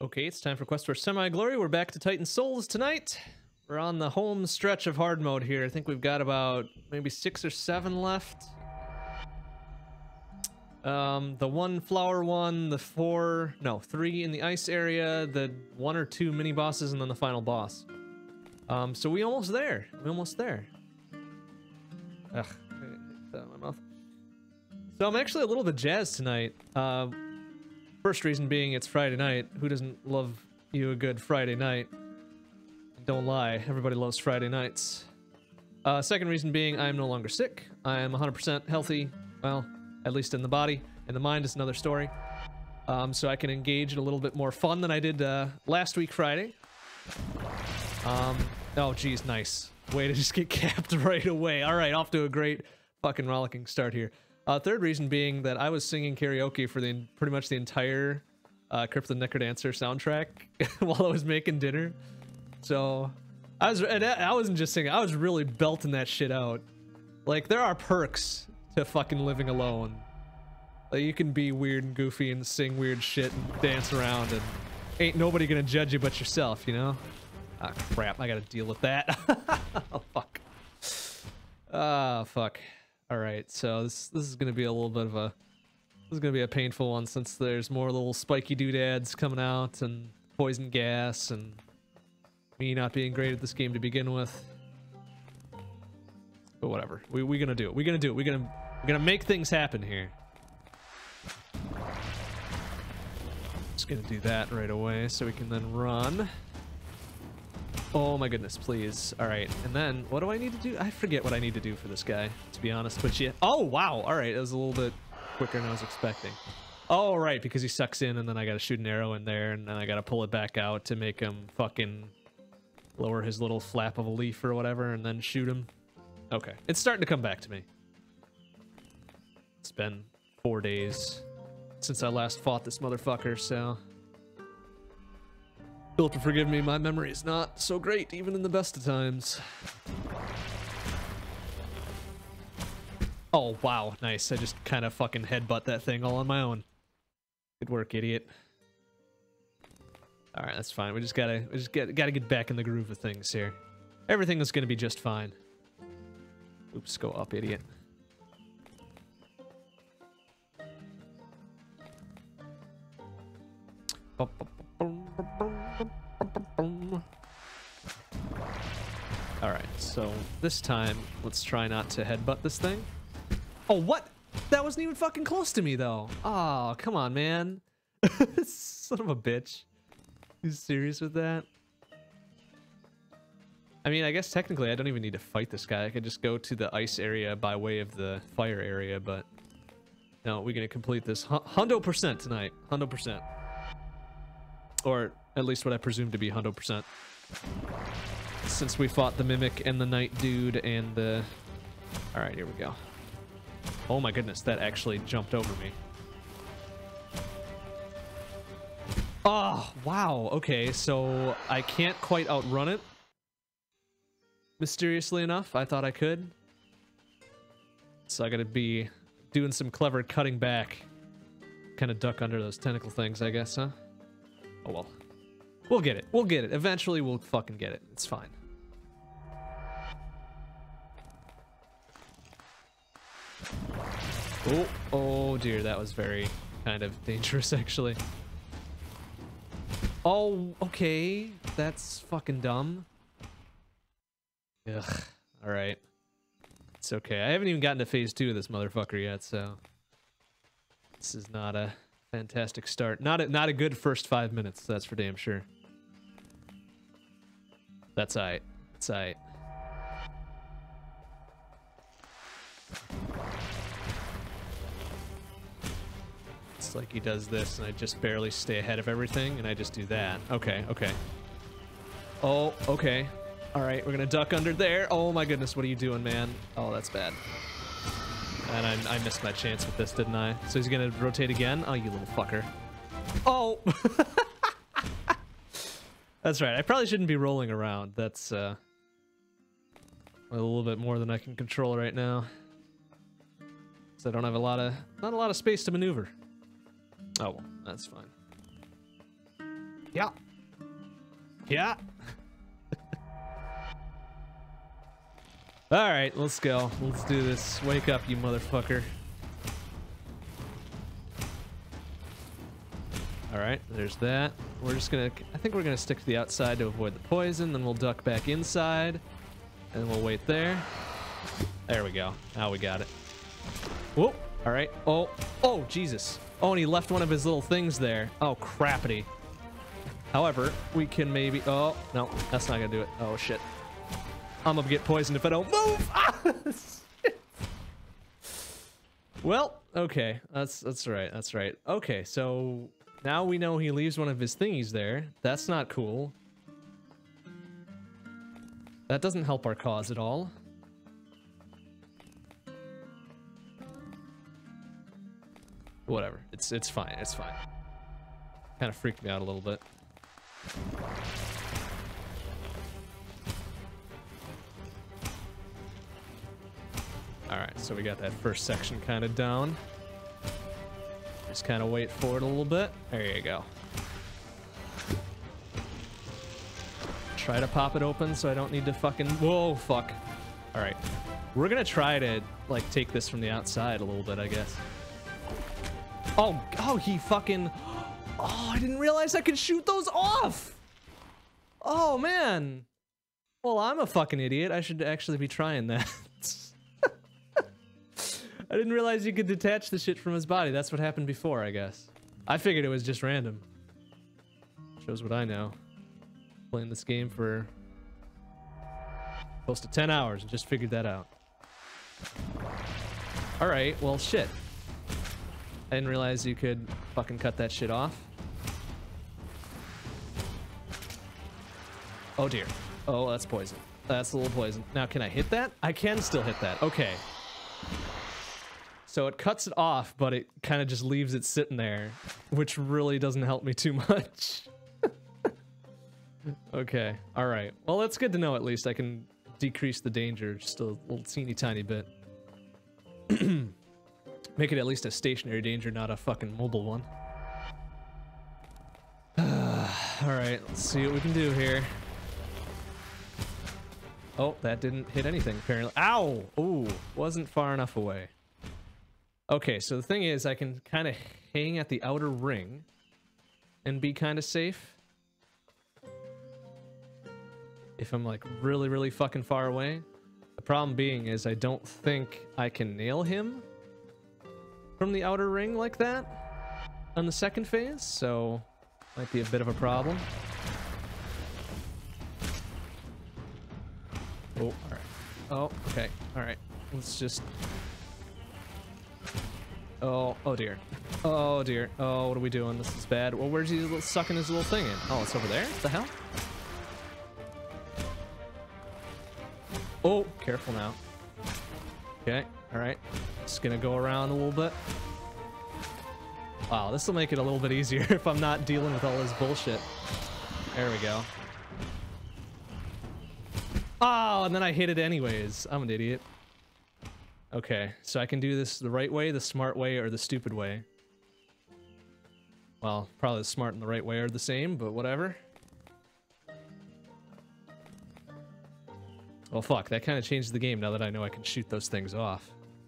Okay, it's time for Quest for Semi-Glory. We're back to Titan Souls tonight. We're on the home stretch of hard mode here. I think we've got about maybe 6 or 7 left. The 1 flower one, the 3 in the ice area, the 1 or 2 mini bosses, and then the final boss. So we almost there. We're almost there. Ugh, that in my mouth. So I'm actually a little bit jazzed tonight. First reason being it's Friday night. Who doesn't love you a good Friday night? Don't lie, everybody loves Friday nights. Second reason being I'm no longer sick. I am 100% healthy. Well, at least in the body. In the mind is another story. So I can engage in a little bit more fun than I did last week Friday. Oh geez, nice. Way to just get capped right away. Alright, off to a great fucking rollicking start here. Third reason being that I was singing karaoke for pretty much the entire Crypt of the Necrodancer soundtrack while I was making dinner. So I wasn't just singing, I was really belting that shit out. Like, there are perks to fucking living alone. Like, you can be weird and goofy and sing weird shit and dance around and ain't nobody gonna judge you but yourself, you know? Ah, crap, I gotta deal with that. Oh, fuck. Ah, fuck. Alright, so this is gonna be a little bit of a... This is gonna be a painful one since there's more little spiky doodads coming out and poison gas and me not being great at this game to begin with. But whatever. We gonna do it. We're gonna make things happen here. Just gonna do that right away so we can then run. Oh my goodness, please. Alright, and then, what do I need to do? I forget what I need to do for this guy, to be honest, but yeah. Oh, wow! Alright, it was a little bit quicker than I was expecting. Oh, right, because he sucks in, and then I gotta shoot an arrow in there, and then I gotta pull it back out to make him fucking lower his little flap of a leaf or whatever, and then shoot him. Okay, it's starting to come back to me. It's been 4 days since I last fought this motherfucker, so... You'll have to forgive me, my memory is not so great, even in the best of times. Oh, wow, nice. I just kind of fucking headbutt that thing all on my own. Good work, idiot. Alright, that's fine. We just gotta get back in the groove of things here. Everything is gonna be just fine. Oops, go up, idiot. Alright, so this time, let's try not to headbutt this thing. Oh, what? That wasn't even fucking close to me, though. Oh, come on, man. Son of a bitch. You serious with that? I mean, I guess technically I don't even need to fight this guy. I could just go to the ice area by way of the fire area, but... No, we're gonna complete this 100% tonight. 100%. Or at least what I presume to be 100%. Since we fought the Mimic and the Night Dude and the... Alright, here we go. Oh my goodness, that actually jumped over me. Oh, wow. Okay, so I can't quite outrun it. Mysteriously enough, I thought I could. So I gotta be doing some clever cutting back. Kind of duck under those tentacle things, I guess, huh? Oh well. We'll get it. We'll get it. Eventually we'll fucking get it. It's fine. Oh, oh dear, that was very kind of dangerous actually. Oh, okay. That's fucking dumb. Ugh. Alright. It's okay. I haven't even gotten to phase 2 of this motherfucker yet, so... This is not a fantastic start. Not a good first 5 minutes, that's for damn sure. That's aight. It's aight. It's like he does this, and I just barely stay ahead of everything, and I just do that. Okay, okay. Oh, okay. Alright, we're gonna duck under there. Oh my goodness, what are you doing, man? Oh, that's bad. And I missed my chance with this, didn't I? So he's gonna rotate again? Oh, you little fucker. Oh! That's right, I probably shouldn't be rolling around. That's, a little bit more than I can control right now. So I don't have not a lot of space to maneuver. Oh, well, that's fine. Yeah. Yeah. All right, let's go. Let's do this. Wake up, you motherfucker. All right, there's that. We're just gonna, I think we're gonna stick to the outside to avoid the poison, then we'll duck back inside, and we'll wait there. There we go. Now we got it. Whoa. All right. Oh, oh, Jesus. Oh, and he left one of his little things there. Oh, crappity. However, we can maybe, oh, no, that's not gonna do it. Oh, shit. I'm gonna get poisoned if I don't move. Ah, shit. Well, okay, that's right. That's right. Okay, so now we know he leaves one of his thingies there. That's not cool. That doesn't help our cause at all. Whatever. It's fine. It's fine. Kind of freaked me out a little bit. Alright, so we got that first section kind of down. Just kind of wait for it a little bit. There you go. Try to pop it open so I don't need to fucking... Whoa, fuck. Alright. We're gonna try to, like, take this from the outside a little bit, I guess. Oh, he fucking... Oh, I didn't realize I could shoot those off! Oh, man. Well, I'm a fucking idiot. I should actually be trying that. I didn't realize you could detach the shit from his body. That's what happened before, I guess. I figured it was just random. Shows what I know. Playing this game for close to 10 hours and just figured that out. Alright, well, shit. I didn't realize you could fucking cut that shit off. Oh dear. Oh, that's poison. That's a little poison. Now, can I hit that? I can still hit that. Okay. So it cuts it off, but it kind of just leaves it sitting there, which really doesn't help me too much. Okay. All right. Well, that's good to know at least. I can decrease the danger just a little teeny tiny bit. Make it at least a stationary danger, not a fucking mobile one. Alright, let's see what we can do here. Oh, that didn't hit anything, apparently. Ow! Ooh, wasn't far enough away. Okay, so the thing is, I can kind of hang at the outer ring and be kind of safe. If I'm, like, really, really fucking far away. The problem being is I don't think I can nail him from the outer ring like that on the second phase, so might be a bit of a problem. Oh, all right. Oh, okay. All right. Let's just... Oh, oh dear. Oh dear. Oh, what are we doing? This is bad. Well, where's he sucking his little thing in? Oh, it's over there? What the hell? Oh, careful now. Okay, all right. Just gonna go around a little bit. Wow, this will make it a little bit easier if I'm not dealing with all this bullshit. There we go. Oh, and then I hit it anyways. I'm an idiot. Okay, so I can do this the right way, the smart way, or the stupid way. Well, probably the smart and the right way are the same, but whatever. Well, fuck, that kind of changes the game now that I know I can shoot those things off.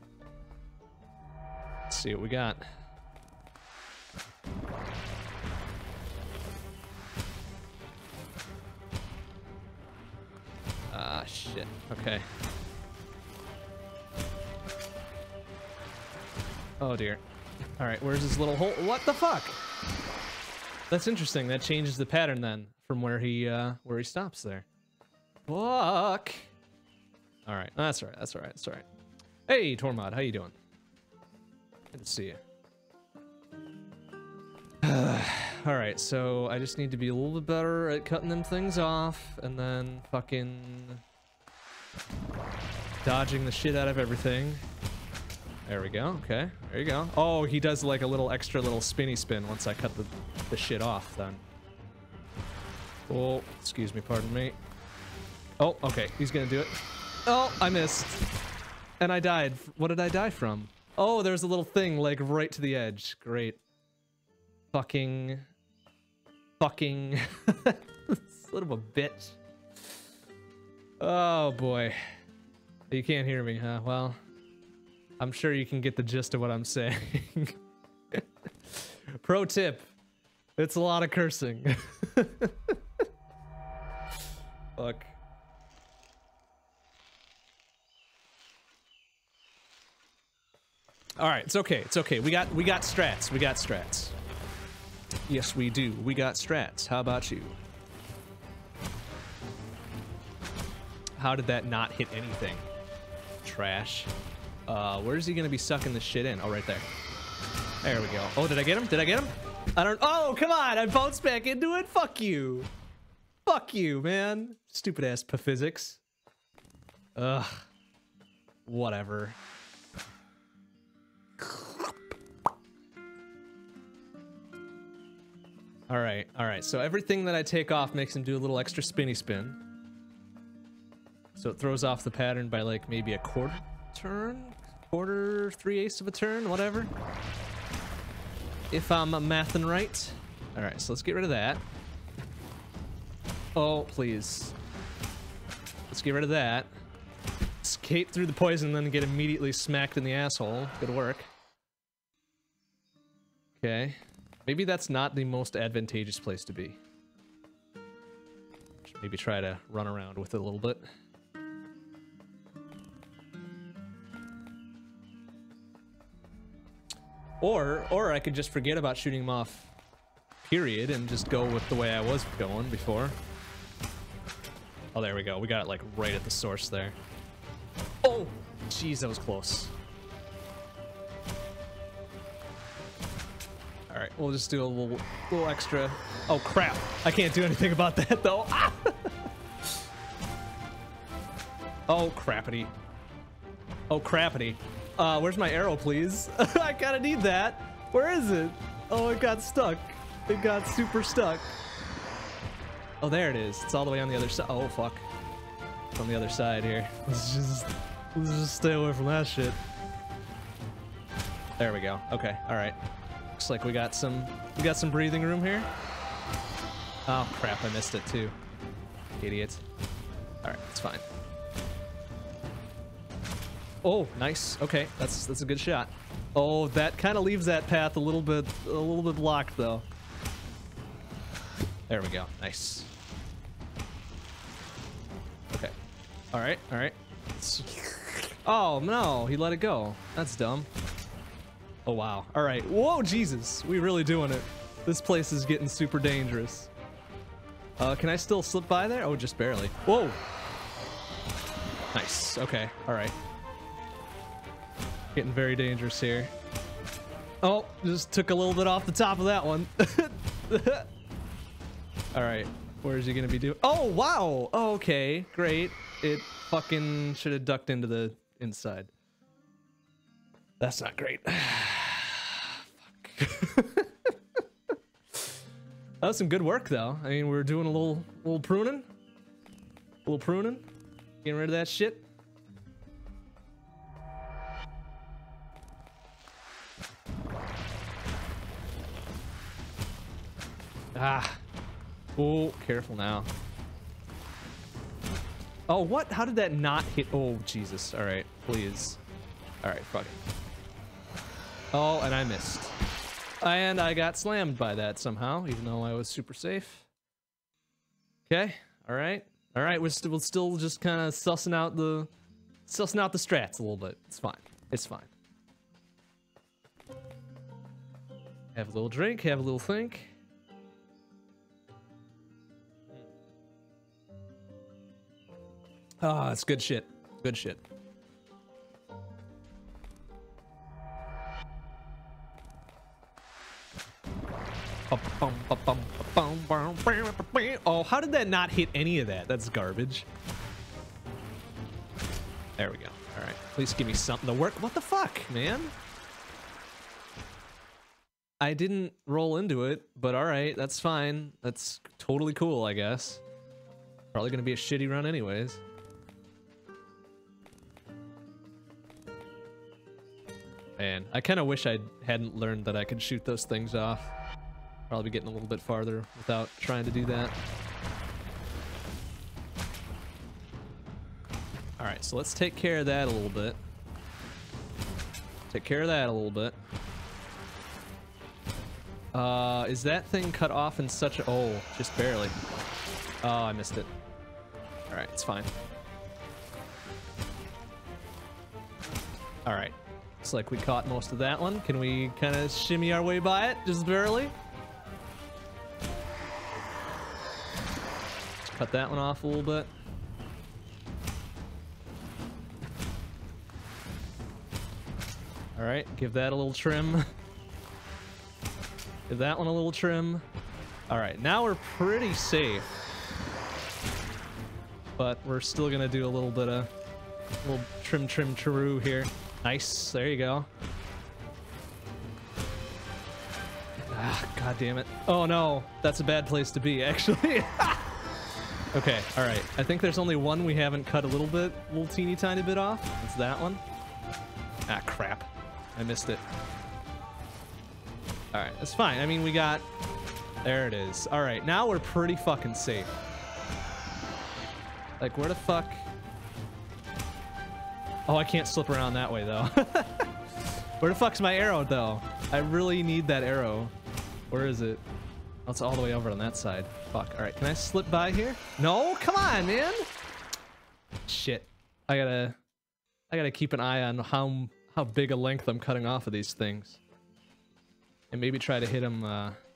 Let's see what we got. Ah, shit. Okay. Oh, dear. Alright, where's this little hole? What the fuck? That's interesting. That changes the pattern then from where he stops there. Fuck! Alright, that's alright, that's alright, that's alright. Hey, Tormod, how you doing? Good to see you. Alright, so I just need to be a little bit better at cutting them things off, and then fucking dodging the shit out of everything. There we go, okay, there you go. Oh, he does like a little extra little spinny spin once I cut the shit off then. Oh, excuse me, pardon me. Oh, okay, he's gonna do it. Oh, I missed. And I died. What did I die from? Oh, there's a little thing like right to the edge. Great. Fucking fucking son of a bitch. Oh boy. You can't hear me, huh? Well, I'm sure you can get the gist of what I'm saying. Pro tip. It's a lot of cursing. Fuck. All right, it's okay. It's okay. We got strats. We got strats. Yes, we do. We got strats. How about you? How did that not hit anything? Trash. Where's he gonna be sucking this shit in? Oh, right there. There we go. Oh, did I get him? Did I get him? I don't. Oh, come on! I bounced back into it. Fuck you. Fuck you, man. Stupid ass physics. Ugh. Whatever. All right, all right. So everything that I take off makes him do a little extra spinny spin. So it throws off the pattern by like maybe a quarter turn, quarter, 3/8 of a turn, whatever. If I'm mathing right. All right, so let's get rid of that. Oh, please. Let's get rid of that. Skate through the poison, then get immediately smacked in the asshole. Good work. Okay. Maybe that's not the most advantageous place to be. Should maybe try to run around with it a little bit. Or I could just forget about shooting him off, period, and just go with the way I was going before. Oh, there we go. We got it like right at the source there. Oh, jeez, that was close. All right, we'll just do a little extra. Oh crap! I can't do anything about that though. Ah! Oh crappity. Oh crappity. Where's my arrow, please? I kinda need that. Where is it? Oh, it got stuck. It got super stuck. Oh, there it is. It's all the way on the other side. Oh fuck. It's on the other side here. Let's just stay away from that shit. There we go. Okay. All right. Looks like we got some breathing room here. Oh crap, I missed it too. Idiot. Alright, it's fine. Oh, nice. Okay, that's a good shot. Oh, that kind of leaves that path a little bit blocked though. There we go. Nice. Okay. Alright, alright. Oh no, he let it go. That's dumb. Oh wow. All right. Whoa, Jesus. We really doing it. This place is getting super dangerous. Can I still slip by there? Oh, just barely. Whoa. Nice. Okay. All right. Getting very dangerous here. Oh, just took a little bit off the top of that one. All right. Where is he going to be doing? Oh, wow. Oh, okay. Great. It fucking should have ducked into the inside. That's not great. Fuck. That was some good work, though. I mean, we're doing a little pruning. Getting rid of that shit. Ah. Oh, careful now. Oh, what? How did that not hit? Oh, Jesus. All right, please. All right, fuck it. Oh, and I missed. And I got slammed by that somehow, even though I was super safe. Okay, all right. All right, we're still just kind of sussing out the strats a little bit. It's fine. It's fine. Have a little drink, have a little think. Ah, it's good shit. Good shit. Oh, how did that not hit any of that? That's garbage. There we go. All right. Please give me something to work. What the fuck, man? I didn't roll into it, but all right. That's fine. That's totally cool, I guess. Probably going to be a shitty run anyways. Man, I kind of wish I hadn't learned that I could shoot those things off. Probably getting a little bit farther without trying to do that. All right, so let's take care of that a little bit. Take care of that a little bit. Is that thing cut off in such a... Oh, just barely. Oh, I missed it. All right, it's fine. All right. Looks like we caught most of that one. Can we kind of shimmy our way by it? Just barely. Let's cut that one off a little bit. All right, give that a little trim. Give that one a little trim. All right, now we're pretty safe. But we're still gonna do a little bit of little trim true here. Nice, there you go. Ah, god damn it. Oh no, that's a bad place to be, actually. Okay, all right. I think there's only one we haven't cut a little teeny tiny bit off. It's that one. Ah, crap. I missed it. All right, that's fine. I mean, we got... There it is. All right, now we're pretty fucking safe. Like, where the fuck... Oh, I can't slip around that way, though. Where the fuck's my arrow, though? I really need that arrow. Where is it? Oh, it's all the way over on that side. Fuck. All right, can I slip by here? No? Come on, man! Shit. I gotta keep an eye on how big a length I'm cutting off of these things. And maybe try to hit them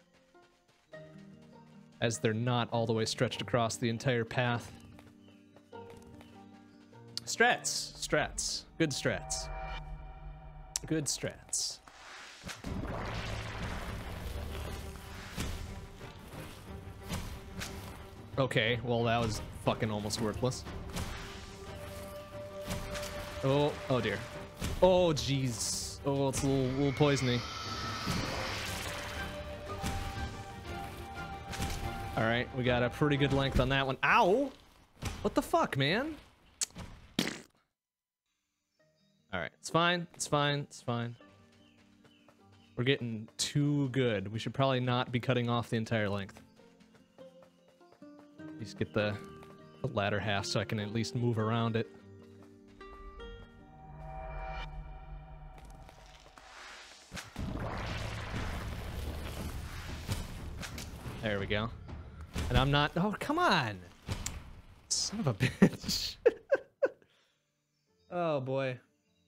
as they're not all the way stretched across the entire path. Strats. Good strats. Good strats. Okay, well that was fucking almost worthless. Oh dear. Oh jeez. Oh, it's a little poisony. All right, we got a pretty good length on that one. Ow! What the fuck, man? All right, it's fine. It's fine. It's fine. We're getting too good. We should probably not be cutting off the entire length. Just get the latter half so I can at least move around it. There we go. And I'm not... Oh, come on! Son of a bitch. Oh, boy.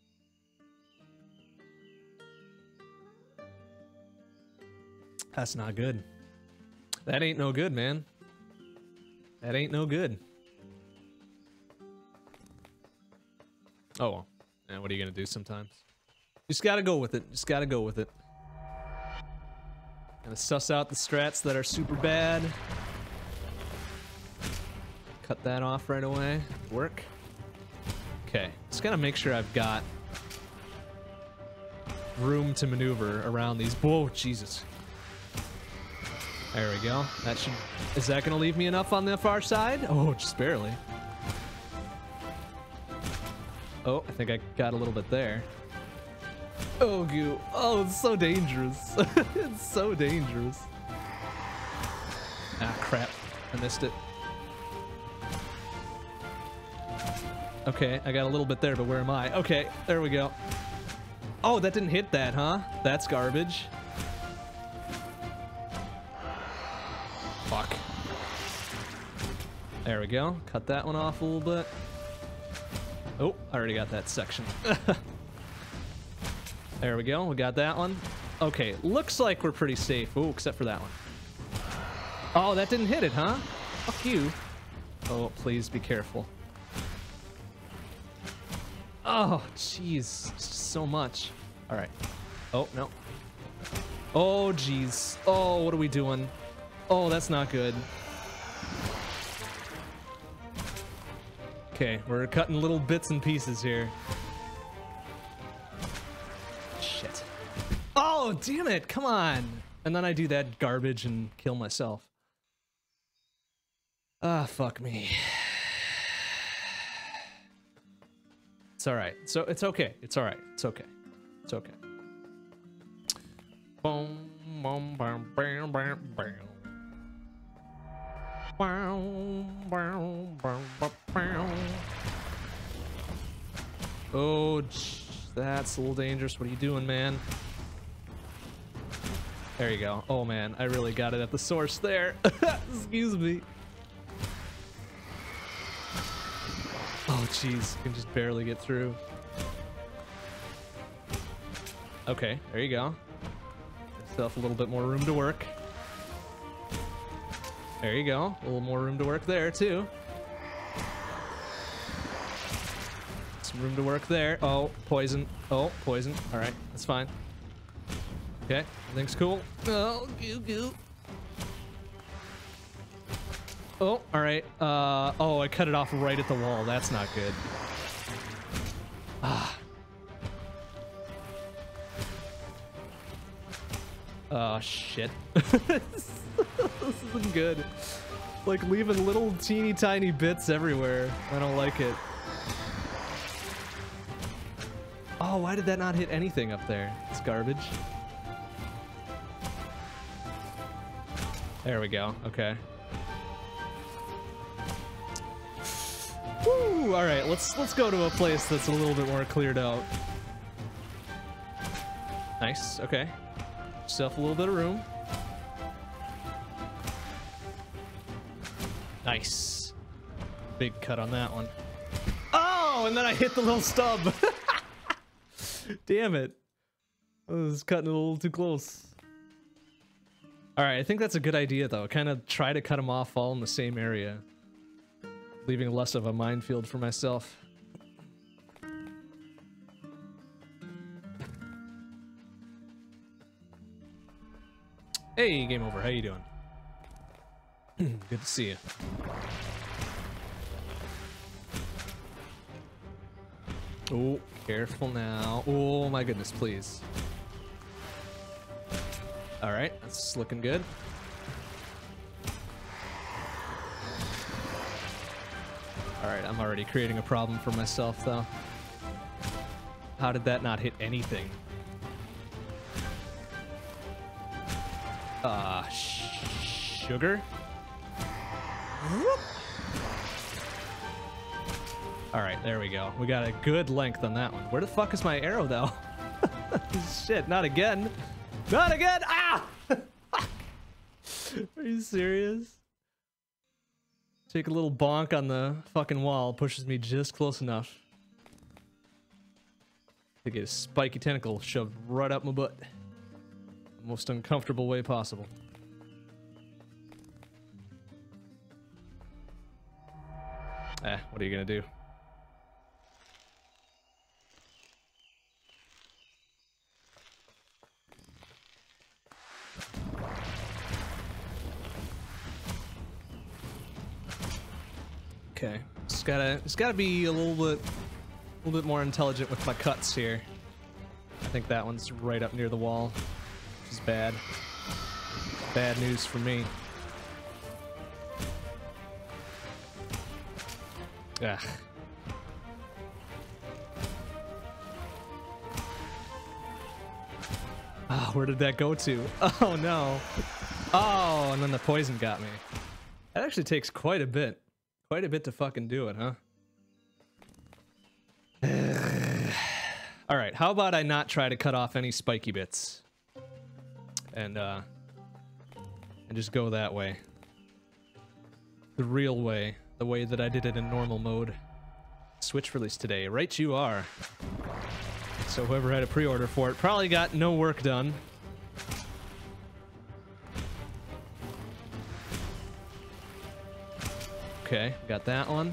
That's not good. That ain't no good, man. That ain't no good. Oh, well. Yeah, what are you gonna do sometimes? Just gotta go with it. Just gotta go with it. Gonna suss out the strats that are super bad. Cut that off right away. Work. Okay. Just gotta make sure I've got room to maneuver around these. Whoa, Jesus. There we go. That should... Is that gonna leave me enough on the far side? Oh, just barely. Oh, I think I got a little bit there. Oh, goo. Oh, it's so dangerous. It's so dangerous. Ah, crap. I missed it. Okay, I got a little bit there, but where am I? Okay, there we go. Oh, that didn't hit that, huh? That's garbage. Fuck. There we go. Cut that one off a little bit. Oh, I already got that section. There we go. We got that one. Okay, looks like we're pretty safe. Oh, except for that one. Oh, that didn't hit it, huh? Fuck you. Oh, please be careful. Oh, jeez. So much. All right. Oh, no. Oh, jeez. Oh, what are we doing? Oh, that's not good. Okay, we're cutting little bits and pieces here. Shit. Oh, damn it. Come on. And then I do that garbage and kill myself. Ah, fuck me. It's all right. So it's okay. It's all right. It's okay. It's okay. Boom. Oh, that's a little dangerous. What are you doing, man? There you go. Oh man, I really got it at the source there. Excuse me. Oh jeez, I can just barely get through. Okay, there you go. Give yourself a little bit more room to work. There you go. A little more room to work there too. Some room to work there. Oh, poison. Oh, poison. All right, that's fine. Okay, everything's cool. Oh, goo. Oh, all right. Oh, I cut it off right at the wall. That's not good. Ah. Oh, shit. This isn't good. Like, leaving little teeny tiny bits everywhere. I don't like it. Oh, why did that not hit anything up there? It's garbage. There we go. Okay. Woo! All right, let's go to a place that's a little bit more cleared out. Nice. Okay. Yourself a little bit of room. Nice. Big cut on that one. Oh, and then I hit the little stub. Damn it. I was cutting it a little too close. All right, I think that's a good idea, though. Kind of try to cut them off all in the same area, leaving less of a minefield for myself. Hey, game over. How you doing? Good to see you. Oh, careful now. Oh my goodness, please. All right, that's looking good. All right, I'm already creating a problem for myself, though. How did that not hit anything? Sugar? Whoop. All right, there we go. We got a good length on that one. Where the fuck is my arrow, though? Shit, not again. Not again! Ah! Are you serious? Take a little bonk on the fucking wall. Pushes me just close enough to get a spiky tentacle shoved right up my butt. The most uncomfortable way possible. What are you gonna do? Okay, just gotta be a little bit more intelligent with my cuts here. I think that one's right up near the wall, which is bad. Bad news for me. Ugh. Oh, where did that go to? Oh no. Oh, and then the poison got me. That actually takes quite a bit. Quite a bit to fucking do it, huh? Alright, how about I not try to cut off any spiky bits? And just go that way. The real way. The way that I did it in normal mode. Switch release today. Right you are. So whoever had a pre-order for it probably got no work done. Okay, got that one.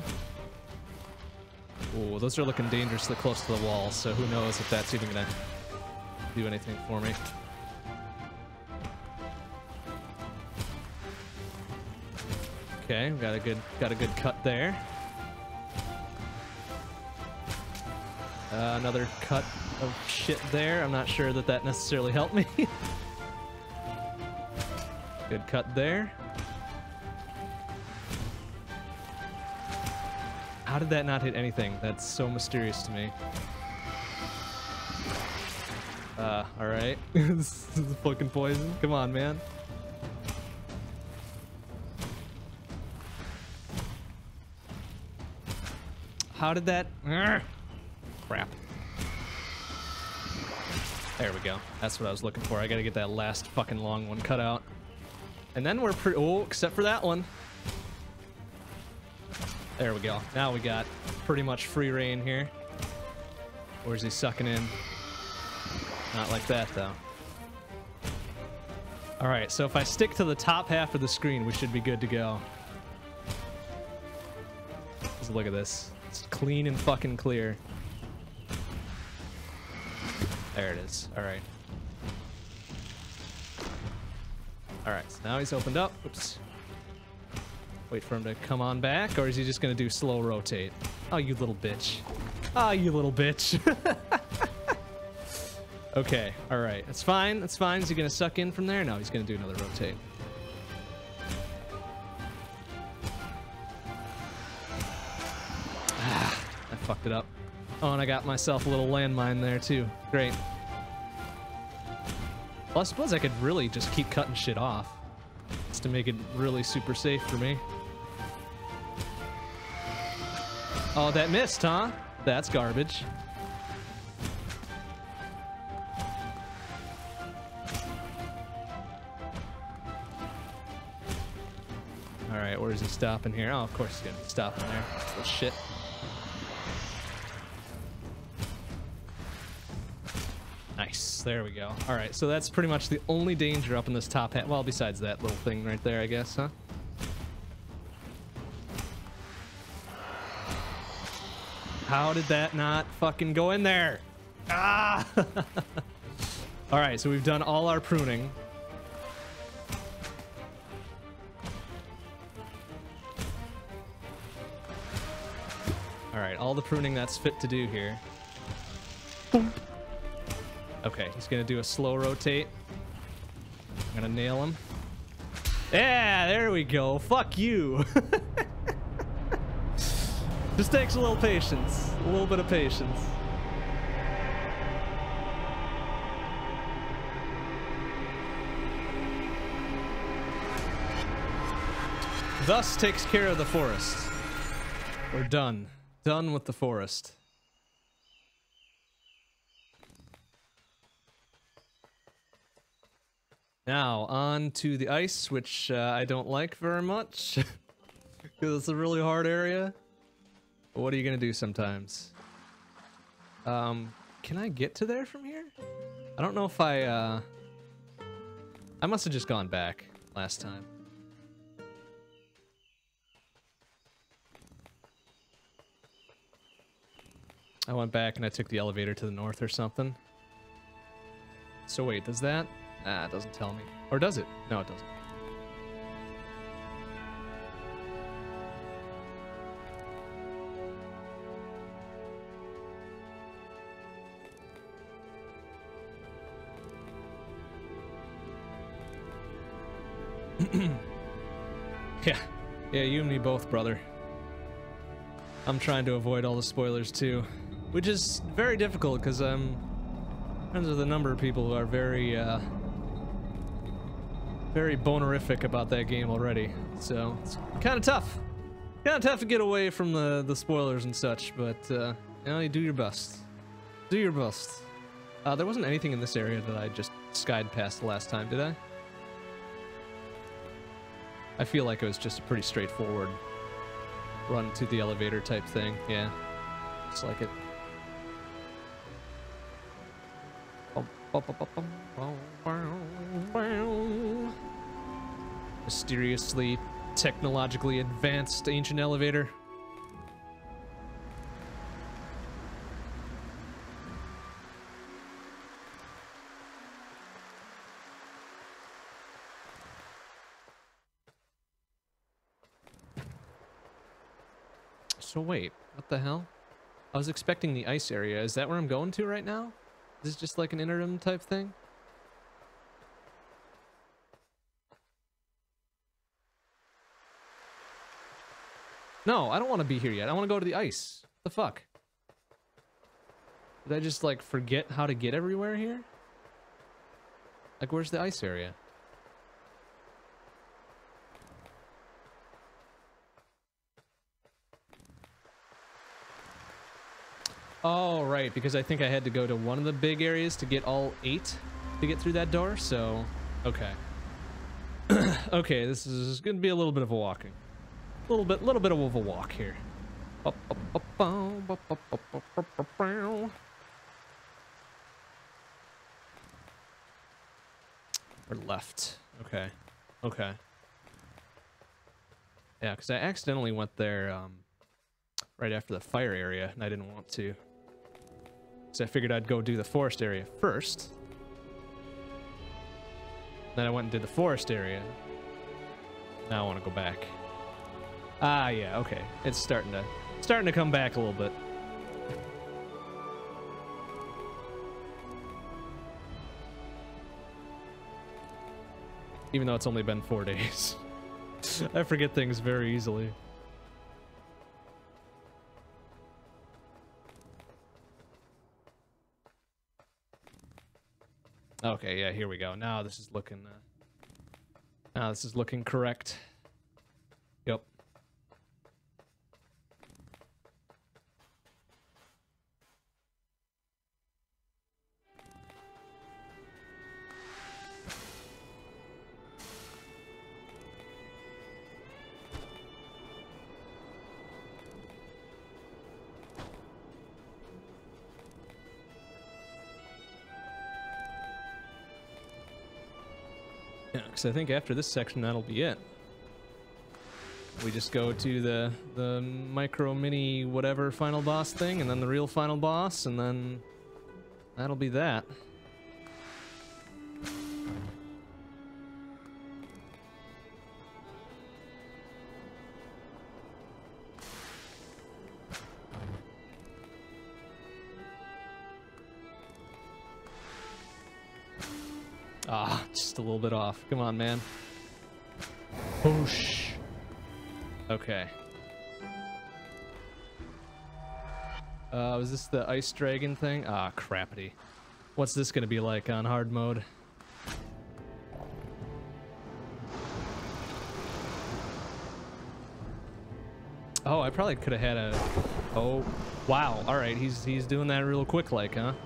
Ooh, those are looking dangerously close to the wall, so who knows if that's even gonna do anything for me. Okay, got a good cut there. Another cut of shit there. I'm not sure that necessarily helped me. Good cut there. How did that not hit anything? That's so mysterious to me. Alright. This is fucking poison. Come on, man. How did that... Crap. There we go. That's what I was looking for. I gotta get that last fucking long one cut out. And then we're pretty... Oh, except for that one. There we go. Now we got pretty much free reign here. Or is he sucking in? Not like that, though. Alright, so if I stick to the top half of the screen, we should be good to go. Just look at this. It's clean and fucking clear. There it is. Alright. Alright, so now he's opened up. Oops. Wait for him to come on back, or is he just gonna do slow rotate? Oh, you little bitch. Ah, you little bitch. Okay, alright. That's fine, that's fine. Is he gonna suck in from there? No, he's gonna do another rotate. Ah, I fucked it up. Oh, and I got myself a little landmine there, too. Great. Well, I suppose I could really just keep cutting shit off. Just to make it really super safe for me. Oh, that missed, huh? That's garbage. Alright, where is he stopping here? Oh, of course he's gonna be stopping there. Little shit. Nice, there we go. Alright, so that's pretty much the only danger up in this top half. Well, besides that little thing right there, I guess, huh? How did that not fucking go in there? Ah! Alright, so we've done all our pruning. Alright, all the pruning that's fit to do here. Boom. Okay, he's gonna do a slow rotate. I'm gonna nail him. Yeah, there we go. Fuck you. Just takes a little patience. A little bit of patience. Thus takes care of the forest. We're done. Done with the forest. Now, on to the ice, which I don't like very much. Because it's a really hard area. But what are you gonna do sometimes? Can I get to there from here? I don't know if I must have just gone back last time. I went back and I took the elevator to the north or something. So wait, does that? Ah, it doesn't tell me. Or does it? No, it doesn't. Yeah, you and me both, brother. I'm trying to avoid all the spoilers too, which is very difficult because I'm friends with a number of people who are very bonerific about that game already. So it's kind of tough. Kind of tough to get away from the spoilers and such, but you know, you do your best. Do your best. There wasn't anything in this area that I just skied past the last time, did I? I feel like it was just a pretty straightforward run to the elevator type thing. Yeah, looks like it. Mysteriously, technologically advanced ancient elevator. So wait, what the hell? I was expecting the ice area. Is that where I'm going to right now? Is this just like an interim type thing? No, I don't want to be here yet. I want to go to the ice. What the fuck? Did I just like forget how to get everywhere here? Like, where's the ice area? Oh, right, because I think I had to go to one of the big areas to get all 8 to get through that door, so... Okay. Okay, this is gonna be a little bit of a walking. A little bit of a walk here. Or left. Okay. Okay. Yeah, because I accidentally went there right after the fire area, and I didn't want to. So I figured I'd go do the forest area first. Then I went and did the forest area. Now I want to go back. Ah, yeah, okay. It's starting to come back a little bit. Even though it's only been 4 days. I forget things very easily. Okay, yeah, here we go. Now this is looking correct. Yep. Yeah, because I think after this section, that'll be it. We just go to the micro mini whatever final boss thing, and then the real final boss, and then that'll be that. Ah, just a little bit off. Come on, man. Whoosh. Okay. Was this the ice dragon thing? Ah, crappity. What's this gonna be like on hard mode? Oh, I probably could have had a... Oh, wow. All right, he's doing that real quick like, huh?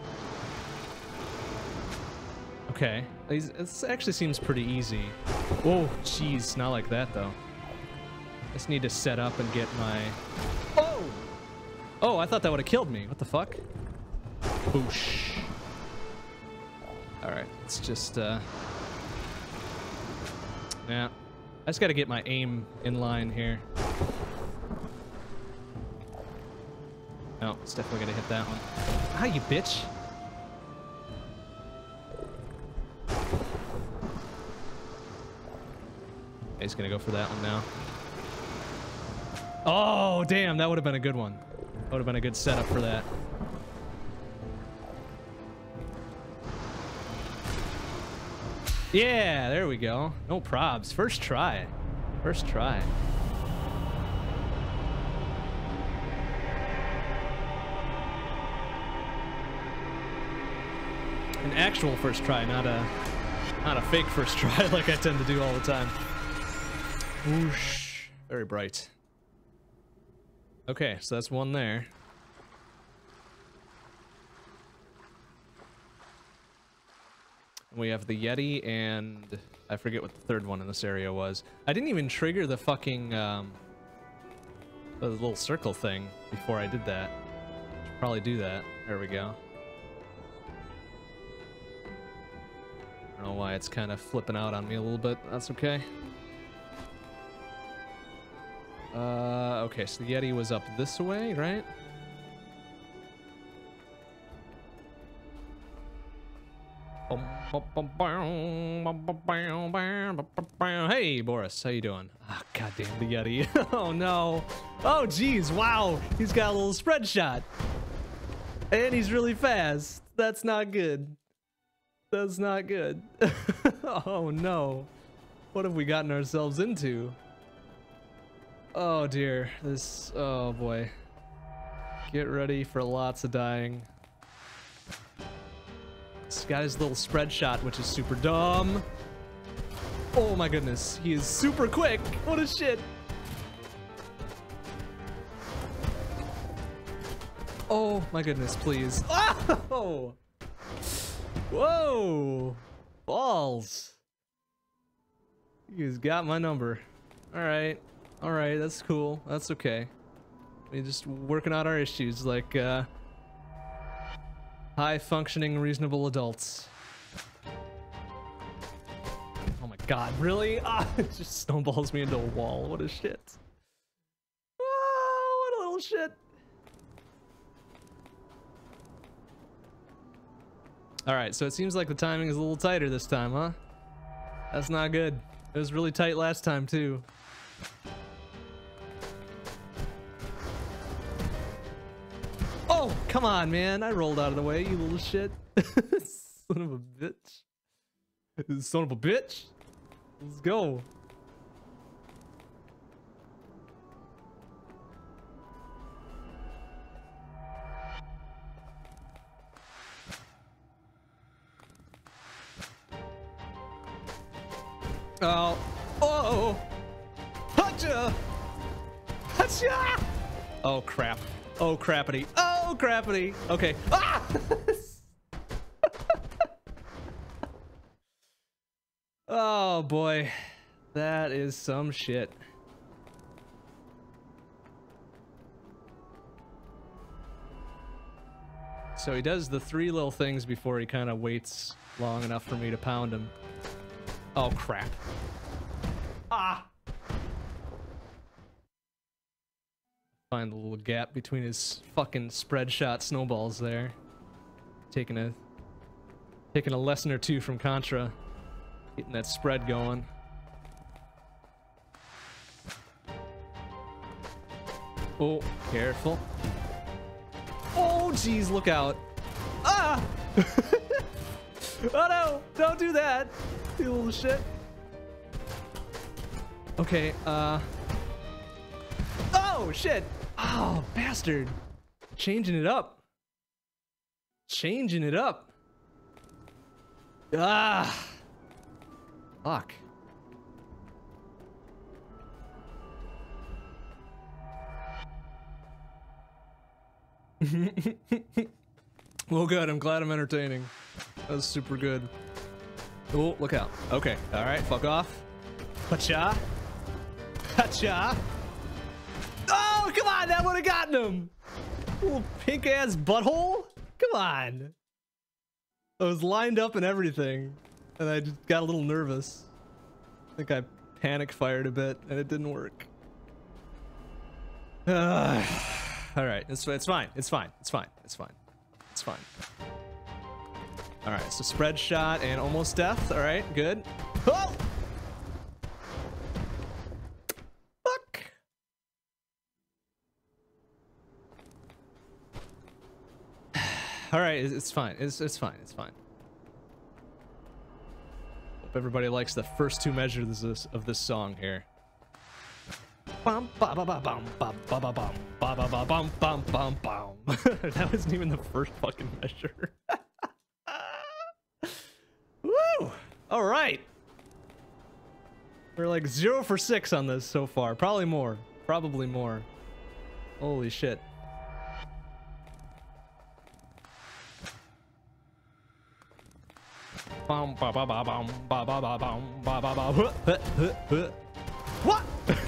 Okay. This actually seems pretty easy. Whoa, jeez, not like that though. I just need to set up and get my... Oh! Oh, I thought that would have killed me. What the fuck? Boosh. Alright, let's just, yeah. I just gotta get my aim in line here. No, it's definitely gonna hit that one. Ah, you bitch! He's gonna go for that one now. Oh, damn, that would have been a good one. That would have been a good setup for that. Yeah, there we go. No probs. First try. First try. An actual first try, not a fake first try like I tend to do all the time. Whoosh. Very bright. Okay, so that's one there. We have the Yeti, and I forget what the third one in this area was. I didn't even trigger the fucking, the little circle thing before I did that. Should probably do that. There we go. I don't know why it's kind of flipping out on me a little bit. That's okay. Okay, so the Yeti was up this way, right? Hey, Boris, how you doing? Ah, goddamn the Yeti. Oh, no. Oh, geez, wow. He's got a little spread shot. And he's really fast. That's not good. That's not good. Oh, no. What have we gotten ourselves into? Oh dear, this, oh boy. Get ready for lots of dying. He's got his little spread shot, which is super dumb. Oh my goodness, he is super quick. What a shit. Oh my goodness, please. Oh! Whoa! Balls. He's got my number. Alright. Alright, that's cool. That's okay. We're just working out our issues like high-functioning, reasonable adults. Oh my god, really? It just snowballs me into a wall. What a shit. Oh, what a little shit. Alright, so it seems like the timing is a little tighter this time, huh? That's not good. It was really tight last time, too. Oh, come on, man. I rolled out of the way, you little shit. Son of a bitch. Son of a bitch. Let's go. Oh. Oh. Hacha. Hacha. Oh, crap. Oh, crappity. Oh, crappity. Okay. Ah! Oh, boy. That is some shit. So he does the three little things before he kind of waits long enough for me to pound him. Oh, crap. Ah! Find the little gap between his fucking spread shot snowballs there. Taking a lesson or two from Contra. Getting that spread going. Oh, careful. Oh, geez, look out. Ah! Oh no, don't do that, you little shit. Okay, oh, shit. Oh, bastard. Changing it up. Changing it up. Ah. Fuck. Well, good. I'm glad I'm entertaining. That was super good. Oh, look out. Okay. All right. Fuck off. Hacha. Hacha. Oh, come on. That would have gotten him. Little pink ass butthole. Come on. I was lined up and everything. And I just got a little nervous. I think I panic fired a bit and it didn't work. All right. It's fine. It's fine. It's fine. It's fine. It's fine. All right. So spread shot and almost death. All right. Good. Oh! Fuck. All right. It's fine. It's fine. It's fine. Hope everybody likes the first two measures of this song here. Bum ba ba ba bum ba ba ba bum ba ba ba bum bum bum bum. That wasn't even the first fucking measure. Woo! All right. We're like 0 for 6 on this so far. Probably more. Probably more. Holy shit. Bum ba ba ba bum ba ba ba bum ba ba ba. What?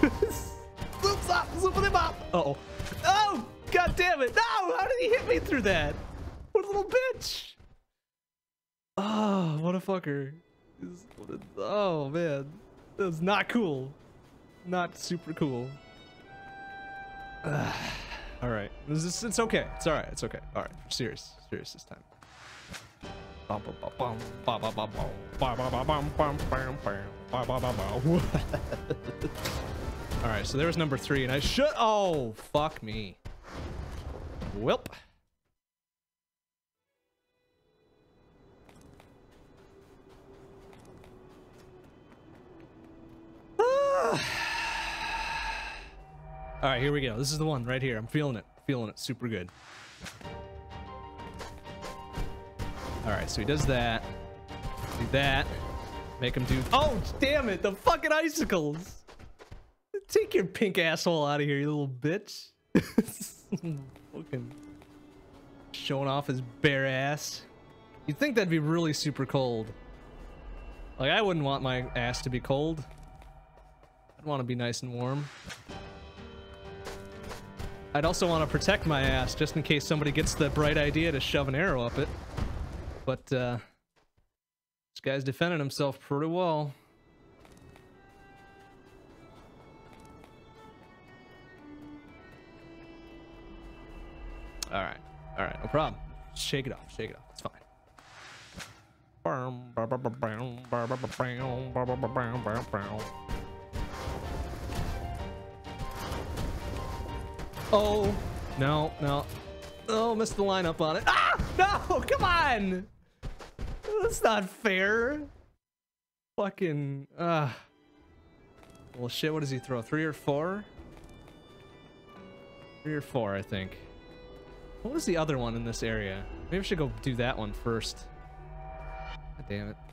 Uh-oh. Oh, god damn it. No, how did he hit me through that? What a little bitch. Oh, what a fucker. Oh, man. That was not cool. Not super cool. All right. It's okay. It's all right. It's okay. All right. Serious this time. All right, so there was number 3, and I should. Oh, fuck me. Welp. All right, here we go. This is the one right here. I'm feeling it. Feeling it. Super good. All right, so he does that. Do that. Make him do. Oh, damn it! The fucking icicles. Take your pink asshole out of here, you little bitch. Fucking showing off his bare ass. You'd think that'd be really super cold. Like, I wouldn't want my ass to be cold. I'd want to be nice and warm. I'd also want to protect my ass just in case somebody gets the bright idea to shove an arrow up it. But, this guy's defending himself pretty well. Alright, no problem. Shake it off, it's fine. Oh, no. Oh, missed the lineup on it. Ah! No, come on! That's not fair. Fucking, well, shit, what does he throw? 3 or 4? 3 or 4, I think. What was the other one in this area? Maybe I should go do that one first. God damn it.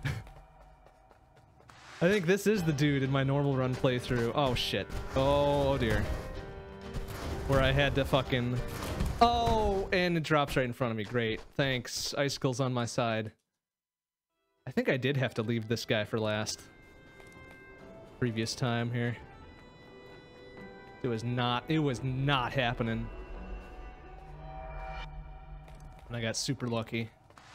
I think this is the dude in my normal run playthrough. Oh, shit. Oh, dear. Where I had to fucking... Oh, and it drops right in front of me. Great. Thanks. Icicle's on my side. I think I did have to leave this guy for last. Previous time here. It was not happening. And I got super lucky.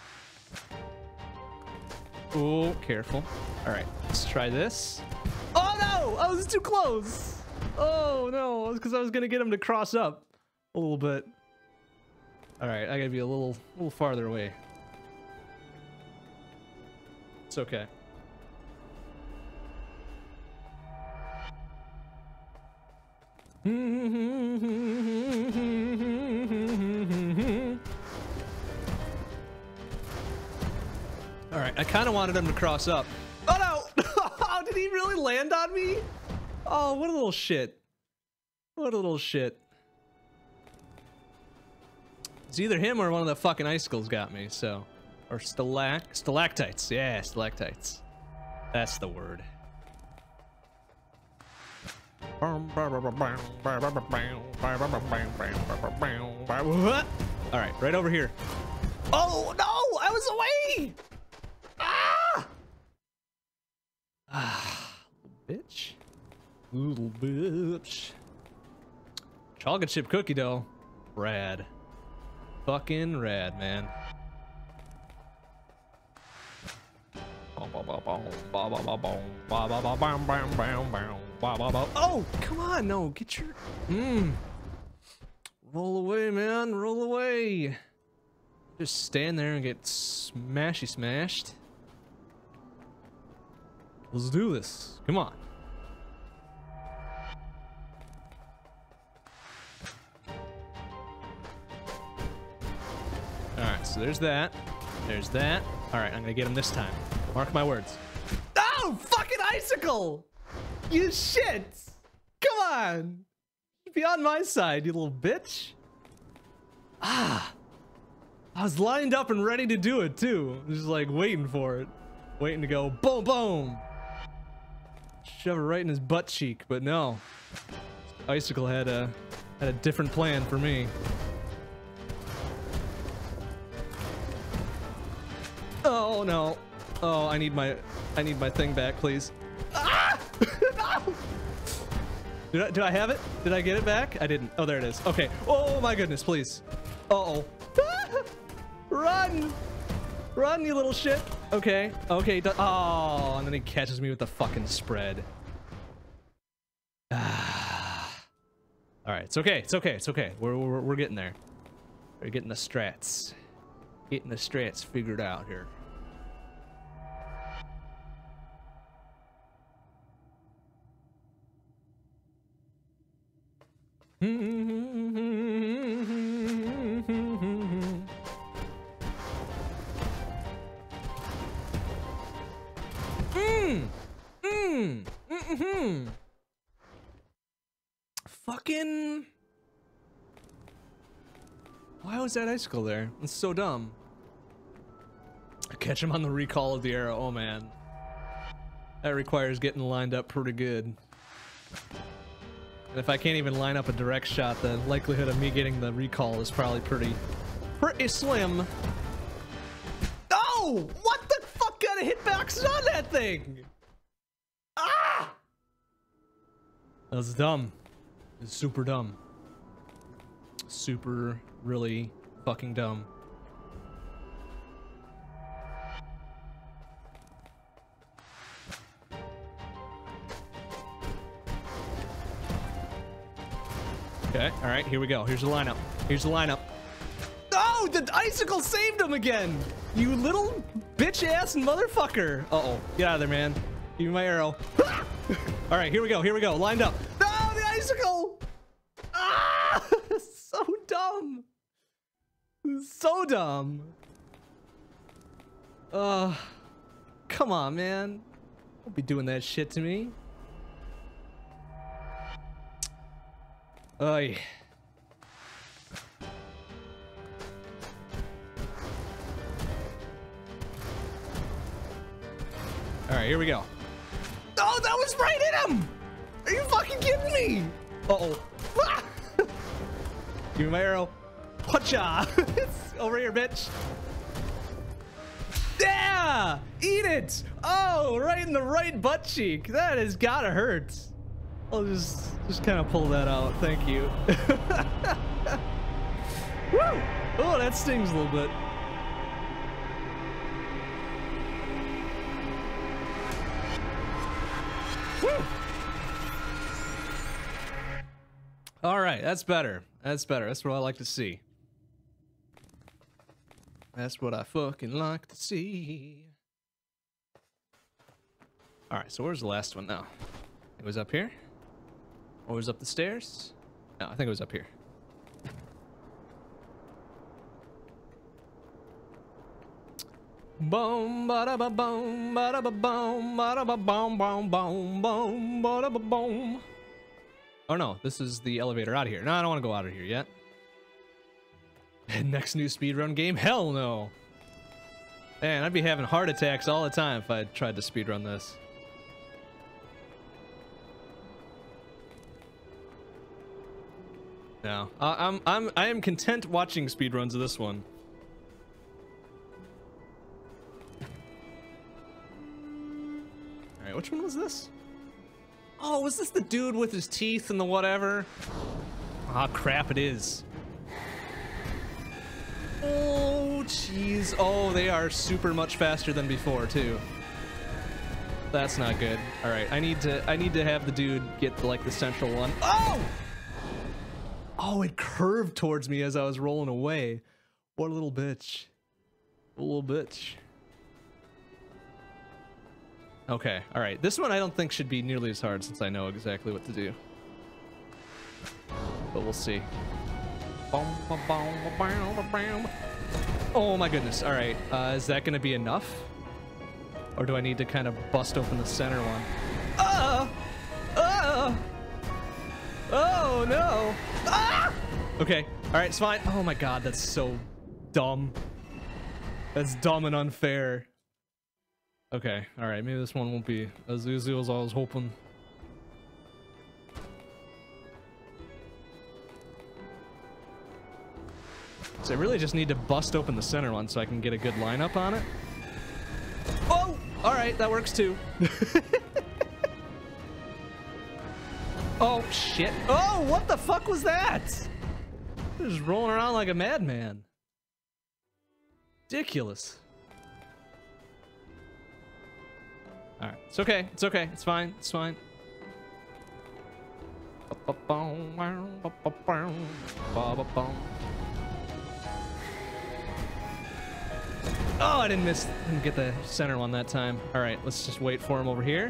Oh, careful. All right, let's try this. Oh no, I was too close. Oh no, because I was gonna get him to cross up a little bit. All right, I gotta be a little farther away. It's okay. All right, I kind of wanted him to cross up. Oh no! Oh, did he really land on me? Oh, what a little shit. What a little shit. It's either him or one of the fucking icicles got me, so. Or stalactites. Yeah, stalactites. That's the word. What? All right, right over here. Oh no! I was away! Bitch. Little bitch. Chocolate chip cookie dough. Rad. Fucking rad, man. Oh, come on, no, get your... Roll away, man, roll away. Just stand there and get smashy smashed. Let's do this. Come on. Alright, so there's that. There's that. Alright, I'm gonna get him this time. Mark my words. Oh, fucking icicle! You shit! Come on! Be on my side, you little bitch. Ah! I was lined up and ready to do it, too. Just like waiting for it. Waiting to go boom, boom! Shove it right in his butt cheek, but no. Icicle had a different plan for me. Oh no. Oh, I need my thing back, please. Ah! No! Do I have it? Did I get it back? I didn't. Oh, there it is. Okay. Oh my goodness, please. Uh-oh. Run! Run, you little shit. Okay. Okay. Oh, and then he catches me with the fucking spread. All right. It's okay. It's okay. It's okay. We're getting there. We're getting the strats. Getting the strats figured out here. Fucking... Why was that icicle there? It's so dumb. Catch him on the recall of the arrow. Oh man, that requires getting lined up pretty good. And if I can't even line up a direct shot, the likelihood of me getting the recall is probably pretty slim. Oh, what the fuck kind of hitbox is on that thing? Ah! That was dumb. It's super dumb. Super, really fucking dumb. Okay, all right, here we go. Here's the lineup. Here's the lineup. Oh, the icicle saved him again! You little bitch-ass motherfucker! Uh-oh. Get out of there, man. Give me my arrow. All right, here we go. Here we go. Lined up. No, the icicle! Ah! So dumb. So dumb. Come on, man. Don't be doing that shit to me. Oy. All right, here we go. Oh, that was right in him! Are you fucking kidding me? Uh-oh. Ah! Give me my arrow. Pacha! It's over here, bitch. Yeah! Eat it! Oh, right in the right butt cheek. That has gotta hurt. I'll just kind of pull that out. Thank you. Woo! Oh, that stings a little bit. Woo! All right, that's better. That's better. That's what I like to see. That's what I fucking like to see. All right, so where's the last one now? It was up here? Or was it up the stairs? No, I think it was up here. Boom, bada ba boom, bada ba boom, bada ba boom, boom, boom, boom, bada ba boom. Oh no, this is the elevator out of here. No, I don't want to go out of here yet. Next new speedrun game? Hell no. Man, I'd be having heart attacks all the time if I tried to speedrun this. No, I am content watching speedruns of this one. All right, which one was this? Oh, was this the dude with his teeth and the whatever? Ah, crap, it is. Oh, jeez. Oh, they are super much faster than before too. That's not good. All right, I need to have the dude get like the central one. Oh! Oh, it curved towards me as I was rolling away. What a little bitch. A little bitch. Okay, all right. This one I don't think should be nearly as hard since I know exactly what to do. But we'll see. Oh my goodness. All right. Is that going to be enough? Or do I need to kind of bust open the center one? Oh no! Ah! Okay, all right, it's fine. Oh my god, that's so dumb. That's dumb and unfair. Okay, all right, maybe this one won't be as easy as I was hoping. So I really just need to bust open the center one so I can get a good lineup on it. Oh, all right, that works too. Oh, shit. Oh, what the fuck was that? Just rolling around like a madman. Ridiculous. All right, it's okay. It's okay. It's fine. It's fine. Oh, I didn't get the center one that time. All right, let's just wait for him over here.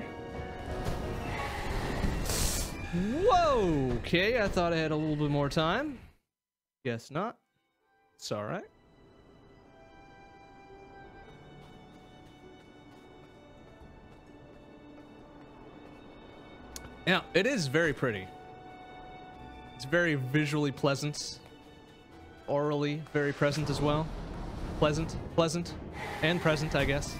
Whoa, okay, I thought I had a little bit more time. Guess not. It's all right. Yeah, it is very pretty. It's very visually pleasant. Orally very present as well. pleasant and present, I guess.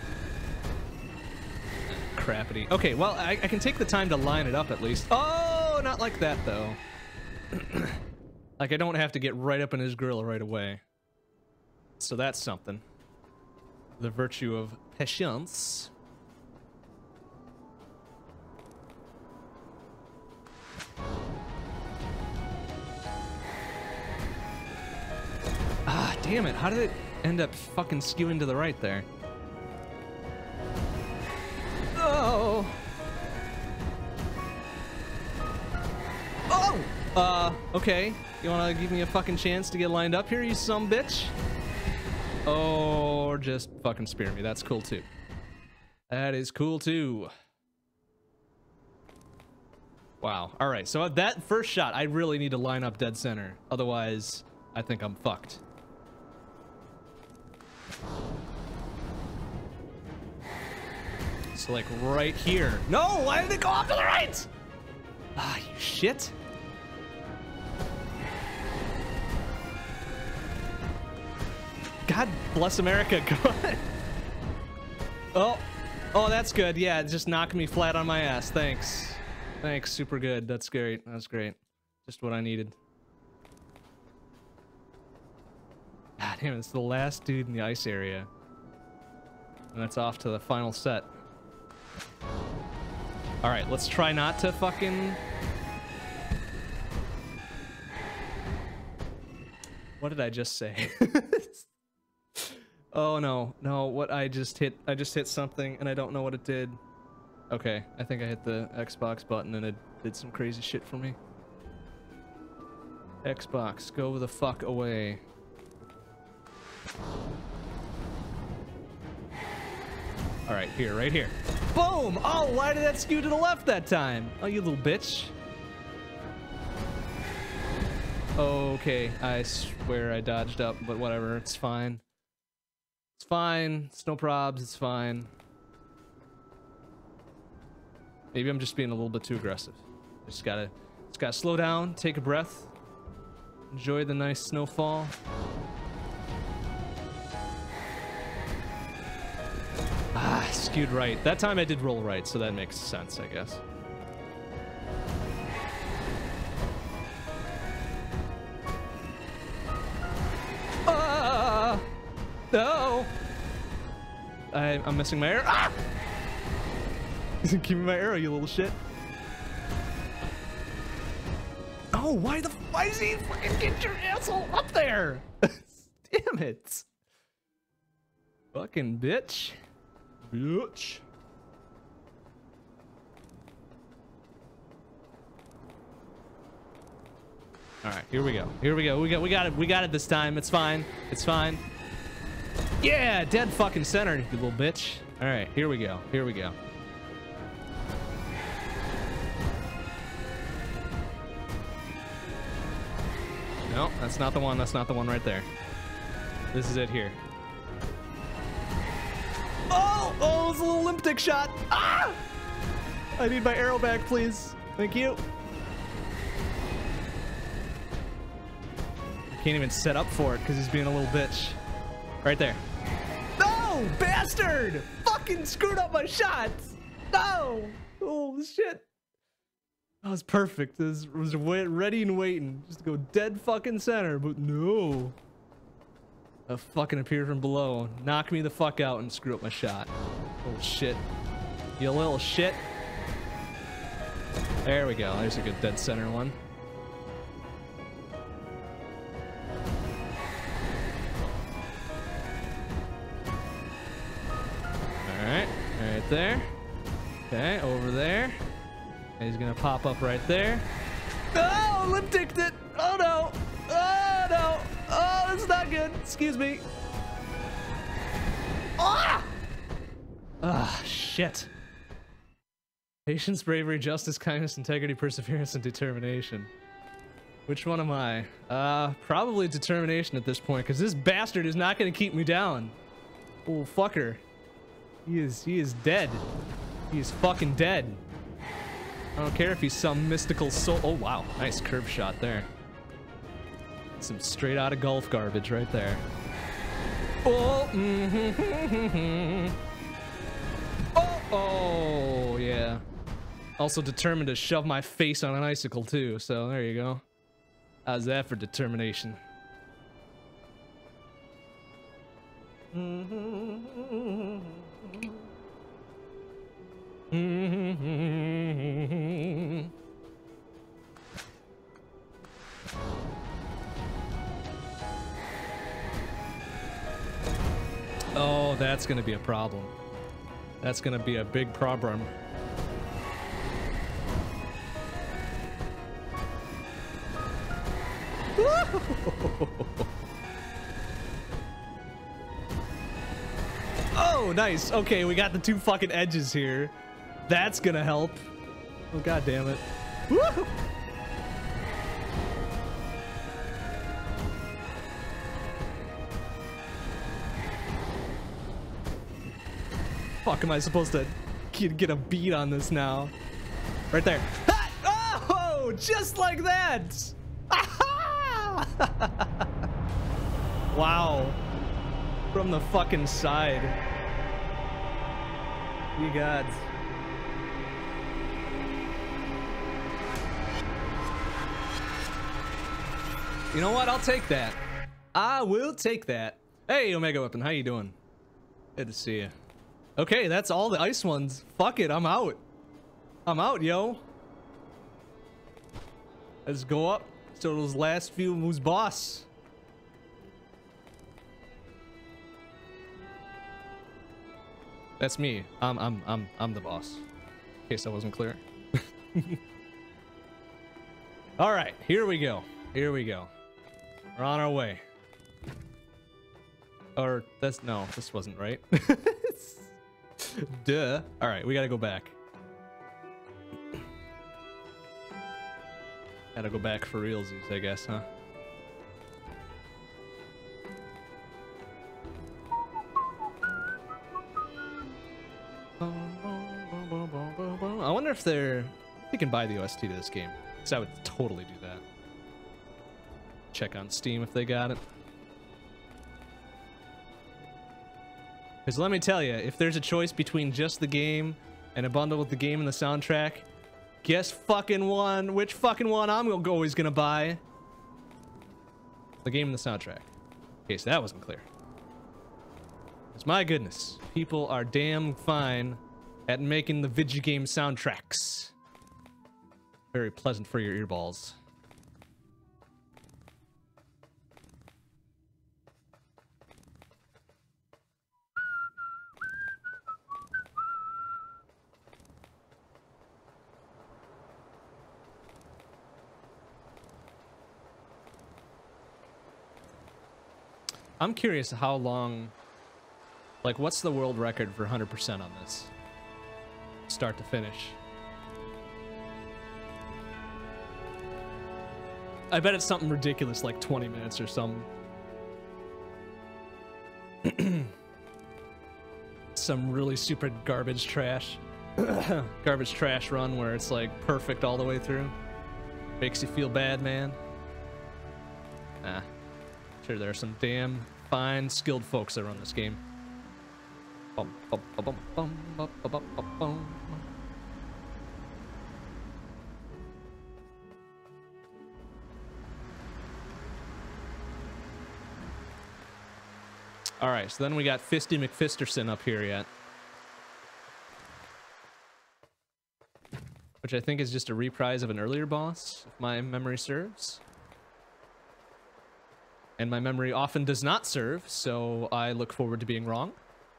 Crappity. Okay, well, I can take the time to line it up at least. Oh, not like that though. Like I don't have to get right up in his grill right away. So that's something. The virtue of patience. Ah, damn it. How did it end up fucking skewing to the right there? Oh. Oh! Okay. You wanna give me a fucking chance to get lined up here, you sumbitch? Or just fucking spear me. That's cool too. That is cool too. Wow. Alright, so that first shot, I really need to line up dead center. Otherwise, I think I'm fucked. So like right here. No! Why did it go off to the right? Ah, you shit. God bless America. Go on. Oh, that's good. Yeah, just knock me flat on my ass. Thanks. Thanks, super good. That's great. That's great. Just what I needed. God damn, it's the last dude in the ice area. And that's off to the final set. Alright, let's try not to fucking... What did I just say? Oh no, no, what I just hit something and I don't know what it did. Okay, I think I hit the Xbox button and it did some crazy shit for me. Xbox, go the fuck away. Alright, here, right here. Boom! Oh, why did that skew to the left that time? Oh, you little bitch. Okay, I swear I dodged up, but whatever, it's fine. It's fine, it's no probs, it's fine. Maybe I'm just being a little bit too aggressive. Just gotta slow down, take a breath, enjoy the nice snowfall. Ah, skewed right. That time I did roll right, so that makes sense, I guess. No! I'm missing my arrow. Ah! Give me my arrow, you little shit. Oh, why is he fucking get your asshole up there? Damn it. Fucking bitch. Bitch. Alright, here we go. Here we go. We got it this time. It's fine. It's fine. Yeah, dead fucking center, you little bitch. Alright, here we go. Here we go. No, that's not the one. That's not the one right there. This is it here. Oh! Oh, it was a little limp dick shot. Ah! I need my arrow back, please. Thank you. I can't even set up for it because he's being a little bitch. Right there. No! Bastard! Fucking screwed up my shots! No! Oh, shit. That was perfect. This was ready and waiting. Just to go dead fucking center, but no. I fucking appear from below. Knock me the fuck out and screw up my shot. Oh, shit. You little shit. There we go. There's a good dead center one. Alright, right there. Okay, over there. He's gonna pop up right there. Oh, lip dicked it! Oh no! Oh no! Oh, that's not good! Excuse me. Ah! Ah, shit. Patience, bravery, justice, kindness, integrity, perseverance, and determination. Which one am I? Probably determination at this point, because this bastard is not gonna keep me down. Oh, fucker. He is dead. He is fucking dead. I don't care if he's some mystical soul. Oh, wow. Nice curve shot there. Some straight out of golf garbage right there. Oh, oh, yeah. Also determined to shove my face on an icicle too, so there you go. How's that for determination? Oh, that's gonna be a problem. That's gonna be a big problem. Oh, nice. Okay, we got the two fucking edges here. That's gonna help. Oh, god damn it. Woo! Fuck, am I supposed to get a beat on this now? Right there. Oh, just like that. Wow. From the fucking side. You gods. You know what? I'll take that. I will take that. Hey, Omega Weapon, how you doing? Good to see you. Okay, that's all the ice ones. Fuck it, I'm out. I'm out, yo. Let's go up. So those last few, who's boss? That's me. I'm the boss. In case that wasn't clear. All right, here we go. Here we go. We're on our way. Or that's no, this wasn't right. Duh. All right, we gotta go back. Gotta go back for realsies, I guess, huh? I wonder if you can buy the OST to this game, because I would totally do that. Check on Steam if they got it. Because let me tell you, if there's a choice between just the game and a bundle with the game and the soundtrack, guess fucking one, which fucking one I'm always gonna buy? The game and the soundtrack. Okay, so that wasn't clear. Because my goodness, people are damn fine at making the video game soundtracks. Very pleasant for your earballs. I'm curious how long, like, what's the world record for 100% on this? Start to finish. I bet it's something ridiculous, like 20 minutes or something. Some really stupid garbage trash. Garbage trash run where it's like perfect all the way through. Makes you feel bad, man. Nah. Sure, there are some damn fine, skilled folks that run this game. Bum, bum, bum, bum, bum, bum, bum, bum, bum. All right, so then we got Fisty McFisterson up here yet. Which I think is just a reprise of an earlier boss, if my memory serves. And my memory often does not serve, so I look forward to being wrong.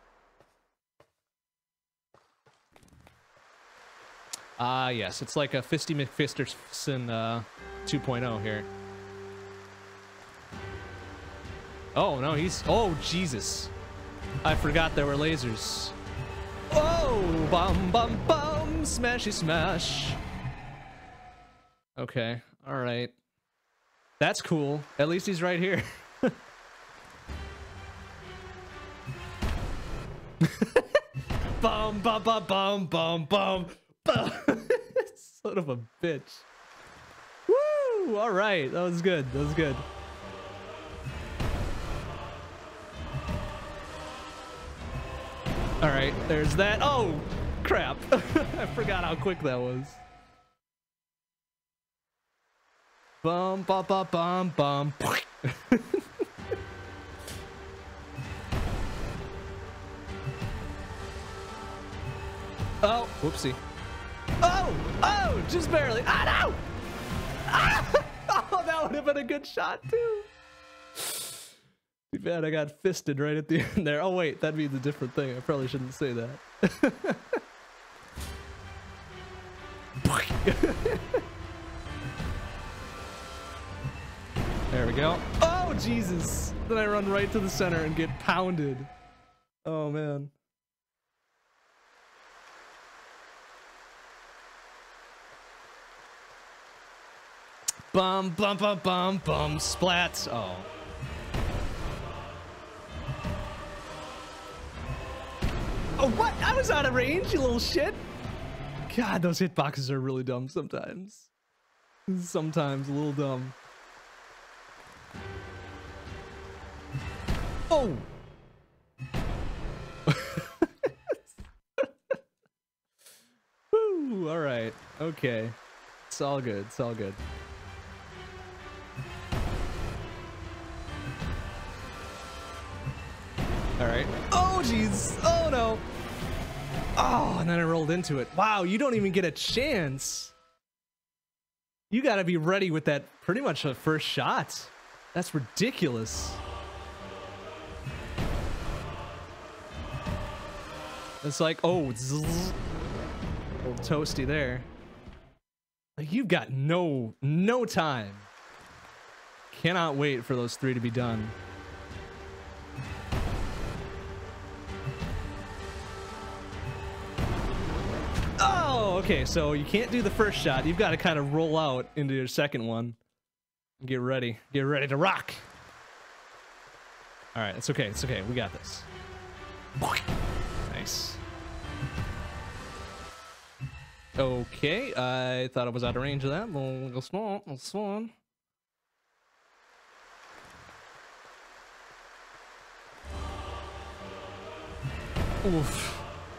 Ah, yes, it's like a Fisty McFisterson 2.0 here. Oh, no, he's... Oh, Jesus. I forgot there were lasers. Oh, bum, bum, bum, smashy smash. Okay, all right. That's cool. At least he's right here. Bum, bum, bum, bum, bum, bum, bum. Son of a bitch. Woo! All right, that was good. That was good. All right, there's that. Oh, crap. I forgot how quick that was. Bum, bum, bum, bum, bum. Oh, whoopsie. Oh, oh, just barely. Ah, no! Ah! Oh, that would have been a good shot, too. Too bad I got fisted right at the end there. Oh, wait, that means a different thing. I probably shouldn't say that. There we go. Oh, Jesus. Then I run right to the center and get pounded. Oh, man. Bum, bum, bum, bum, bum, splats. Oh. Oh, what? I was out of range, you little shit. God, those hitboxes are really dumb sometimes. Sometimes a little dumb. Oh! Woo, all right. Okay. It's all good. It's all good. All right. Oh, jeez. Oh, no. Oh, and then I rolled into it. Wow, you don't even get a chance. You got to be ready with that pretty much a first shot. That's ridiculous. It's like, oh, zzz. A little toasty there. Like, you've got no time. Cannot wait for those 3 to be done. Oh, okay, so you can't do the first shot. You've got to kind of roll out into your second one. Get ready. Get ready to rock. All right, it's okay. It's okay. We got this. Nice. Okay, I thought I was out of range of that. We'll go small. We'll swan. Oof.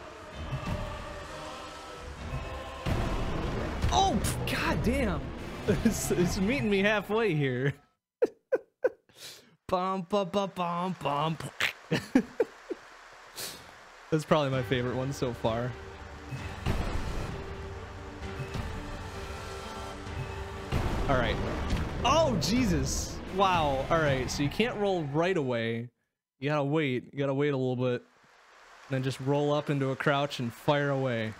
Oh, god damn. It's meeting me halfway here. Bum, bum, bum, bum, bum. That's probably my favorite one so far. All right. Oh, Jesus. Wow. All right. So you can't roll right away. You gotta wait. You gotta wait a little bit. And then just roll up into a crouch and fire away.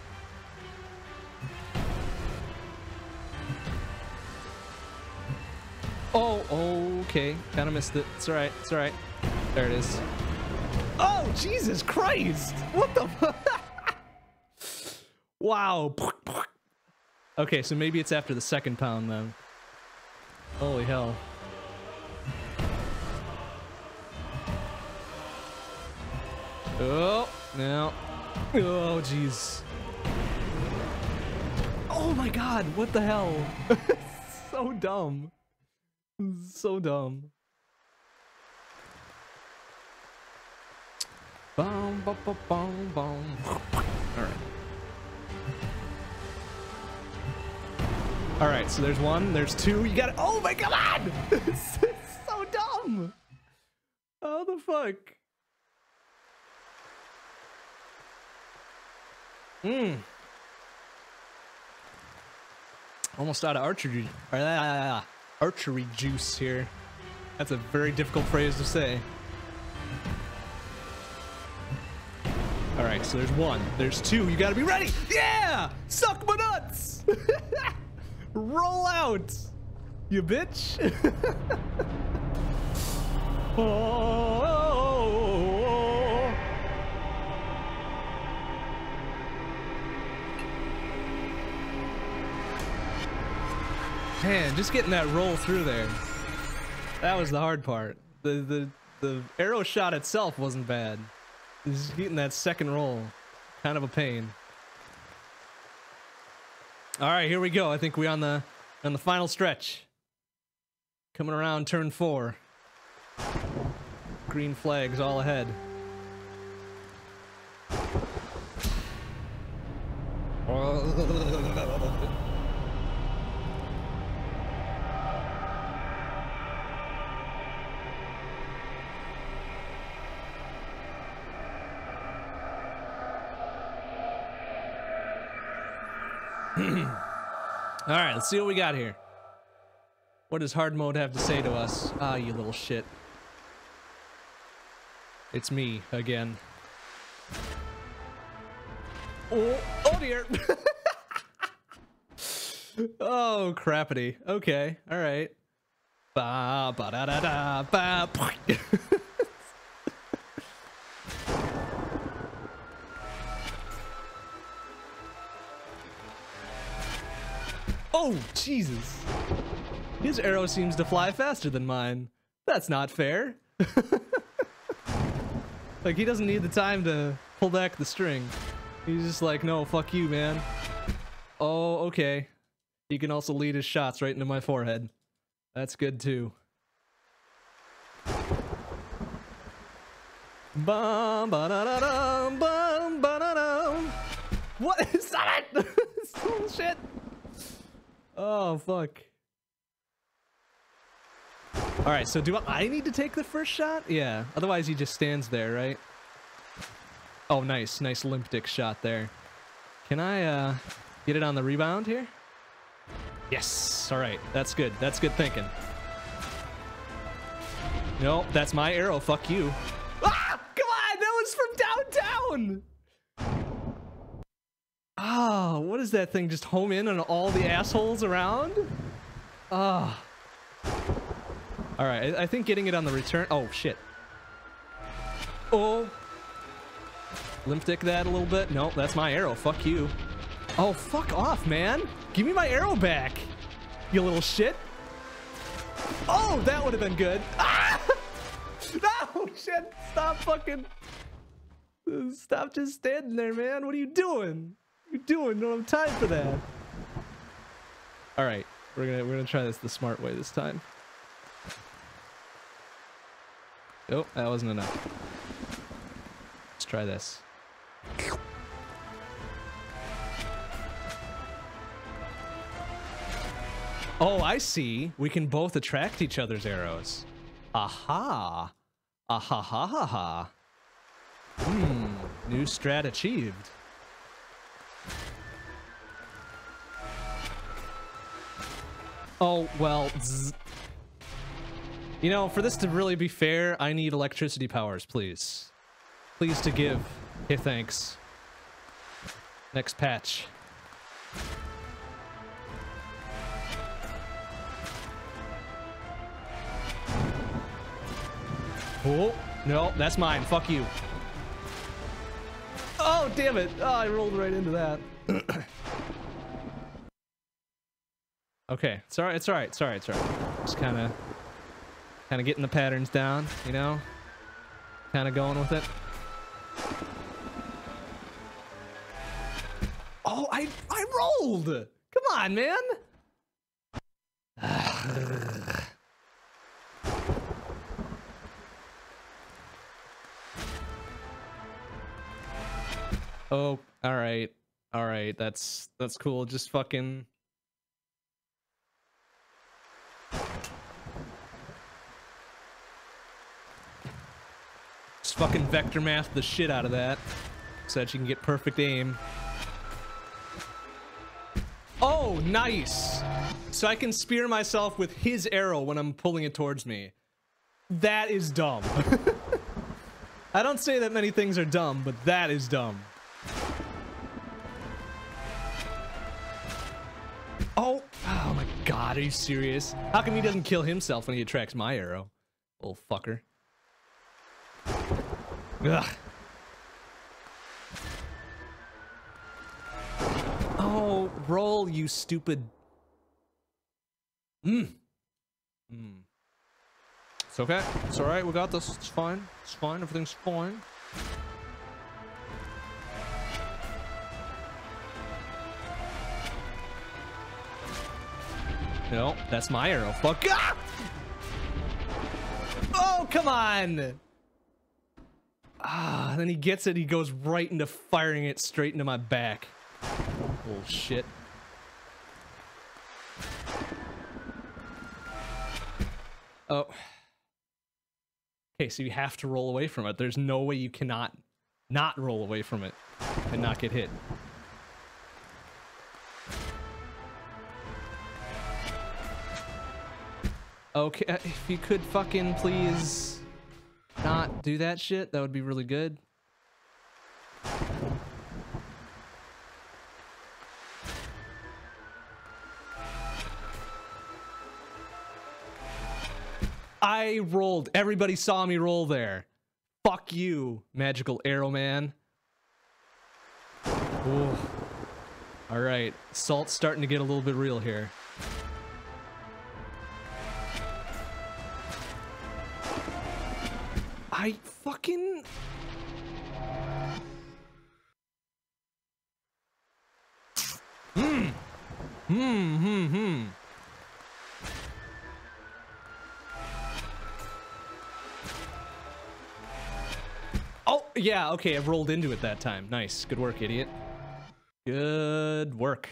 Oh, okay. Kind of missed it. It's all right. It's all right. There it is. Oh, Jesus Christ. What the fuck? Wow. Okay, so maybe it's after the second pound then. Holy hell. Oh, no. Oh, jeez. Oh my god, what the hell? So dumb. So dumb. Boom, boom, boom, boom, boom. Alright. Alright, so there's one, there's two, you gotta— oh my god! It's so dumb! How the fuck? Almost out of archery juice here. That's a very difficult phrase to say. Alright, so there's one, there's two, you gotta be ready! Yeah! Suck my nuts! Roll out, you bitch! Oh. Man, just getting that roll through there. That was the hard part. The arrow shot itself wasn't bad. Just getting that second roll, kind of a pain. All right, here we go. I think we're on the final stretch. Coming around turn 4. Green flags all ahead. All right, let's see what we got here. What does hard mode have to say to us? Ah, you little shit. It's me again. Oh dear. Oh, crappity. Okay, all right. Ba ba da da da ba. Oh, Jesus. His arrow seems to fly faster than mine. That's not fair. Like, he doesn't need the time to pull back the string. He's just like, no, fuck you, man. Oh, okay. He can also lead his shots right into my forehead. That's good, too. Bum, ba-da-da-dum, bum, ba-da-dum. What is that? Bullshit. Oh, fuck. Alright, so do I need to take the first shot? Yeah, otherwise he just stands there, right? Oh, nice. Nice limp dick shot there. Can I, get it on the rebound here? Yes! Alright, that's good. That's good thinking. No, that's my arrow. Fuck you. Ah! Come on! That was from downtown! Ah, oh, what is that thing? Just home in on all the assholes around? Ah. Oh. Alright, I think getting it on the return... Oh, shit. Oh. Limp dick that a little bit. No, that's my arrow. Fuck you. Oh, fuck off, man. Give me my arrow back, you little shit. Oh, that would have been good. Ah! No, shit. Stop fucking... Stop just standing there, man. What are you doing? What are you doing? Don't have time for that. Alright, we're gonna try this the smart way this time. Oh, that wasn't enough. Let's try this. Oh, I see. We can both attract each other's arrows. Aha. Aha ha ha ha. New strat achieved. Oh, well, you know, for this to really be fair, I need electricity powers, please. Please to give. Hey, thanks. Next patch. Oh, no, that's mine. Fuck you. Oh, damn it. Oh, I rolled right into that. Okay, it's alright, it's alright, it's alright, it's alright. Just kinda getting the patterns down, you know? Kinda going with it. Oh, I rolled! Come on, man! Oh, alright. Alright, that's cool. Just fucking... Just fucking vector math the shit out of that so that you can get perfect aim. Oh, nice! So I can spear myself with his arrow when I'm pulling it towards me. That is dumb. I don't say that many things are dumb, but that is dumb. Oh, oh my god, are you serious? How come he doesn't kill himself when he attracts my arrow? Little fucker. Ugh. Oh, roll, you stupid. It's okay. It's alright, we got this. It's fine. It's fine. Everything's fine. No, that's my arrow. Fuck. Ah! Oh, come on! Ah, then he gets it, he goes right into firing it straight into my back. Bullshit. Oh. Okay, so you have to roll away from it. There's no way you cannot not roll away from it and not get hit. Okay, if you could fucking please not do that shit, that would be really good. I rolled. Everybody saw me roll there. Fuck you, magical arrow man. Ooh. All right, salt's starting to get a little bit real here. I fucking... Oh, yeah, okay, I rolled into it that time. Nice. Good work, idiot. Good work.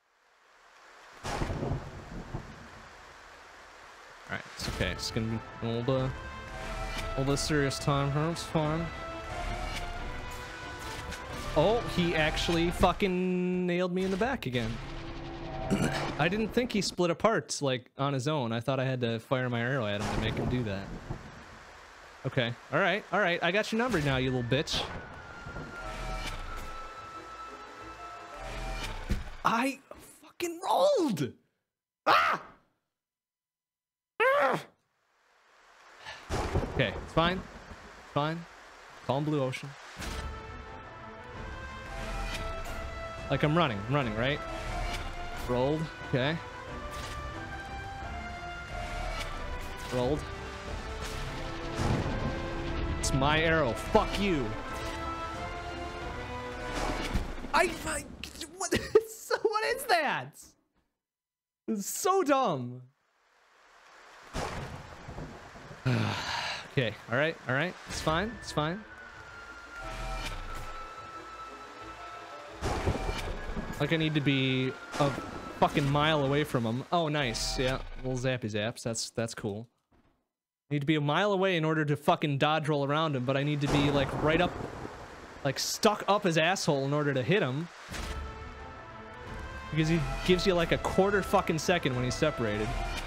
Alright, it's okay. It's gonna be all the serious time here. It's fine. Oh, he actually fucking nailed me in the back again. I didn't think he split apart, like, on his own. I thought I had to fire my arrow at him to make him do that. Okay. Alright, alright. I got your number now, you little bitch. I fucking rolled! Ah! Ah! Okay, it's fine. It's fine. Calm blue ocean. Like I'm running, right? Rolled, okay. Rolled. It's my arrow. Fuck you. What is that? It's so dumb. Okay, alright, it's fine, it's fine. Like I need to be a fucking mile away from him. Oh, nice, yeah, little zappy zaps, that's cool. I need to be a mile away in order to fucking dodge roll around him, but I need to be like right up, like stuck up his asshole in order to hit him. Because he gives you like a quarter fucking second when he's separated.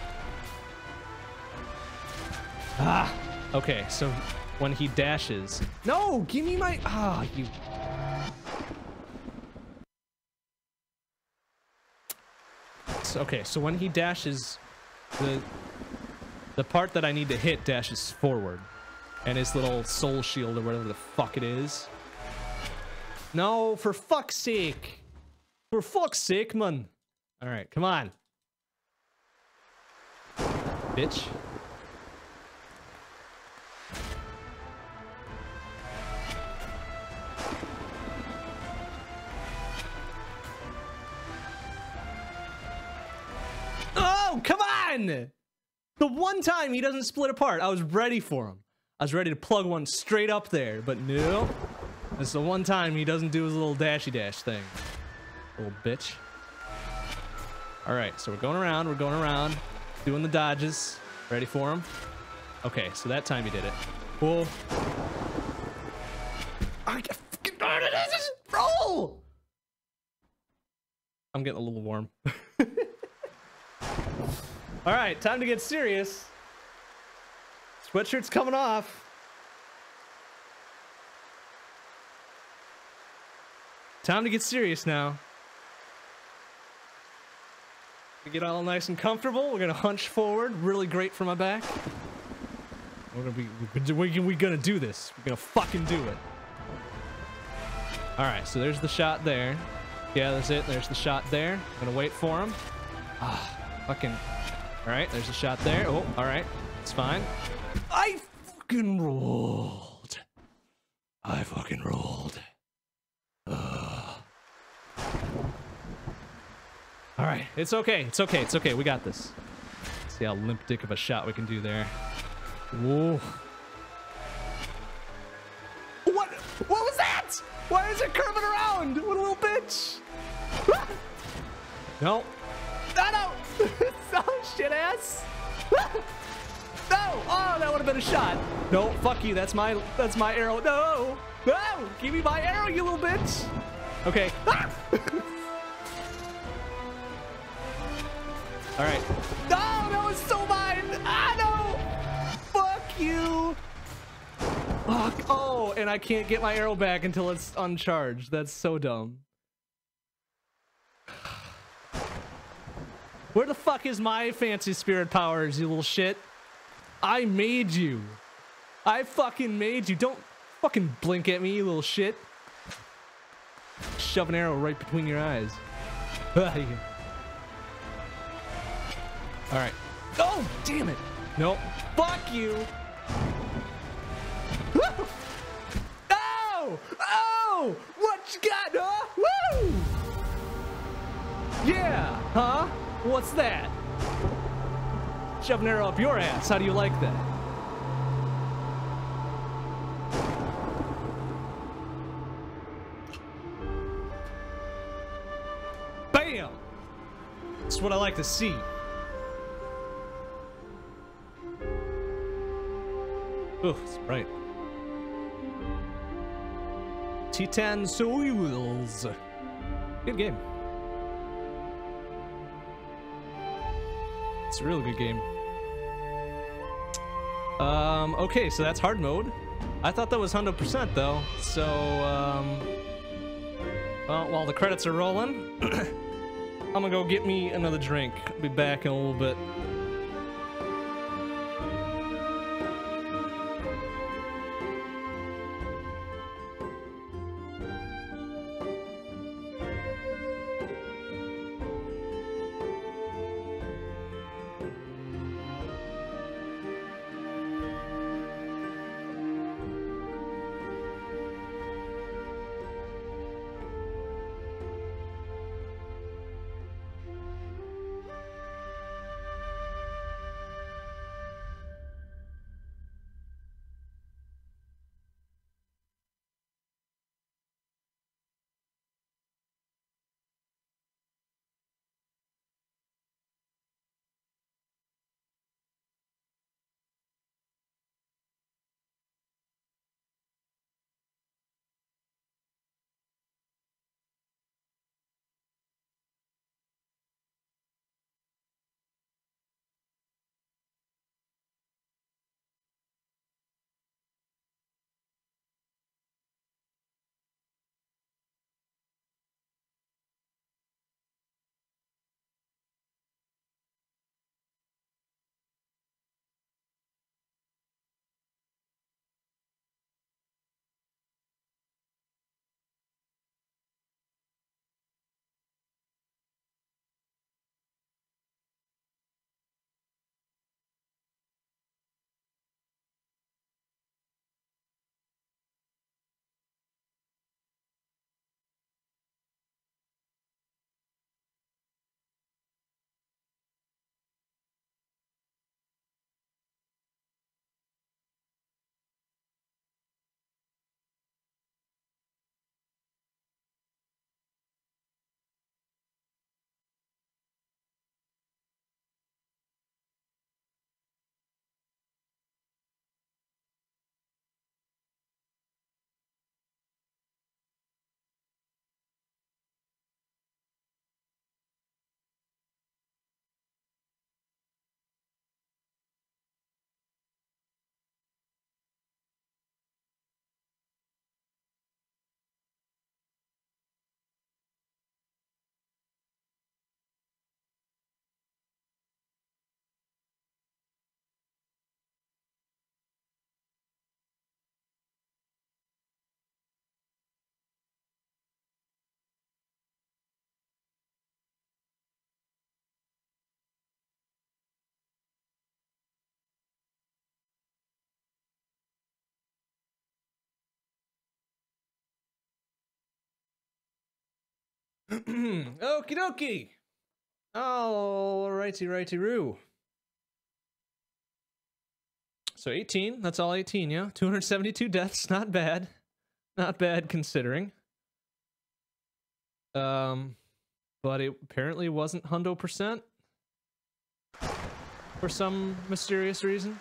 Ah! Okay, so when he dashes... No! Give me my... Ah, you... Okay, so when he dashes, the part that I need to hit dashes forward. And his little soul shield or whatever the fuck it is. No, for fuck's sake! For fuck's sake, man! Alright, come on. Bitch. Oh, come on! The one time he doesn't split apart, I was ready for him. I was ready to plug one straight up there, but no. It's the one time he doesn't do his little dashy dash thing. Little bitch. Alright, so we're going around, doing the dodges. Ready for him? Okay, so that time he did it. Whoa. Roll! I'm getting a little warm. Alright, time to get serious. Sweatshirt's coming off. Time to get serious now. We get all nice and comfortable. We're gonna hunch forward. Really great for my back. We're gonna do this. We're gonna fucking do it. All right, so there's the shot there. Yeah, that's it. There's the shot there. I'm gonna wait for him. Ah, fucking. All right, there's a shot there. Oh, all right, it's fine. I fucking rolled. I fucking rolled. All right, it's okay. It's okay. It's okay. We got this. Let's see how limp dick of a shot we can do there. Whoa. What was that? Why is it curving around? What a little bitch. No. No, no! Oh, shit ass! No! Oh, that would have been a shot. No, fuck you. That's my arrow. No! No! Give me my arrow, you little bitch! Okay. Alright. No, that was so mine! Ah, no! Fuck you! Fuck. Oh, and I can't get my arrow back until it's uncharged. That's so dumb. Where the fuck is my fancy spirit powers, you little shit? I made you. I fucking made you. Don't fucking blink at me, you little shit. Shove an arrow right between your eyes. Alright. Oh, damn it. Nope. Fuck you. Oh! Oh! What you got, huh? Woo! Yeah, huh? What's that? Shove an arrow up your ass. How do you like that? Bam! That's what I like to see. Oh, it's bright. Titan Souls. Good game. It's a really good game. Okay, so that's hard mode. I thought that was 100% though. So, well, while the credits are rolling, I'm gonna go get me another drink. I'll be back in a little bit. Okie dokie. All righty roo. So 18, that's all 18, yeah? 272 deaths, not bad. Not bad considering. but it apparently wasn't 100% for some mysterious reason.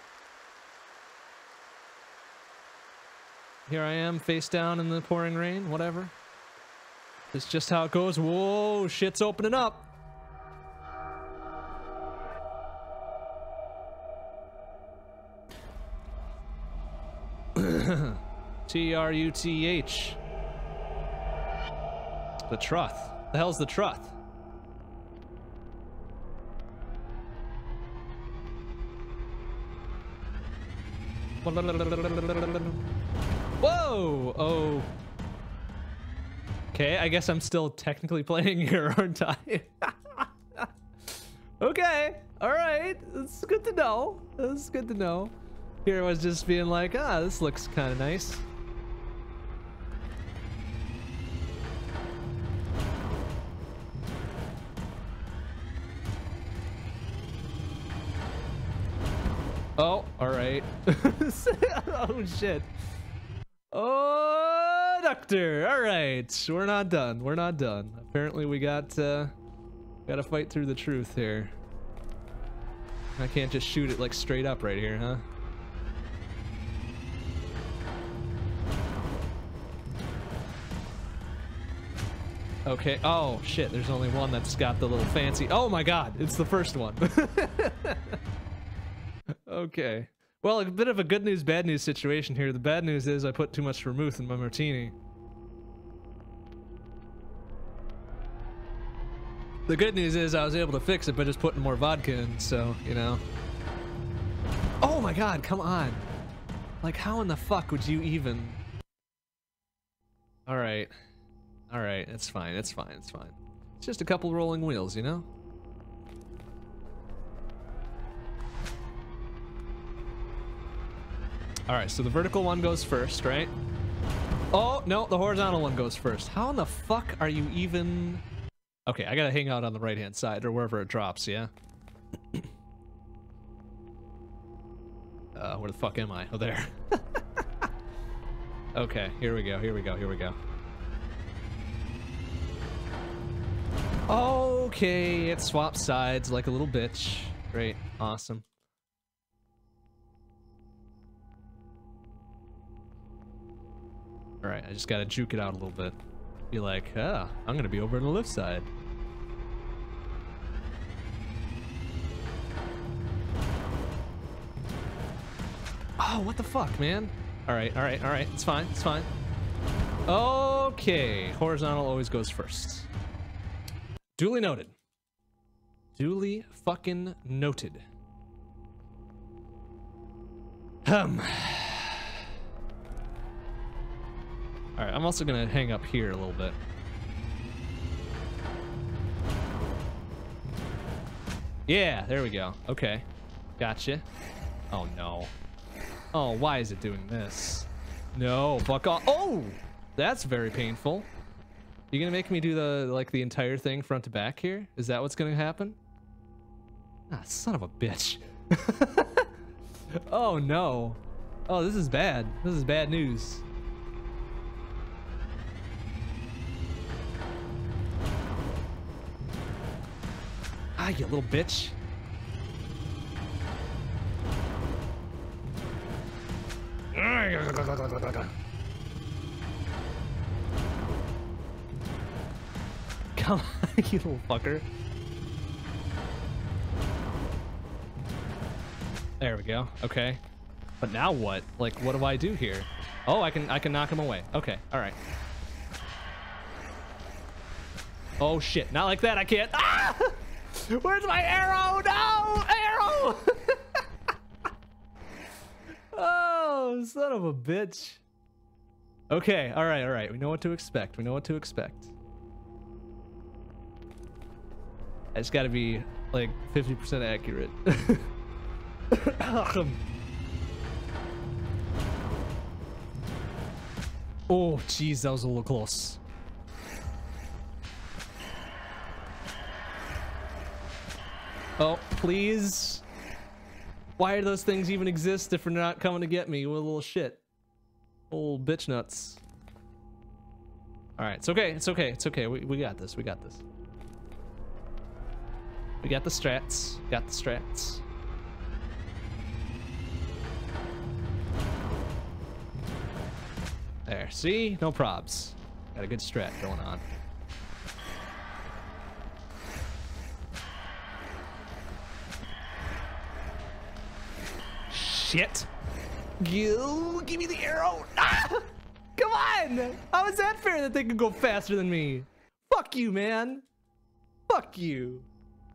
Here I am, face down in the pouring rain, whatever. It's just how it goes. Whoa, shit's opening up. Truth. The Truth. The hell's the Truth? Whoa! Oh. Okay, I guess I'm still technically playing here, aren't I? Okay, alright. It's good to know. It's good to know. Here I was just being like, ah, this looks kind of nice. Oh, alright. Oh, shit. Oh, Doctor. Alright. We're not done. We're not done. Apparently we gotta fight through the truth here. I can't just shoot it like straight up right here, huh? Okay. Oh, shit. There's only one that's got the little fancy... Oh, my God. It's the first one. Okay. Well, a bit of a good news, bad news situation here. The bad news is I put too much vermouth in my martini. The good news is I was able to fix it by just putting more vodka in, so, you know. Oh my God, come on. Like, how in the fuck would you even... Alright. Alright, it's fine, it's fine, it's fine. It's just a couple rolling wheels, you know? Alright, so the vertical one goes first, right? Oh, no, the horizontal one goes first. How in the fuck are you even... Okay, I gotta hang out on the right-hand side, or wherever it drops, yeah? Where the fuck am I? Oh, there. Okay, here we go, here we go, here we go. Okay, it swaps sides like a little bitch. Great, awesome. Alright, I just gotta juke it out a little bit. Be like, ah, I'm gonna be over on the left side. Oh, what the fuck, man? Alright, alright, alright, it's fine, it's fine. Okay, horizontal always goes first. Duly noted. Duly fucking noted. Alright, I'm also gonna hang up here a little bit. Yeah, there we go. Okay. Gotcha. Oh no. Oh, why is it doing this? No, fuck off. Oh! That's very painful. You gonna make me do the entire thing front to back here? Is that what's gonna happen? Ah, son of a bitch. Oh no. Oh, this is bad. This is bad news. Ah, you little bitch. Come on, you little fucker. There we go. Okay. But now what? Like, what do I do here? Oh, I can knock him away. Okay. All right. Oh shit. Not like that. I can't. Ah! Where's my arrow? No! Arrow! Oh, son of a bitch. Okay. All right. All right. We know what to expect. We know what to expect. I just gotta be like 50% accurate. Oh, jeez, that was a little close. Oh, please. Why do those things even exist if they're not coming to get me with a little shit? Old bitch nuts. All right, it's okay. It's okay. It's okay. We got this. We got this. We got the strats. Got the strats. There. See? No probs. Got a good strat going on. Shit. Give me the arrow. Ah! Come on. How is that fair that they can go faster than me? Fuck you, man. Fuck you.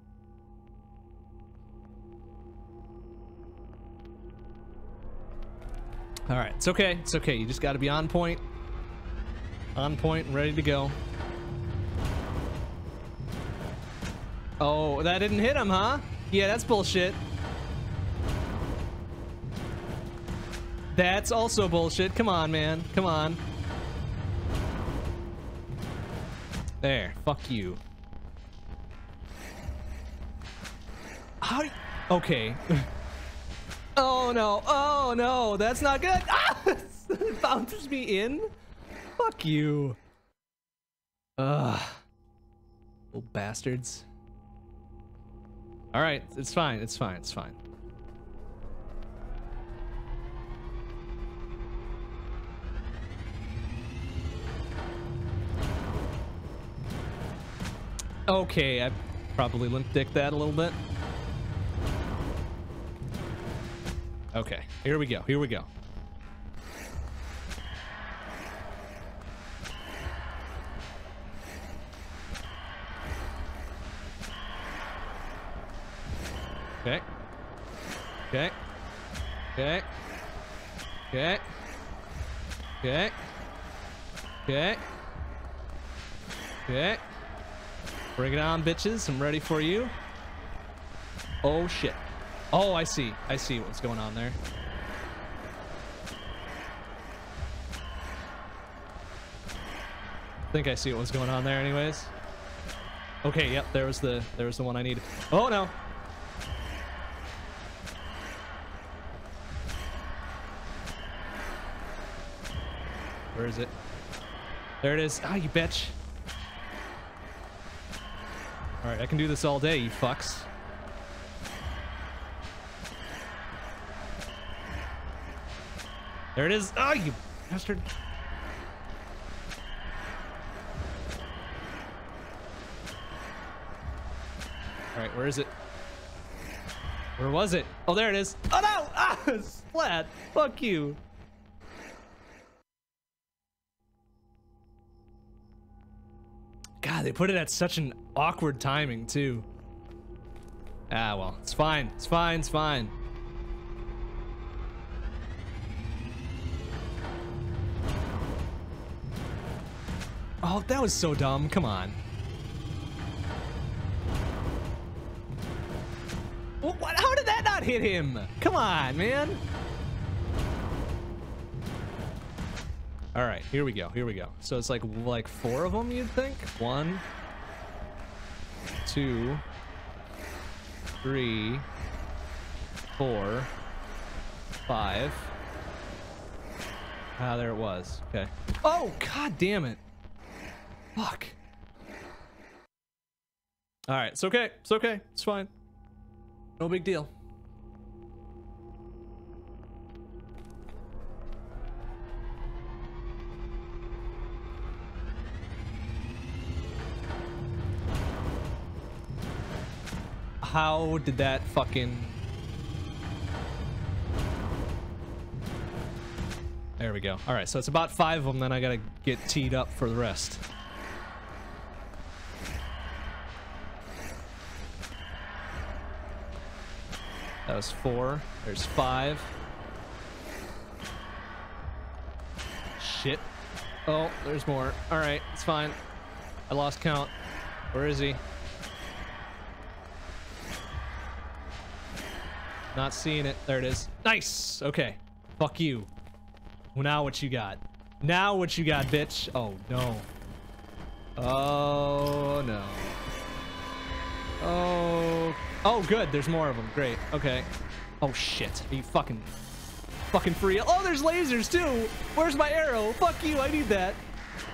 All right, it's okay. It's okay. You just got to be on point. On point and ready to go. Oh, that didn't hit him, huh? Yeah, that's bullshit. That's also bullshit. Come on, man. Come on. There. Fuck you. How? Okay. Oh no. Oh no. That's not good. Ah! It bounces me in. Fuck you. Ugh. Little bastards. All right. It's fine. It's fine. It's fine. Okay, I probably limp-dicked that a little bit. Okay, here we go. Here we go. Okay. Okay. Okay. Okay. Okay. Okay. Okay. Bring it on, bitches. I'm ready for you. Oh, shit. Oh, I see. I see what's going on there. I think I see what was going on there anyways. Okay, yep, there was the one I needed. Oh, no. Where is it? There it is. Ah, you bitch. All right, I can do this all day, you fucks. There it is. Oh, you bastard. All right, where is it? Where was it? Oh, there it is. Oh, no. Ah, splat. Fuck you. God, they put it at such an awkward timing, too. Ah, well, it's fine. It's fine. It's fine. Oh, that was so dumb. Come on. What? How did that not hit him? Come on, man. All right, here we go. Here we go. So it's like 4 of them, you'd think? 1, 2, 3, 4, 5. Ah, there it was. Okay. Oh, god damn it. Fuck. All right, it's okay. It's okay. It's fine. No big deal. How did that fucking... There we go. All right, so it's about 5 of them, then I gotta get teed up for the rest. That was 4. There's 5. Shit. Oh, there's more. All right, it's fine. I lost count. Where is he? Not seeing it. There it is. Nice. Okay. Fuck you. Well, now what you got? Now what you got, bitch? Oh, no. Oh, no. Oh. Oh, good. There's more of them. Great. Okay. Oh, shit. Are you fucking for real? Oh, there's lasers, too. Where's my arrow? Fuck you. I need that.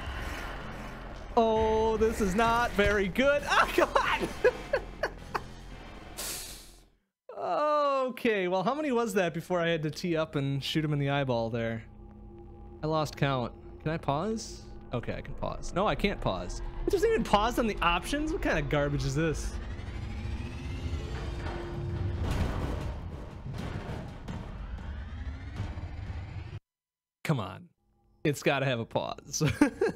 Oh, this is not very good. Oh, come on. Okay, well, how many was that before I had to tee up and shoot him in the eyeball there? I lost count. Can I pause? Okay, I can pause. No, I can't pause. It doesn't even pause on the options? What kind of garbage is this? Come on. It's got to have a pause.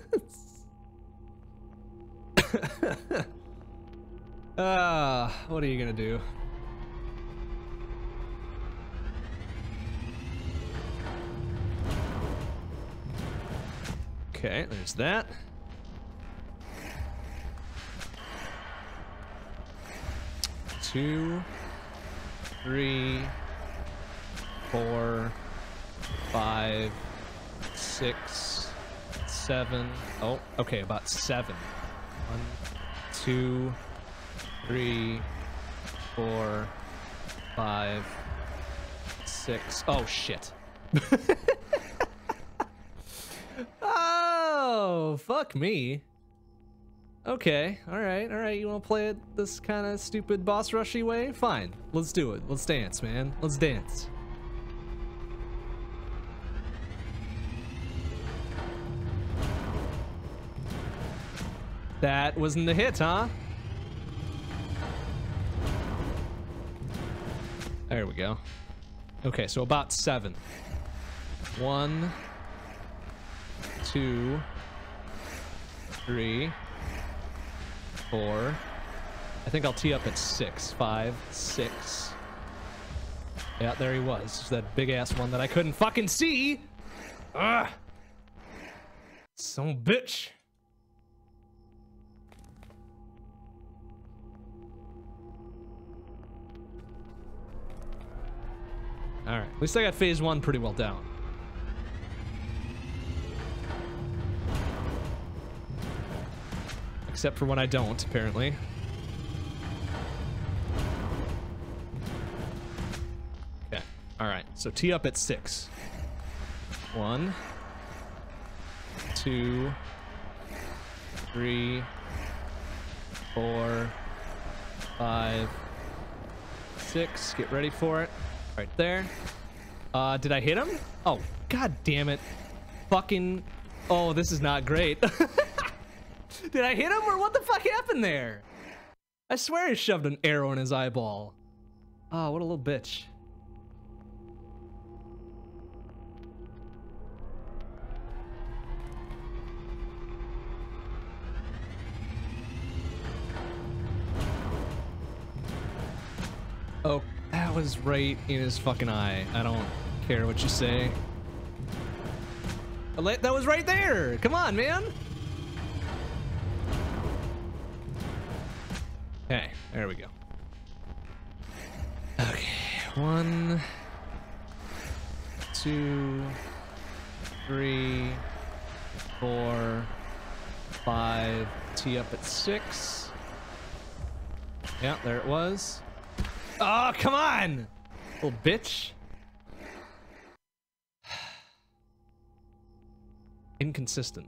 What are you gonna do? Okay, there's that. Two, 3, 4, 5, 6, 7. Oh, okay, about 7. 1, 2, 3, 4, 5, 6. Oh shit. Oh, fuck me. Okay, alright, you wanna play it this kind of stupid boss rushy way? Fine, let's do it. Let's dance, man. Let's dance. That wasn't a hit, huh? There we go. Okay, so about 7. 1, 2, 3, 4. I think I'll tee up at 6. 5, 6. Yeah, there he was. Just that big ass one that I couldn't fucking see. Ugh. Son of a bitch. All right, at least I got phase 1 pretty well down. Except for when I don't, apparently. Okay, all right, so tee up at 6. 1, 2, 3, 4, 5, 6. Get ready for it. Right there. Did I hit him? Oh, god damn it. Fucking... Oh, this is not great. Did I hit him or what the fuck happened there? I swear I shoved an arrow in his eyeball. Oh, what a little bitch. Oh, that was right in his fucking eye. I don't care what you say. That was right there. Come on, man. Okay, there we go. Okay, 1, 2, 3, 4, 5. Tee up at 6. Yeah, there it was. Oh, come on! Little bitch. Inconsistent.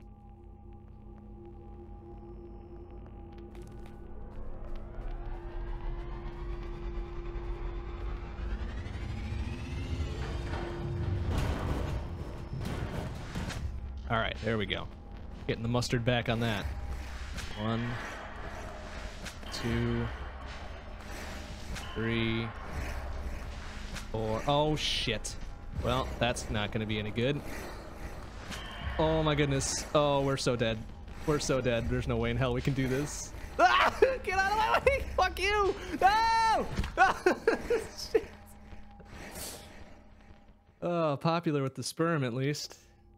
All right, there we go. Getting the mustard back on that. 1, 2, 3, 4. Oh shit. Well, that's not gonna be any good. Oh my goodness. Oh, we're so dead. We're so dead. There's no way in hell we can do this. Ah! Get out of my way! Fuck you! No! Shit. Oh, popular with the sperm at least.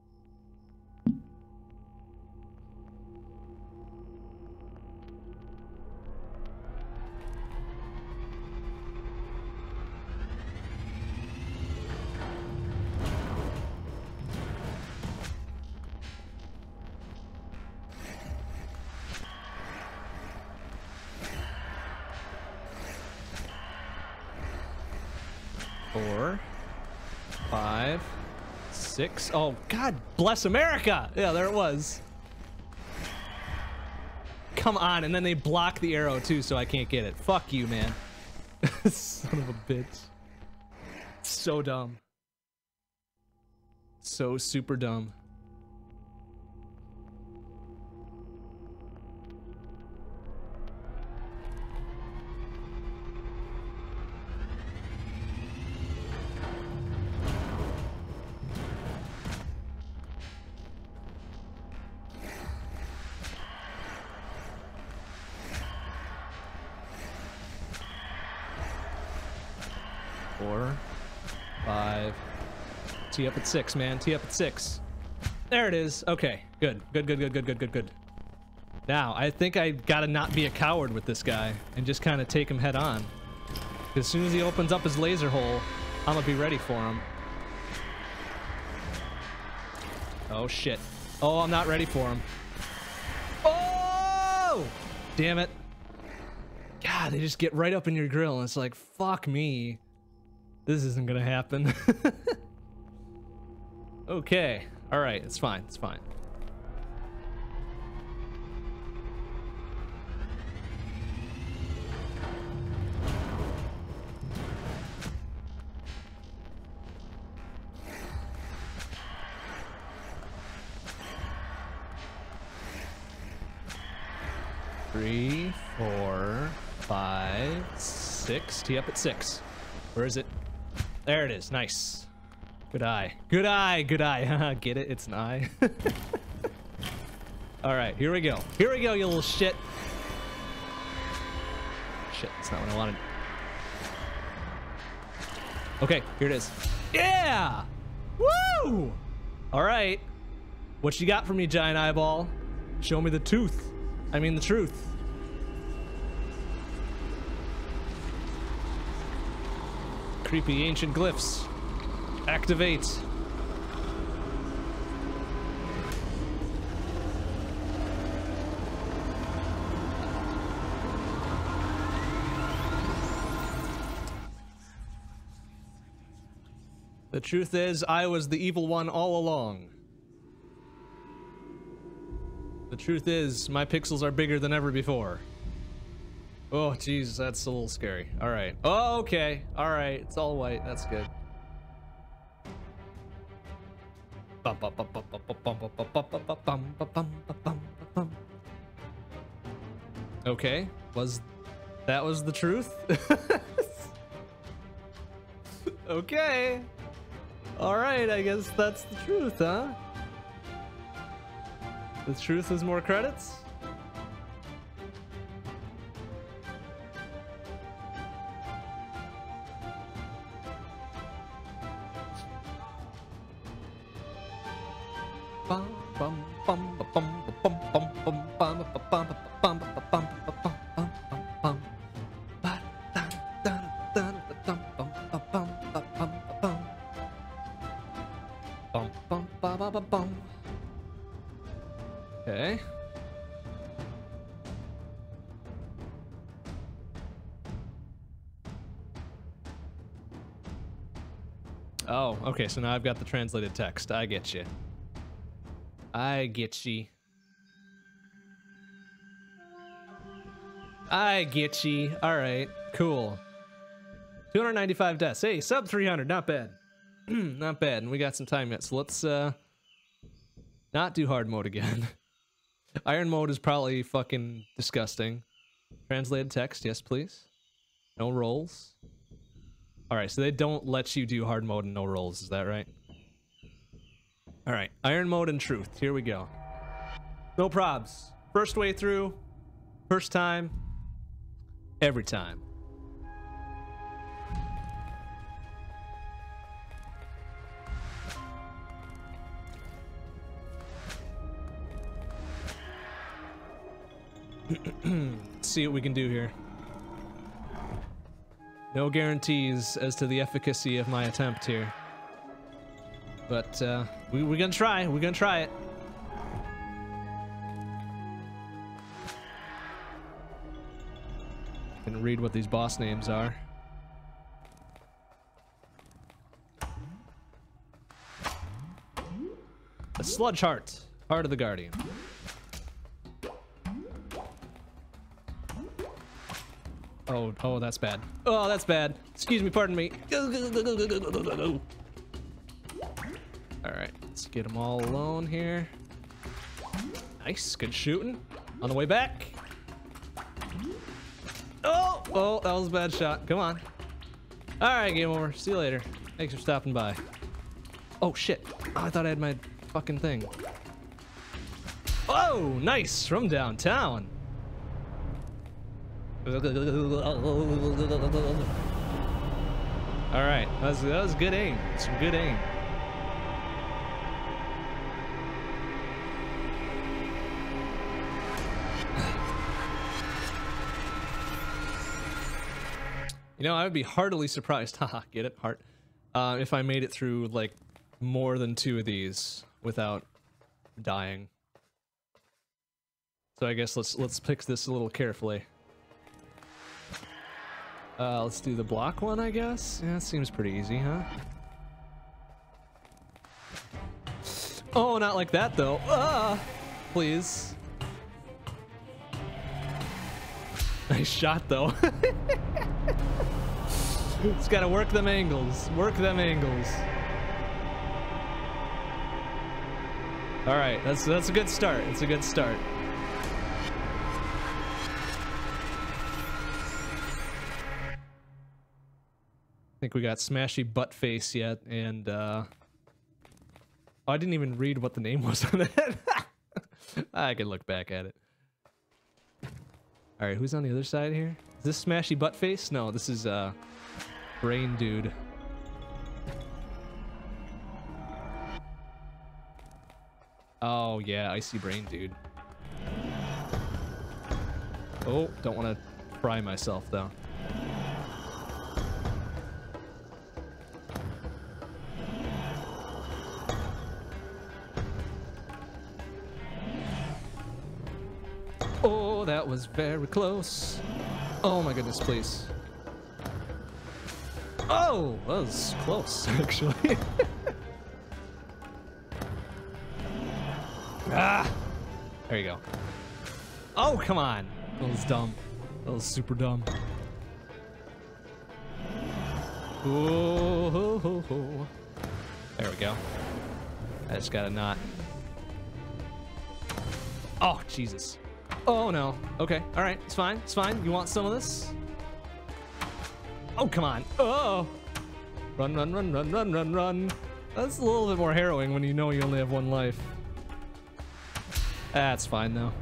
Oh, God bless America! Yeah, there it was. Come on, and then they block the arrow too, so I can't get it. Fuck you, man. Son of a bitch. So dumb. So super dumb. Four, five. Tee up at 6, man. Tee up at 6. There it is. Okay, good. Good. Now, I think I gotta not be a coward with this guy and just kind of take him head on. As soon as he opens up his laser hole, I'm gonna be ready for him. Oh, shit. Oh, I'm not ready for him. Oh! Damn it. God, they just get right up in your grill and it's like, fuck me. This isn't gonna happen. Okay. All right. It's fine. It's fine. Three, 4, 5, 6. Tee up at 6. Where is it? There it is. Nice. Good eye. Good eye. Good eye. Get it? It's an eye. All right. Here we go. Here we go, you little shit. Shit. That's not what I wanted. Okay. Here it is. Yeah! Woo! All right. What you got for me, giant eyeball? Show me the tooth. I mean the truth. Creepy ancient glyphs. Activate. The truth is, I was the evil one all along. The truth is, my pixels are bigger than ever before. Oh, jeez, that's a little scary. All right. Oh, okay. All right. It's all white. That's good. Okay. That was the truth? Okay. All right. I guess that's the truth, huh? The truth is more credits? Okay. Oh, okay, so now I've got the translated text. I get you. I get you. I get you. All right, cool. 295 deaths. Hey, sub 300. Not bad. Not bad. And we got some time yet, so let's not do hard mode again. Iron mode is probably fucking disgusting. Translated text, yes, please. No rolls. All right, so they don't let you do hard mode and no rolls. Is that right? All right, iron mode and truth. Here we go. No probs. First way through. First time. Every time. Let's see what we can do here. No guarantees as to the efficacy of my attempt here. But we're gonna try. We're gonna try it. Gonna read what these boss names are. A Sludge Heart. Heart of the Guardian. Oh, that's bad. Oh, that's bad. Excuse me, pardon me. All right, let's get them all alone here. Nice, good shooting. On the way back. Oh, that was a bad shot. Come on. All right, game over. See you later. Thanks for stopping by. Oh, shit. Oh, I thought I had my fucking thing. Oh, nice. From downtown. All right, that was good aim. Some good aim. You know, I would be heartily surprised. Haha, get it? Heart. If I made it through like more than 2 of these without dying. So I guess let's pick this a little carefully. Let's do the block one, I guess. Yeah, it seems pretty easy, huh? Oh, not like that though. Please. Nice shot though. Just gotta work them angles. Work them angles. All right, that's a good start. It's a good start. I think we got Smashy Buttface yet, and oh, I didn't even read what the name was on it. I can look back at it. All right, who's on the other side here? Is this Smashy Buttface? No, this is Brain Dude. Oh yeah, I see Brain Dude. Oh, don't want to fry myself though. Oh, that was very close. Oh my goodness, please. Oh, that was close, actually. Ah! There you go. Oh, come on. That was dumb. That was super dumb. Oh, there we go. I just got a knot. Oh, Jesus. Oh, no. Okay. All right. It's fine. It's fine. You want some of this? Oh, come on. Oh. Run, run, run, run, run, run, run. That's a little bit more harrowing when you know you only have 1 life. That's fine, though.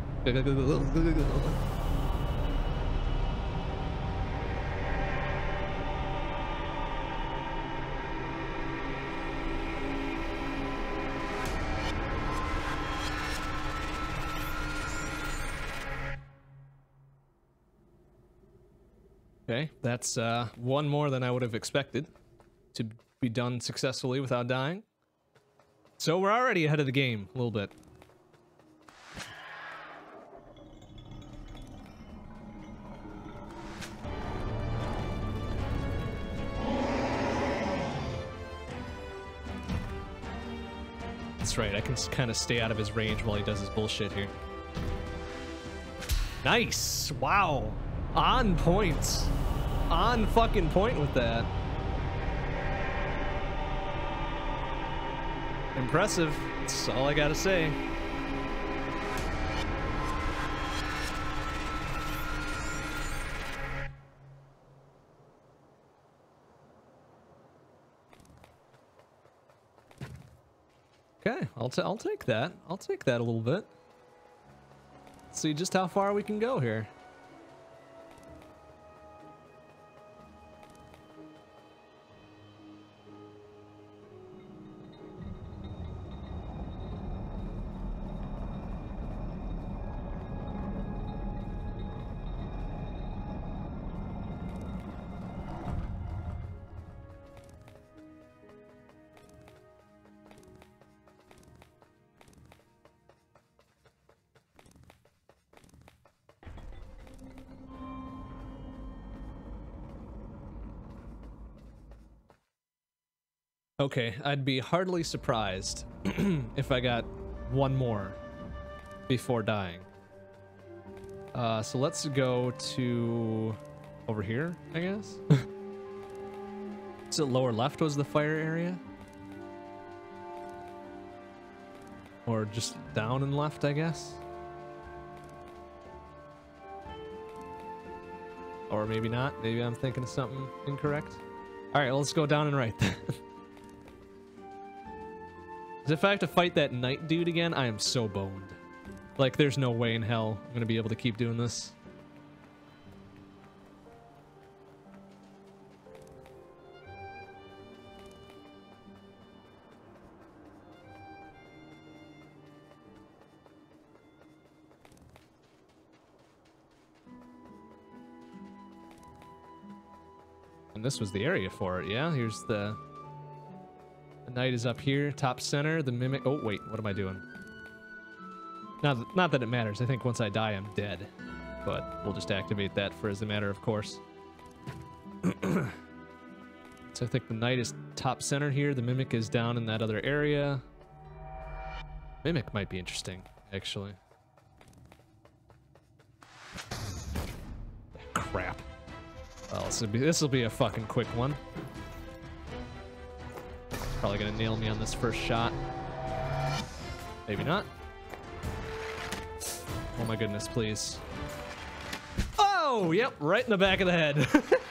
Okay, that's 1 more than I would have expected to be done successfully without dying. So we're already ahead of the game a little bit. That's right, I can kind of stay out of his range while he does his bullshit here. Nice! Wow! On point! On fucking point with that. Impressive. That's all I gotta say. Okay, I'll take that. I'll take that a little bit. See just how far we can go here. Okay, I'd be heartily surprised if I got 1 more before dying. So let's go to over here, I guess. So lower left was the fire area? Or just down and left, I guess? Or maybe not. Maybe I'm thinking of something incorrect. All right, well, let's go down and right then. If I have to fight that knight dude again, I am so boned. Like, there's no way in hell I'm gonna be able to keep doing this. And this was the area for it, yeah? Here's the knight is up here, top center, the mimic... Oh, wait, what am I doing? Not that it matters. I think once I die, I'm dead. But we'll just activate that for as a matter of course. So I think the knight is top center here. The mimic is down in that other area. Mimic might be interesting, actually. Crap. Well, this will be a fucking quick one. Probably gonna nail me on this first shot. Maybe not. Oh my goodness, please. Oh, yep, right in the back of the head.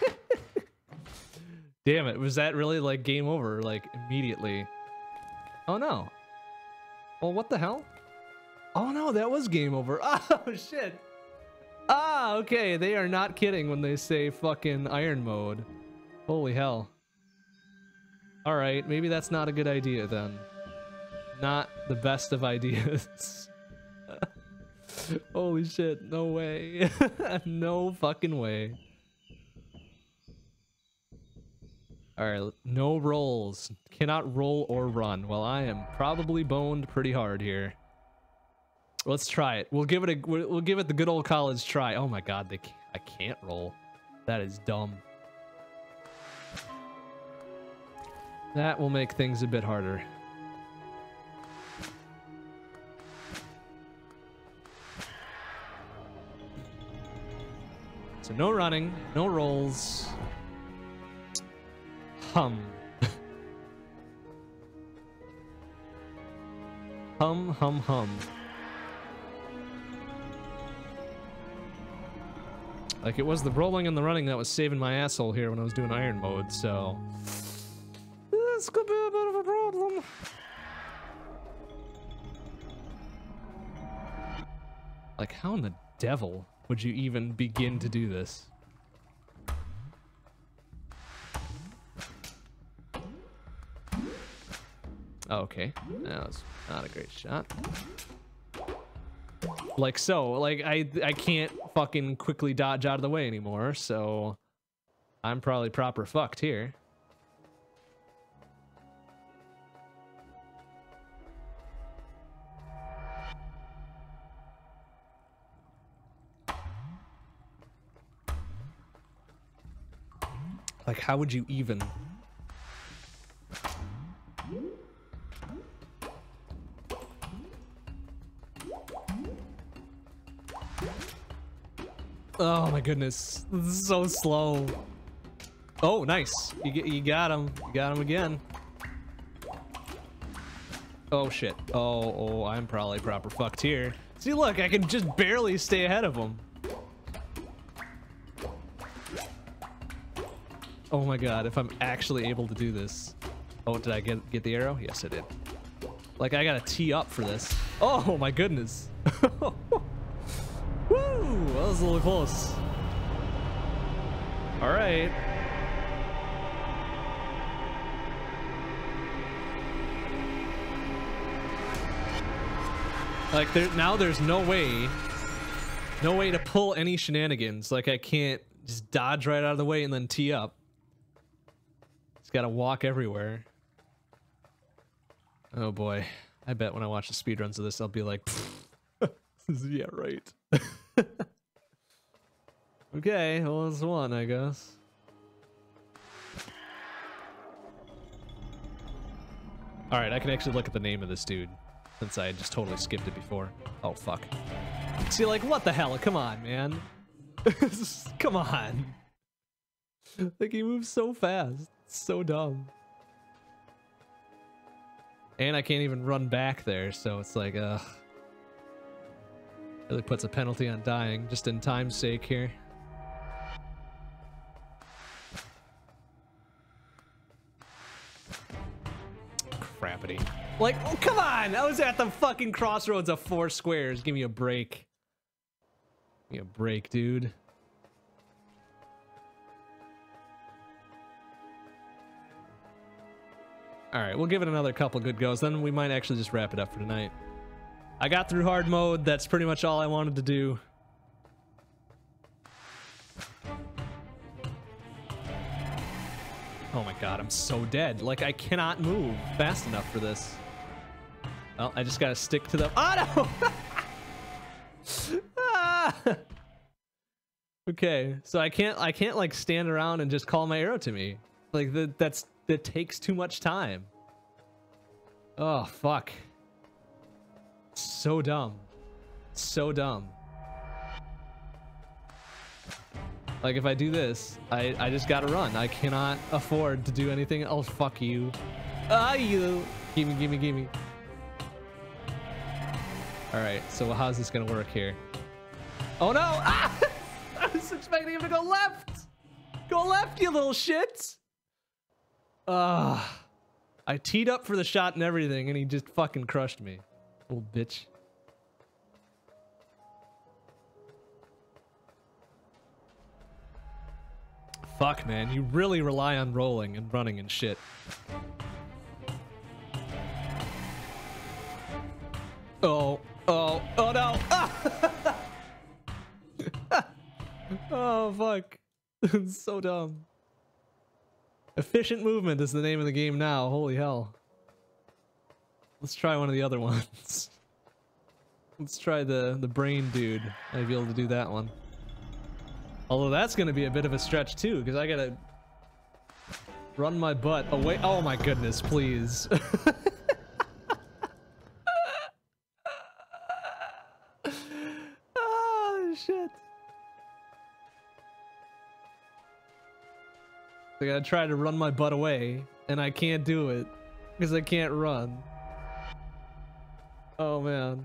Damn it, was that really like game over, like immediately? Oh no. Well, what the hell? Oh no, that was game over. Oh shit. Ah, okay, they are not kidding when they say fucking iron mode. Holy hell. Alright, maybe that's not a good idea then. Not the best of ideas. Holy shit, no way. No fucking way. Alright, no rolls. Cannot roll or run. Well, I am probably boned pretty hard here. Let's try it. We'll give it the good old college try. Oh my god, I can't roll. That is dumb. That will make things a bit harder. So no running, no rolls. Hum. Hum, hum, hum. Like, it was the rolling and the running that was saving my asshole here when I was doing iron mode, so... This could be a bit of a problem. Like, how in the devil would you even begin to do this? Oh, okay, that was not a great shot. Like so, like I can't fucking quickly dodge out of the way anymore, so I'm probably proper fucked here. Like, how would you even? Oh my goodness, this is so slow. Oh, nice. You got him. You got him again. Oh shit. Oh, I'm probably proper fucked here. See, look, I can just barely stay ahead of him. Oh my god, if I'm actually able to do this. Oh, did I get the arrow? Yes, I did. Like, I gotta tee up for this. Oh my goodness. Woo! That was a little close. All right. Like, now there's no way to pull any shenanigans. Like, I can't just dodge right out of the way and then tee up. Just gotta walk everywhere. Oh boy. I bet when I watch the speedruns of this, I'll be like, yeah, right. Okay, well, it's one, I guess. Alright, I can actually look at the name of this dude, since I just totally skipped it before. Oh, fuck. See, like, what the hell? Come on, man. Come on. Like, he moves so fast. It's so dumb. And I can't even run back there, so it's like, really puts a penalty on dying, just in time's sake here. Crappity. Like, oh, come on! I was at the fucking crossroads of 4 squares. Give me a break. Give me a break, dude. Alright, we'll give it another couple good goes, then we might actually just wrap it up for tonight. I got through hard mode, that's pretty much all I wanted to do. Oh my god, I'm so dead. Like, I cannot move fast enough for this. Well, I just gotta stick to the— oh no! Ah! Okay, so I can't like stand around and just call my arrow to me. Like, that takes too much time. Oh, fuck. So dumb. So dumb. Like, if I do this, I just gotta run. I cannot afford to do anything else. Fuck you. Ah, you. Gimme, gimme, gimme. Alright, so how's this gonna work here? Oh no! Ah! I was expecting him to go left! Go left, you little shits! I teed up for the shot and everything, and he just fucking crushed me. Little bitch. Fuck, man. You really rely on rolling and running and shit. Oh. Oh. Oh, no. Ah! Oh, fuck. It's so dumb. Efficient movement is the name of the game now. Holy hell. Let's try one of the other ones. Let's try the brain dude. I'd be able to do that one. Although that's going to be a bit of a stretch too, because I gotta run my butt away. Oh my goodness, please. Oh shit. I gotta try to run my butt away, and I can't do it because I can't run. Oh man.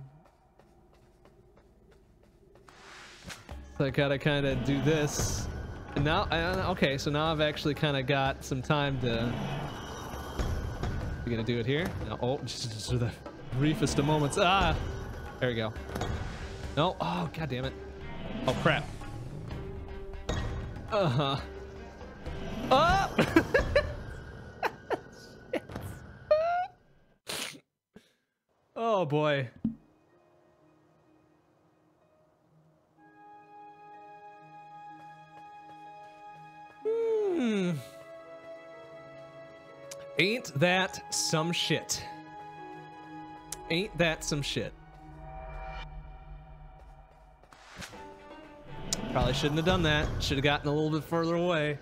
So I gotta kind of do this. And now, okay, so now I've actually kind of got some time to... We're gonna do it here. No, oh, just for the briefest of moments. Ah! There we go. No, oh, god damn it. Oh, crap. Uh-huh. Oh! Oh, boy. Ain't that some shit? Ain't that some shit? Probably shouldn't have done that. Should have gotten a little bit further away.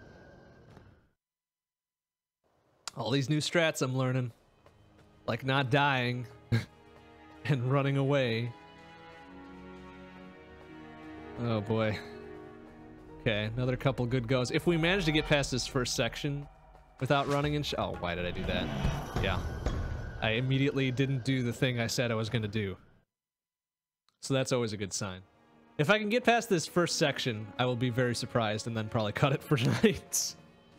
All these new strats I'm learning. Like not dying and running away. Oh boy. Okay, another couple good goes. If we manage to get past this first section without running and oh, why did I do that? Yeah. I immediately didn't do the thing I said I was going to do. So that's always a good sign. If I can get past this first section, I will be very surprised and then probably cut it for tonight.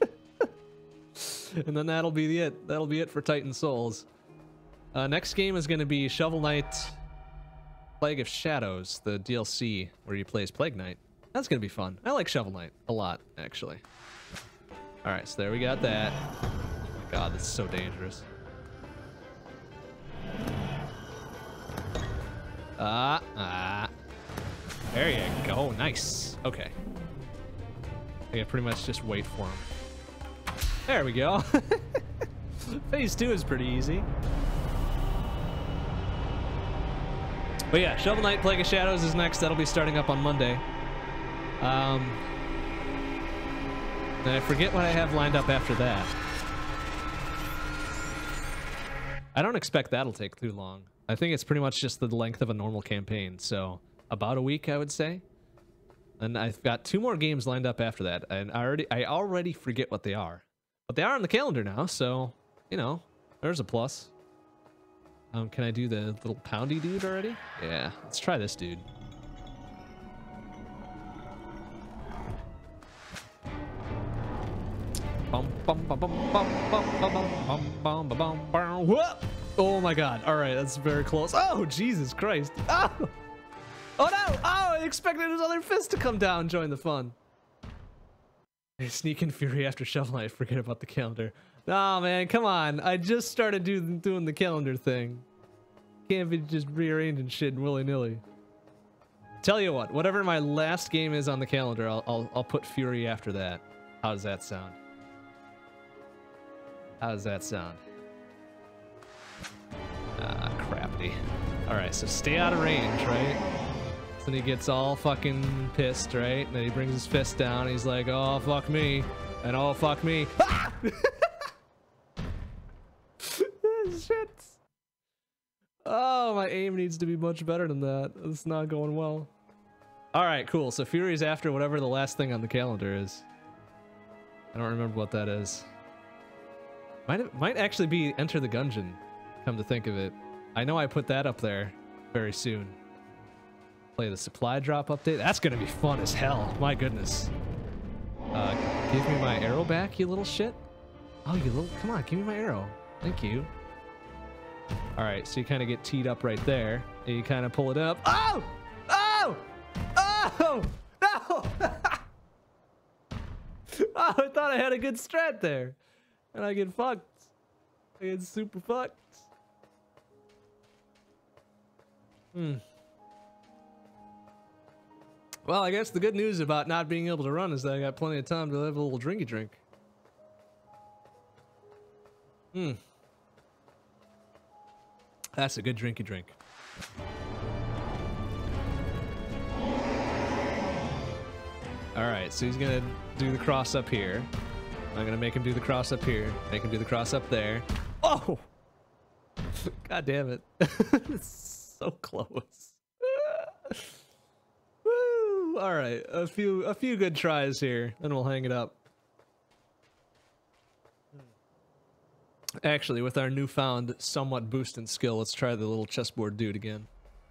And then that'll be it. That'll be it for Titan Souls. Next game is going to be Shovel Knight Plague of Shadows, the DLC where you play as Plague Knight. That's going to be fun. I like Shovel Knight a lot, actually. Alright, so there we got that. Oh my god, this is so dangerous. There you go. Nice. Okay. I can pretty much just wait for him. There we go. Phase 2 is pretty easy. But yeah, Shovel Knight Plague of Shadows is next. That'll be starting up on Monday. And I forget what I have lined up after that. I don't expect that'll take too long. I think it's pretty much just the length of a normal campaign, so about a week, I would say. And I've got 2 more games lined up after that, and I already forget what they are. But they are on the calendar now, so, you know, there's a plus. Can I do the little poundy dude already? Yeah, let's try this dude. Oh my god. All right, that's very close. Oh, Jesus Christ. Oh, oh no. Oh, I expected his other fist to come down and join the fun. Hey, Sneak and Fury after Shovel Knight. Forget about the calendar. Nah, man, come on. I just started doing the calendar thing. Can't be just rearranging shit willy-nilly. Tell you what, whatever my last game is on the calendar, I'll put Fury after that. How does that sound? How does that sound? Ah, crappy. Alright, so stay out of range, right? So then he gets all fucking pissed, right? And then he brings his fist down, and he's like, oh, fuck me. And oh, fuck me. Ah! Shit. Oh, my aim needs to be much better than that. It's not going well. Alright, cool. So Fury's after whatever the last thing on the calendar is. I don't remember what that is. Might actually be Enter the Gungeon, come to think of it. I know I put that up there very soon. Play the supply drop update. That's gonna be fun as hell. My goodness. Give me my arrow back, you little shit. Oh, you little... Come on, give me my arrow. Thank you. Alright, so you kind of get teed up right there. And you kind of pull it up. Oh! Oh! Oh! No! Oh, I thought I had a good strat there. And I get fucked. I get super fucked. Well, I guess the good news about not being able to run is that I got plenty of time to have a little drinky drink. That's a good drinky drink. Alright, so he's gonna do the cross up here. I'm gonna make him do the cross up here. Make him do the cross up there. Oh! God damn it. It's so close. Woo! Alright, a few good tries here, then we'll hang it up. Actually, with our newfound somewhat boost in skill, let's try the little chessboard dude again.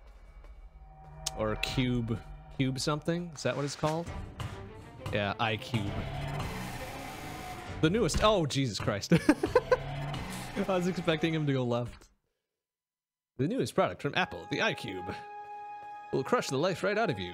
Or cube something? Is that what it's called? Yeah, iCube. The newest. Oh, Jesus Christ. I was expecting him to go left. The newest product from Apple, the iCube, will crush the life right out of you.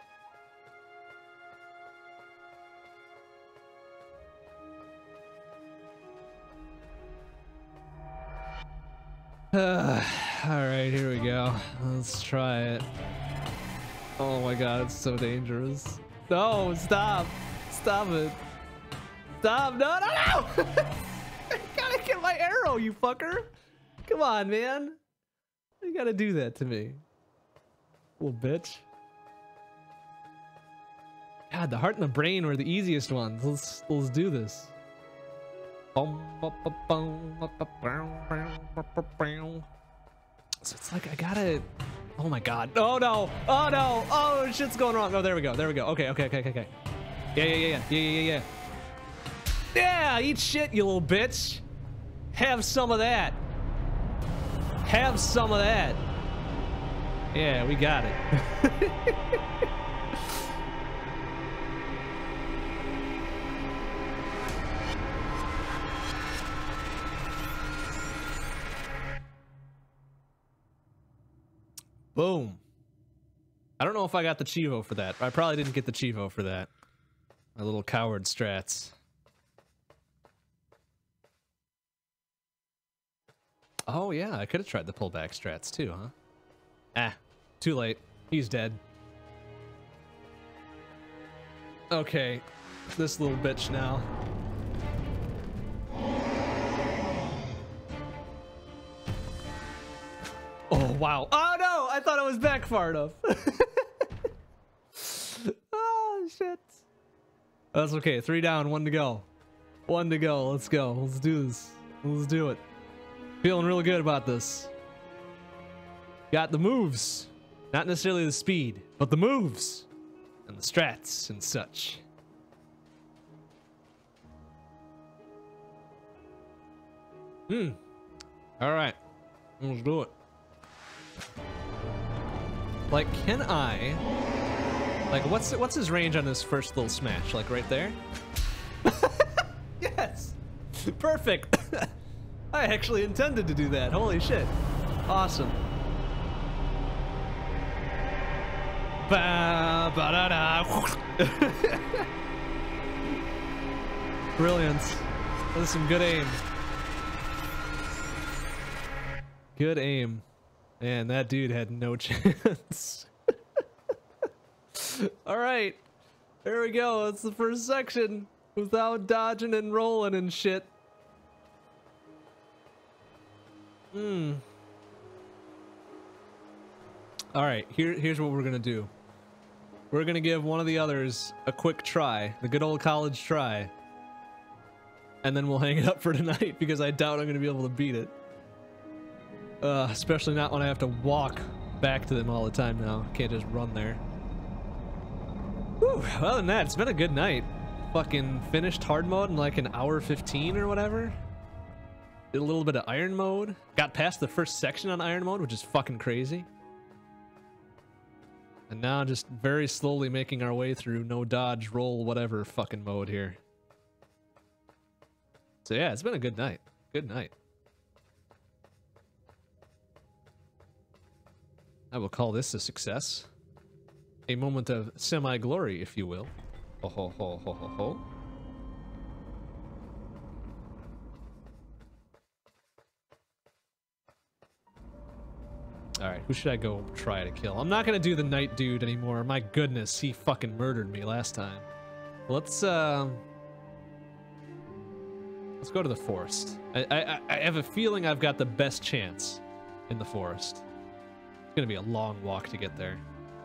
Alright, here we go. Let's try it. Oh my god, it's so dangerous. No, stop! Stop it. Stop! No, no, no! I gotta get my arrow, you fucker! Come on, man. You gotta do that to me. Little bitch. God, the heart and the brain were the easiest ones. Let's do this. So it's like I gotta... Oh my god. Oh no! Oh no! Oh, shit's going wrong. Oh, there we go. There we go. Okay. Yeah. Yeah, eat shit, you little bitch. Have some of that. Have some of that. Yeah, we got it. Boom. I don't know if I got the Chivo for that. I probably didn't get the Chivo for that. My little coward strats. Oh yeah, I could have tried the pullback strats too, huh? Ah, too late. He's dead. Okay, this little bitch now. Oh wow. Oh no, I thought it was back far enough. Oh shit. That's okay. 3 down, 1 to go. 1 to go. Let's go. Let's do this. Let's do it. Feeling really good about this. Got the moves. Not necessarily the speed, but the moves. and the strats and such. All right, let's do it. Like, can I? Like, what's his range on his first little smash? Like right there? Yes, perfect. I actually intended to do that. Holy shit! Awesome. Ba ba da da. Brilliant. That was some good aim. Good aim. Man, that dude had no chance. Alright. There we go. That's the first section. Without dodging and rolling and shit. Alright, here's what we're gonna do. We're gonna give one of the others a quick try. The good old college try. And then we'll hang it up for tonight because I doubt I'm gonna be able to beat it. Especially not when I have to walk back to them all the time now. Can't just run there. Whew, other than that, it's been a good night. Fucking finished hard mode in like an hour 15 or whatever. Did a little bit of iron mode. Got past the first section on iron mode, which is fucking crazy. And now just very slowly making our way through no dodge, roll, whatever fucking mode here. So yeah, it's been a good night. Good night. I will call this a success. A moment of semi-glory, if you will. Ho ho ho ho ho ho. Alright, who should I go try to kill? I'm not gonna do the night dude anymore. My goodness, he fucking murdered me last time. Let's go to the forest. I have a feeling I've got the best chance in the forest. It's gonna be a long walk to get there.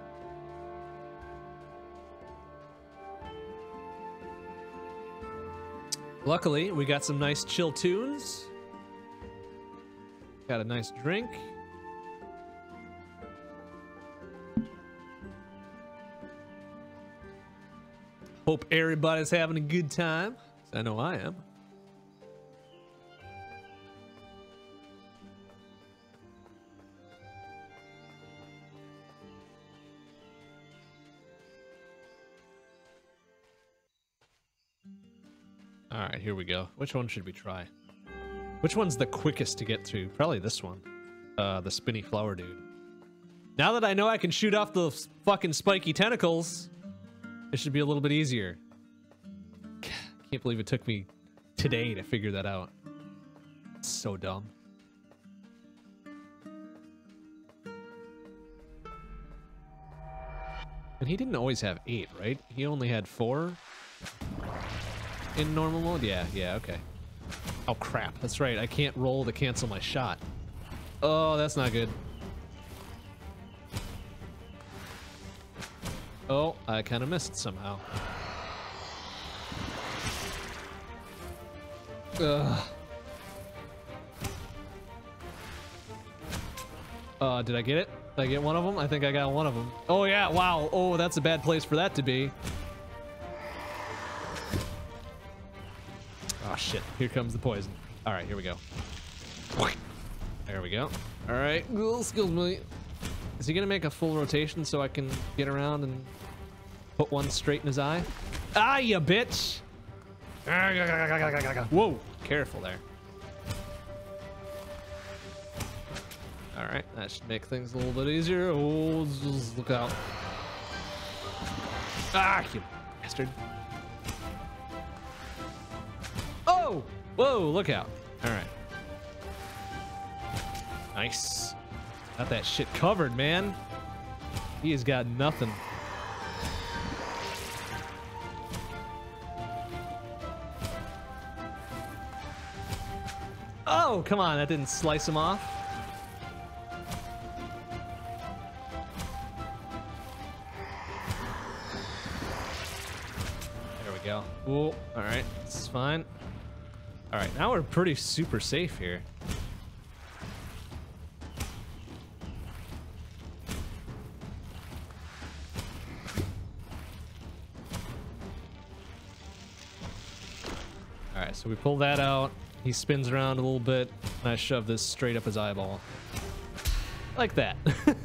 Luckily, we got some nice chill tunes. Got a nice drink. Hope everybody's having a good time. I know I am. All right, here we go. Which one should we try? Which one's the quickest to get to? Probably this one. The spinny flower dude. Now that I know I can shoot off the fucking spiky tentacles, it should be a little bit easier. Can't believe it took me today to figure that out. It's so dumb. And he didn't always have 8, right? He only had 4 in normal mode? Yeah, okay. Oh crap, that's right. I can't roll to cancel my shot. Oh, that's not good. Oh, I kind of missed somehow. Ugh. Did I get it? Did I get one of them? I think I got one of them. Oh yeah, wow. Oh, that's a bad place for that to be. Oh shit, here comes the poison. All right, here we go. There we go. All right, excuse me. Is he gonna make a full rotation so I can get around and put one straight in his eye? Ah, you bitch! Whoa, careful there. All right, that should make things a little bit easier. Oh, just look out. Ah, you bastard. Oh, whoa, look out. All right. Nice. Got that shit covered, man. He has got nothing. Oh, come on. That didn't slice him off. There we go. Ooh, all right. This is fine. All right. Now we're pretty super safe here. so we pull that out. He spins around a little bit, and I shove this straight up his eyeball. Like that.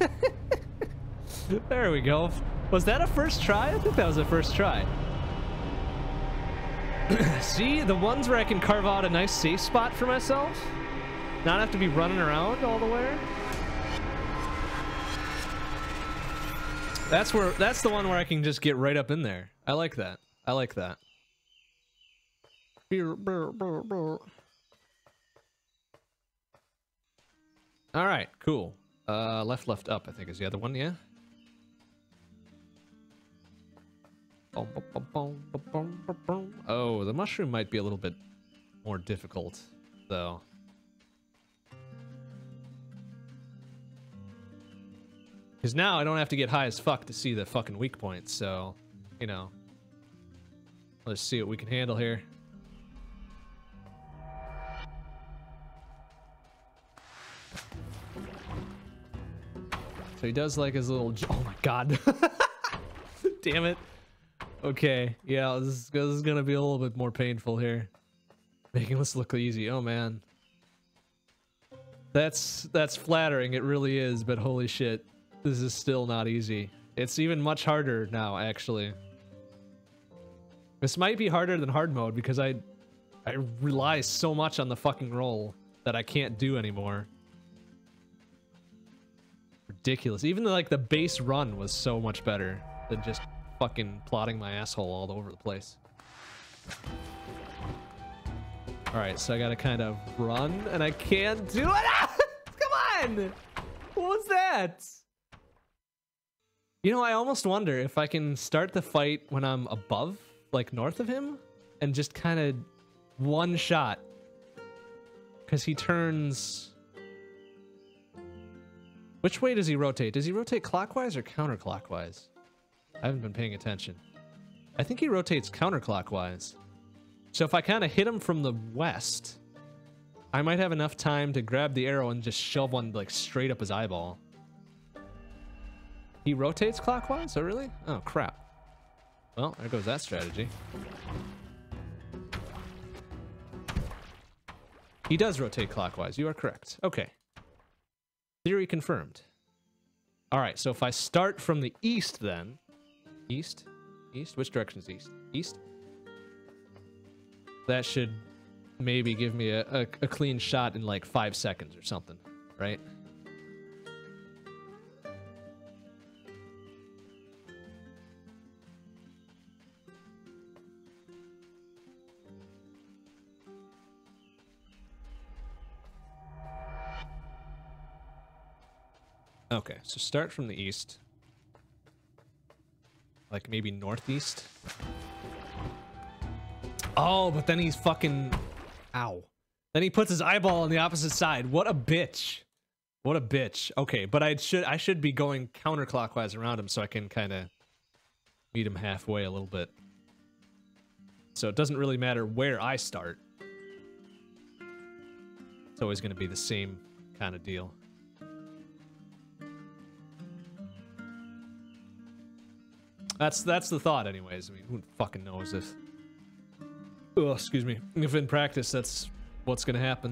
There we go. Was that a first try? I think that was a first try. See, the ones where I can carve out a nice safe spot for myself, not have to be running around all the way. That's the one where I can just get right up in there. I like that. I like that. All right, cool. Left, up, I think is the other one, yeah? Oh, the mushroom might be a little bit more difficult, though. Because now I don't have to get high as fuck to see the fucking weak points, so, you know. Let's see what we can handle here. So he does like his little... Oh my god. Damn it. Okay, yeah, this is gonna be a little bit more painful here. Making this look easy. Oh man. That's flattering, it really is, but holy shit. This is still not easy. It's even much harder now, actually. This might be harder than hard mode because I rely so much on the fucking roll that I can't do anymore. Ridiculous. Even like the base run was so much better than just fucking plotting my asshole all over the place. Alright, so I gotta kind of run and I can't do it! Come on! What was that? You know, I almost wonder if I can start the fight when I'm above, like north of him, and just kind of one shot. Because he turns... Which way does he rotate? Does he rotate clockwise or counterclockwise? I haven't been paying attention. I think he rotates counterclockwise. So if I kind of hit him from the west, I might have enough time to grab the arrow and just shove one like straight up his eyeball. He rotates clockwise? Oh, really? Oh, crap. Well, there goes that strategy. He does rotate clockwise. You are correct. Okay. Theory confirmed. All right, so if I start from the east then... East? East? Which direction is east? East? That should maybe give me a clean shot in like 5 seconds or something, right? Okay, so start from the east. Like maybe northeast. Oh, but then he's fucking... Ow. Then he puts his eyeball on the opposite side. What a bitch. What a bitch. Okay, but I should be going counterclockwise around him so I can kind of meet him halfway a little bit. So it doesn't really matter where I start. It's always going to be the same kind of deal. That's the thought anyways. I mean, who fucking knows if... Oh, excuse me. If in practice, that's what's gonna happen.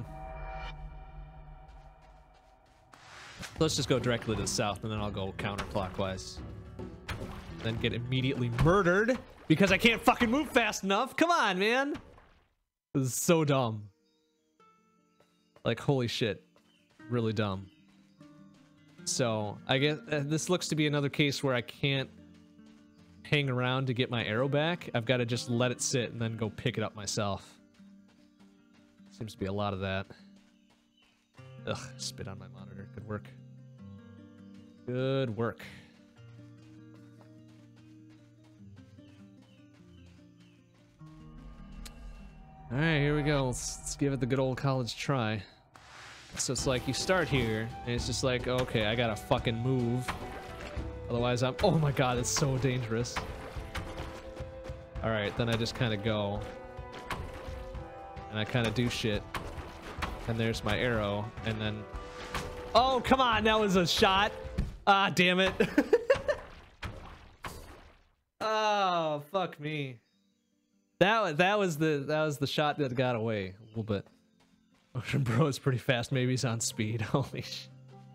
Let's just go directly to the south, and then I'll go counterclockwise. Then get immediately murdered because I can't fucking move fast enough. Come on, man. This is so dumb. Like, holy shit. Really dumb. So, I guess this looks to be another case where I can't hang around to get my arrow back. I've got to just let it sit and then go pick it up myself. Seems to be a lot of that. Ugh, spit on my monitor. Good work. Good work. Alright, here we go. Let's give it the good old college try. So it's like you start here, and it's just like, okay, I gotta fucking move. Otherwise I'm... Oh my god, it's so dangerous. Alright, then I just kind of go. And I kind of do shit. And there's my arrow, and then... Oh, come on, that was a shot! Ah, damn it. Oh, fuck me. That was the shot that got away a little bit. Ocean Bro is pretty fast. Maybe he's on speed. Holy shit.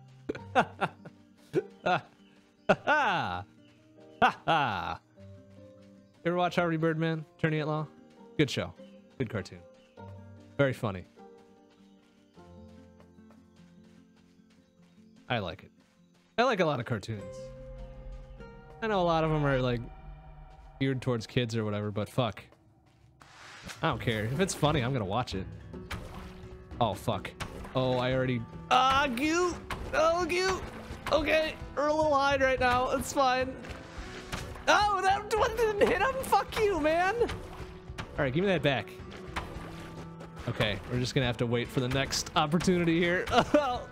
Ha ha! Ha ha! You ever watch Harvey Birdman, Attorney at Law? Good show. Good cartoon. Very funny. I like it. I like a lot of cartoons. I know a lot of them are like geared towards kids or whatever, but fuck. I don't care. If it's funny, I'm gonna watch it. Oh, fuck. Oh, I already... Ah, goo! Oh, goo! Okay, we're a little high right now. It's fine. Oh, that didn't hit him? Fuck you, man! Alright, give me that back. Okay, we're just gonna have to wait for the next opportunity here. Oh,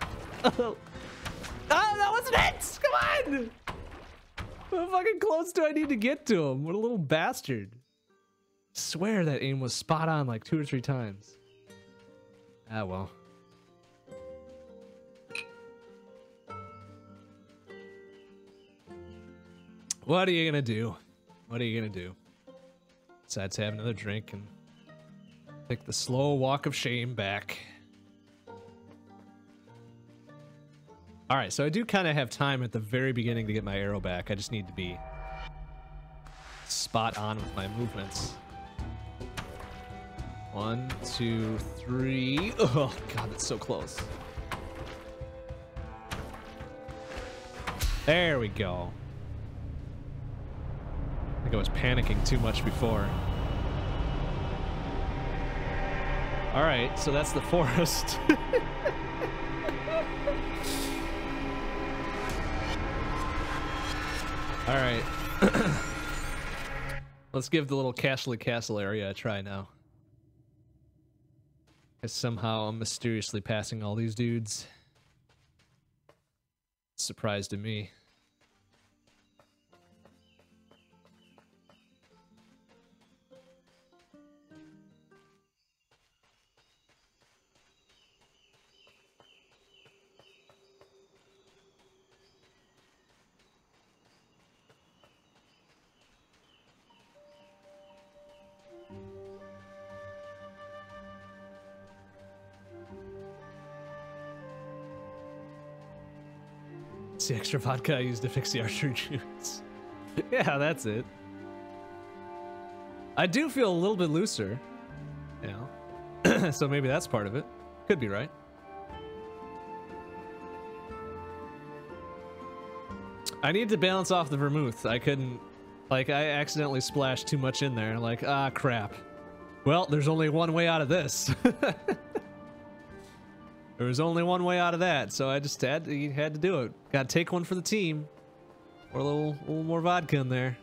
that wasn't it! Come on! How fucking close do I need to get to him? What a little bastard. Swear that aim was spot on like 2 or 3 times. Ah, well. What are you gonna do? What are you gonna do? Besides have another drink and take the slow walk of shame back. Alright, so I do kind of have time at the very beginning to get my arrow back. I just need to be spot on with my movements. 1, 2, 3. Oh, God, that's so close. There we go. I think I was panicking too much before. All right, so that's the forest. All right. Let's give the little Castle area a try now. Because somehow I'm mysteriously passing all these dudes. Surprise to me. It's the extra vodka I used to fix the archery juice. Yeah, that's it. I do feel a little bit looser, you know. So maybe that's part of it. Could be right. I need to balance off the vermouth. I couldn't, like, I accidentally splashed too much in there. Like, ah, crap. Well, there's only one way out of this. There was only one way out of that, so I just had to do it. Gotta take one for the team. Or a little more vodka in there.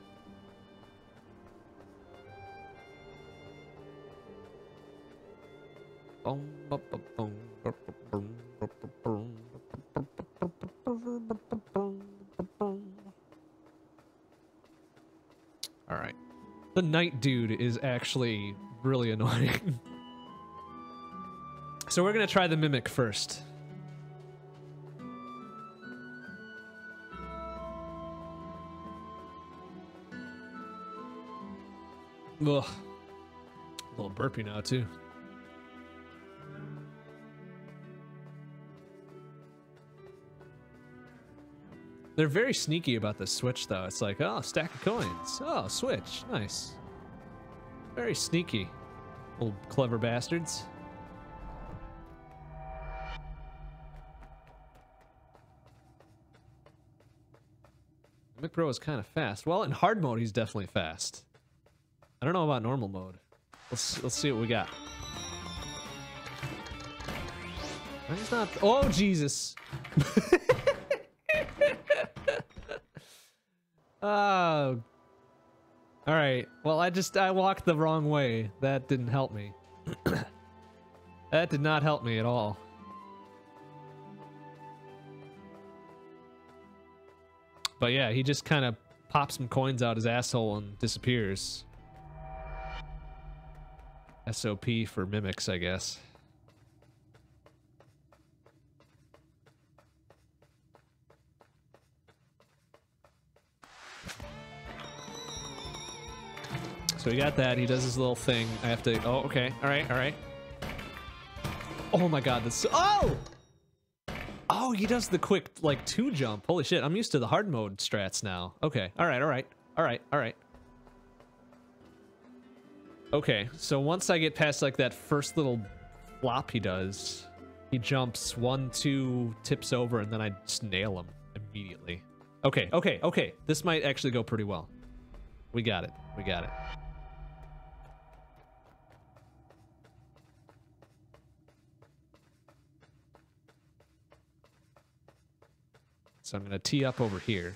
Alright. The night dude is actually really annoying. So we're gonna try the mimic first. Ugh. A little burpy now too. They're very sneaky about the switch though. It's like, oh, stack of coins. Oh, switch. Nice. Very sneaky. Little clever bastards. Mimic Bro is kind of fast. Well, in hard mode, he's definitely fast. I don't know about normal mode. Let's see what we got. He's not. Oh Jesus! Oh. All right. Well, I walked the wrong way. That didn't help me. That did not help me at all. But yeah, he just kind of pops some coins out his asshole and disappears. SOP for mimics, I guess. So we got that. He does his little thing. I have to... Oh, okay. All right, all right. Oh my god, that's... Oh! Oh, he does the quick, like, 2 jump. Holy shit, I'm used to the hard mode strats now. Okay, all right, all right. All right, all right. Okay, so once I get past, like, that first little flop he does, he jumps 1, 2, tips over, and then I just nail him immediately. Okay, okay, okay. This might actually go pretty well. We got it. We got it. So I'm gonna tee up over here.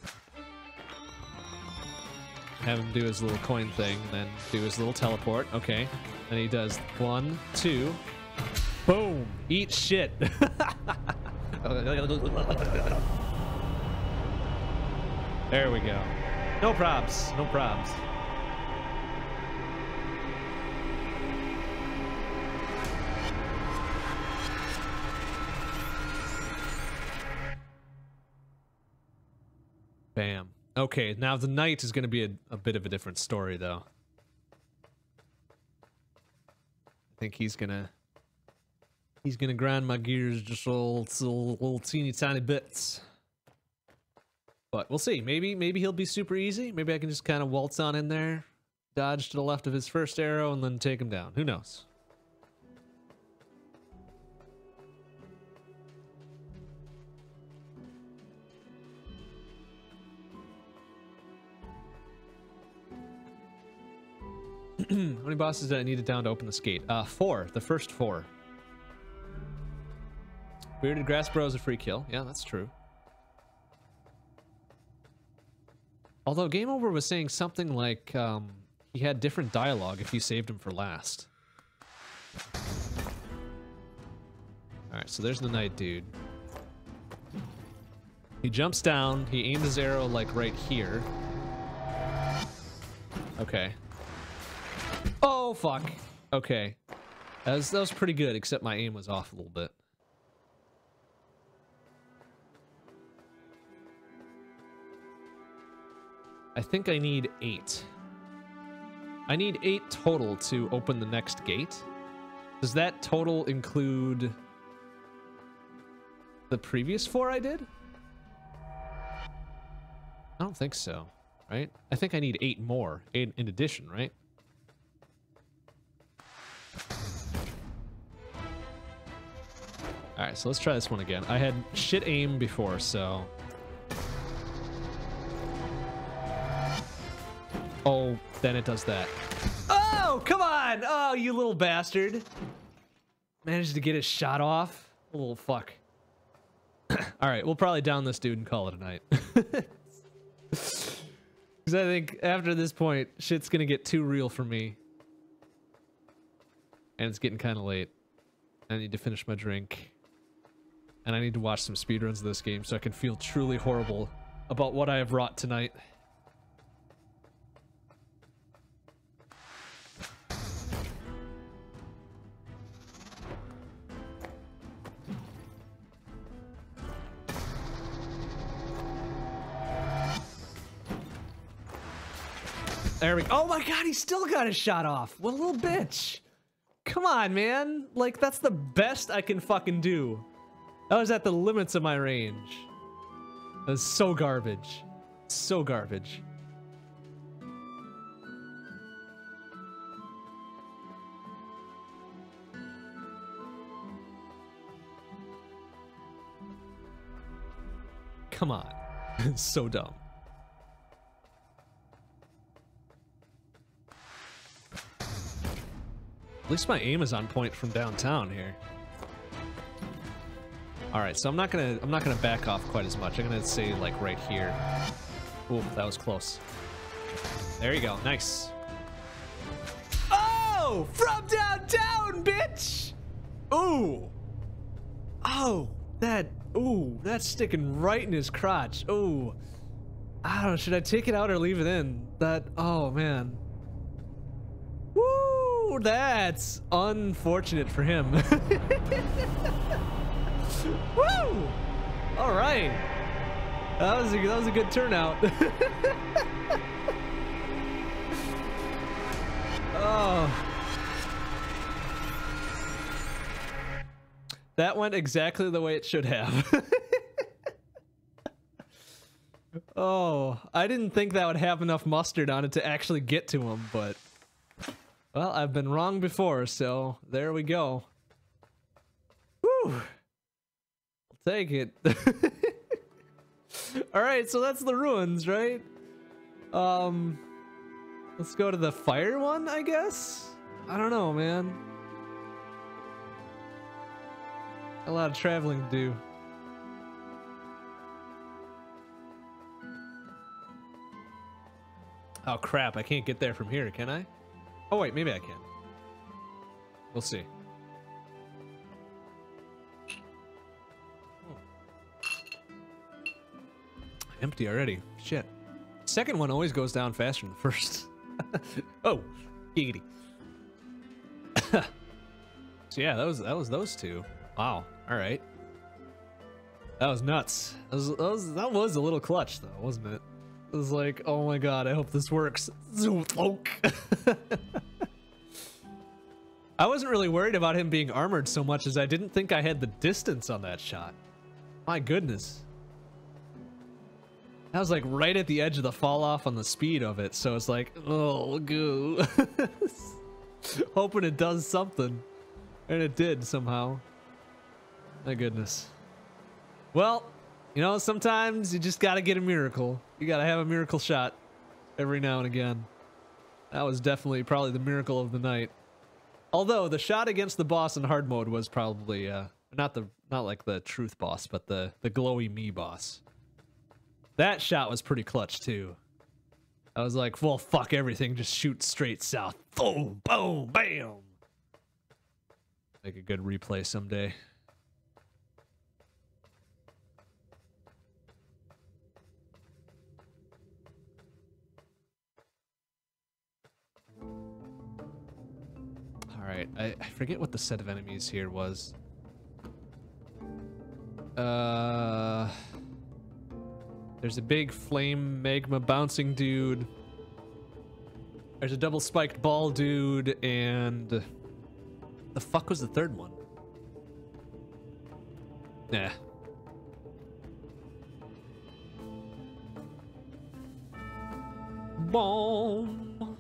Have him do his little coin thing, then do his little teleport. Okay. Then he does 1, 2. Boom! Eat shit! There we go. No probs. No probs. Bam. Okay, now the knight is going to be a bit of a different story, though. I think he's gonna grind my gears just little teeny tiny bits. But we'll see. Maybe he'll be super easy. Maybe I can just kind of waltz on in there, dodge to the left of his first arrow, and then take him down. Who knows? How many bosses did I need it down to open this gate? 4. The first 4. Bearded Grass Bro is a free kill. Yeah, that's true. Although Game Over was saying something like he had different dialogue if you saved him for last. Alright, so there's the knight dude. He jumps down, he aimed his arrow like right here. Okay. Oh, fuck. Okay. That was pretty good, except my aim was off a little bit. I think I need 8. I need 8 total to open the next gate. Does that total include the previous 4 I did? I don't think so, right? I think I need 8 more, 8 in addition, right? Alright, so let's try this one again. I had shit aim before, so... Oh, then it does that. Oh, come on! Oh, you little bastard. Managed to get his shot off. A little fuck. Alright, we'll probably down this dude and call it a night. Because I think after this point, shit's gonna get too real for me. And it's getting kind of late. I need to finish my drink. And I need to watch some speedruns of this game so I can feel truly horrible about what I have wrought tonight. There we go. Oh my god, he still got his shot off. What a little bitch. Come on, man. Like, that's the best I can fucking do. That was at the limits of my range. That was so garbage. So garbage. Come on. So dumb. At least my aim is on point from downtown here. All right, so I'm not gonna back off quite as much. I'm gonna say like right here. Ooh, that was close. There you go, nice. Oh, from downtown, bitch! Ooh. Oh, that's sticking right in his crotch. Ooh. I don't know, should I take it out or leave it in? Oh man. Woo, that's unfortunate for him. Woo! All right, that was a good turnout. Oh. That went exactly the way it should have. Oh, I didn't think that would have enough mustard on it to actually get to him, but... Well, I've been wrong before, so there we go. Whew. I'll take it. Alright, so that's the ruins, right? Let's go to the fire one, I guess? I don't know, man. A lot of traveling to do. Oh crap, I can't get there from here, can I? Oh wait, maybe I can. We'll see. Empty already. Shit. Second one always goes down faster than the first. Oh, giggity. So yeah, that was those two. Wow. All right. That was nuts. That was a little clutch though, wasn't it? It was like, oh my god, I hope this works. I wasn't really worried about him being armored so much as I didn't think I had the distance on that shot. My goodness. I was like right at the edge of the fall off on the speed of it, so it's like, oh, goo. Hoping it does something. And it did somehow. My goodness. Well, you know, sometimes you just gotta get a miracle. You gotta have a miracle shot every now and again. That was definitely probably the miracle of the night. Although the shot against the boss in hard mode was probably not like the truth boss, but the glowy me boss. That shot was pretty clutch too. I was like, well, fuck everything, just shoot straight south. Boom, boom, bam. Make a good replay someday. Alright, I forget what the set of enemies here was. There's a big flame magma bouncing dude. There's a double spiked ball dude, and the fuck was the third one? Nah. Boom.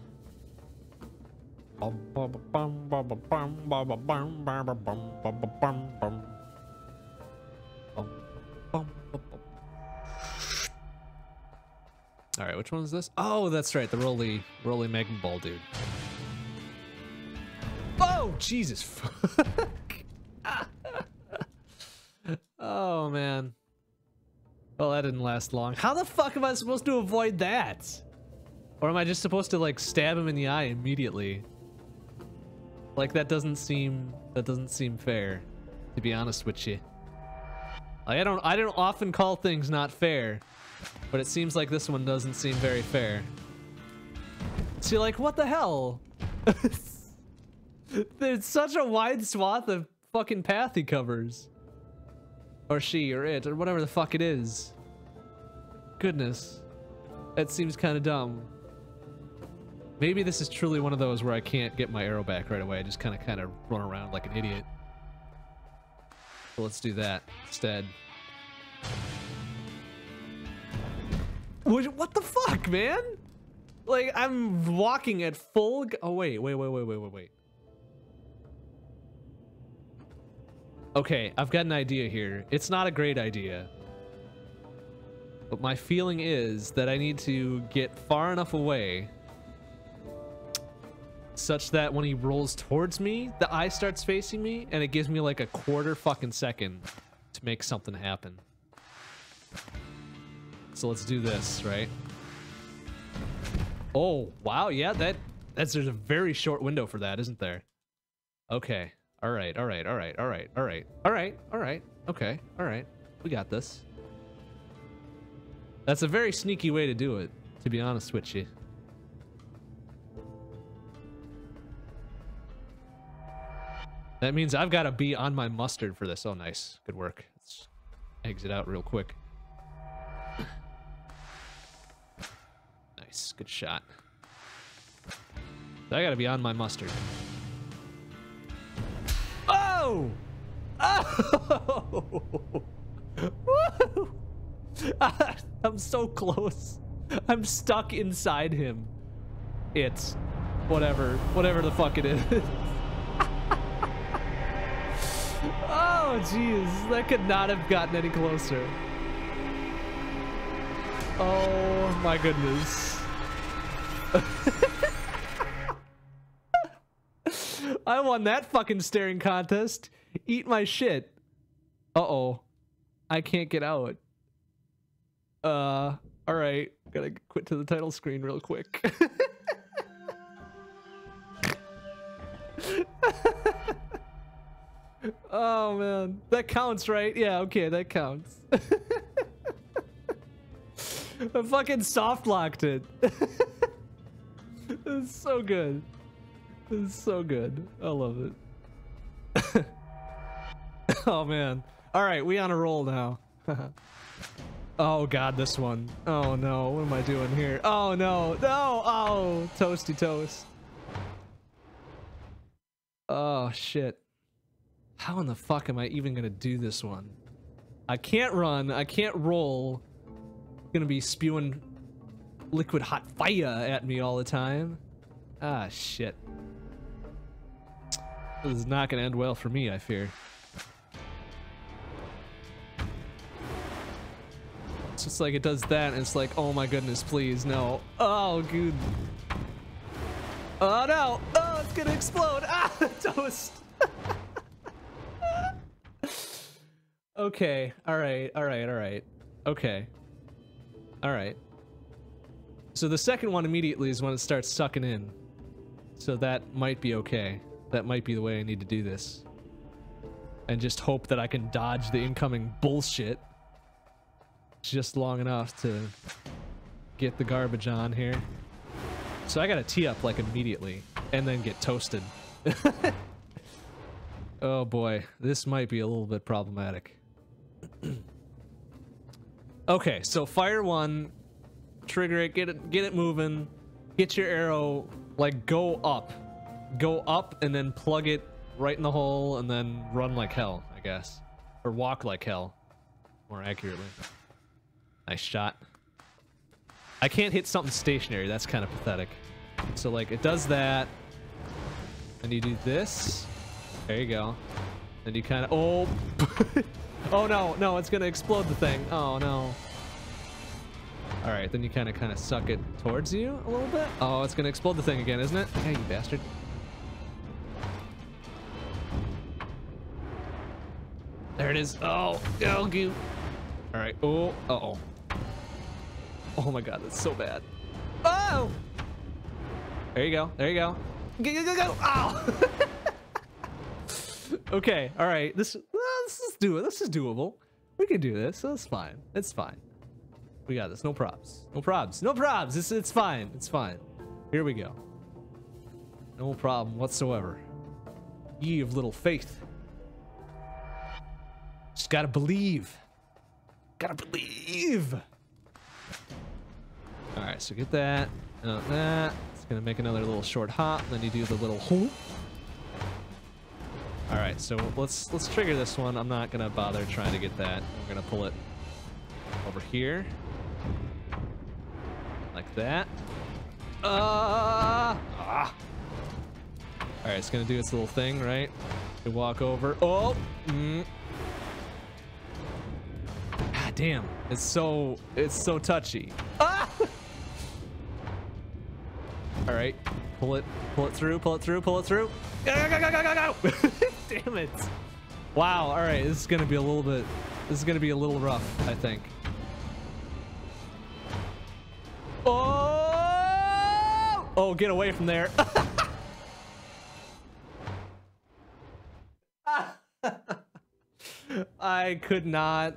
All right, which one is this? Oh, that's right, the roly magma ball dude. Oh, Jesus. Oh, man. Well, that didn't last long. How the fuck am I supposed to avoid that? Or am I just supposed to like stab him in the eye immediately? Like that doesn't seem fair, to be honest with you. Like, I don't often call things not fair, but it seems like this one doesn't seem very fair. See, like, what the hell? There's such a wide swath of fucking path he covers. Or she, or it, or whatever the fuck it is. Goodness. That seems kind of dumb. Maybe this is truly one of those where I can't get my arrow back right away. I just kind of run around like an idiot. So let's do that instead. What the fuck, man? Like, I'm walking at full... Oh, wait. Okay, I've got an idea here. It's not a great idea. But my feeling is that I need to get far enough away such that when he rolls towards me, the eye starts facing me, and it gives me like a quarter fucking second to make something happen. So let's do this, right? Oh, wow, yeah, there's a very short window for that, isn't there? Okay. All right. Okay. All right. We got this. That's a very sneaky way to do it, to be honest with you. That means I've got to be on my mustard for this. Oh, nice. Good work. Let's exit out real quick. Nice. Good shot. I gotta be on my mustard. Oh! Oh! Woo! I'm so close. I'm stuck inside him. It's whatever the fuck it is. Oh, jeez. That could not have gotten any closer. Oh, my goodness. I won that fucking staring contest. Eat my shit. Uh-oh. I can't get out. Alright. Gotta quit to the title screen real quick. Oh, man. That counts, right? Yeah, okay, that counts. I fucking soft-locked it. It's so good. It's so good. I love it. Oh, man. Alright, we on a roll now. Oh, God, this one. Oh, no. What am I doing here? Oh, no. No! Oh, toasty toast. Oh, shit. How in the fuck am I even gonna do this one? I can't run. I can't roll. I'm gonna be spewing liquid hot fire at me all the time. Ah, shit. This is not gonna end well for me, I fear. It's just like it does that, and it's like, oh my goodness, please, no. Oh, good. Oh, no. Oh, it's gonna explode. Ah, toast. Okay, alright. Okay. Alright. So the second one immediately is when it starts sucking in. So that might be okay. That might be the way I need to do this. And just hope that I can dodge the incoming bullshit just long enough to get the garbage on here. So I gotta tee up like immediately and then get toasted. Oh boy, this might be a little bit problematic. Okay, so fire one, trigger it, get it moving, get your arrow, like go up, and then plug it right in the hole, and then run like hell, I guess, or walk like hell, more accurately. Nice shot. I can't hit something stationary. That's kind of pathetic. So like it does that, and you do this. There you go. And you kind of oh no, it's gonna explode the thing. Oh no. All right, then you kind of suck it towards you a little bit. Oh, it's gonna explode the thing again, isn't it? Hey, you bastard. There it is. Oh, goo. All right. Oh, uh-oh. Oh my God, that's so bad. Oh! There you go. Go. Ow! Okay, all right. This is doable. We can do this. That's fine. It's fine. We got this. No probs. It's fine. It's fine. Here we go. No problem whatsoever. Ye of little faith. Just gotta believe. All right, so get that. That. It's gonna make another little short hop. Then you do the little hoop. All right, so let's trigger this one. I'm not gonna bother trying to get that. We're gonna pull it over here, like that. All right, it's gonna do its little thing, right? You walk over. Oh. God damn! It's so touchy. Ah! All right, pull it through. Go. Damn it! Wow. All right, this is gonna be a little rough, I think. Oh, get away from there. I could not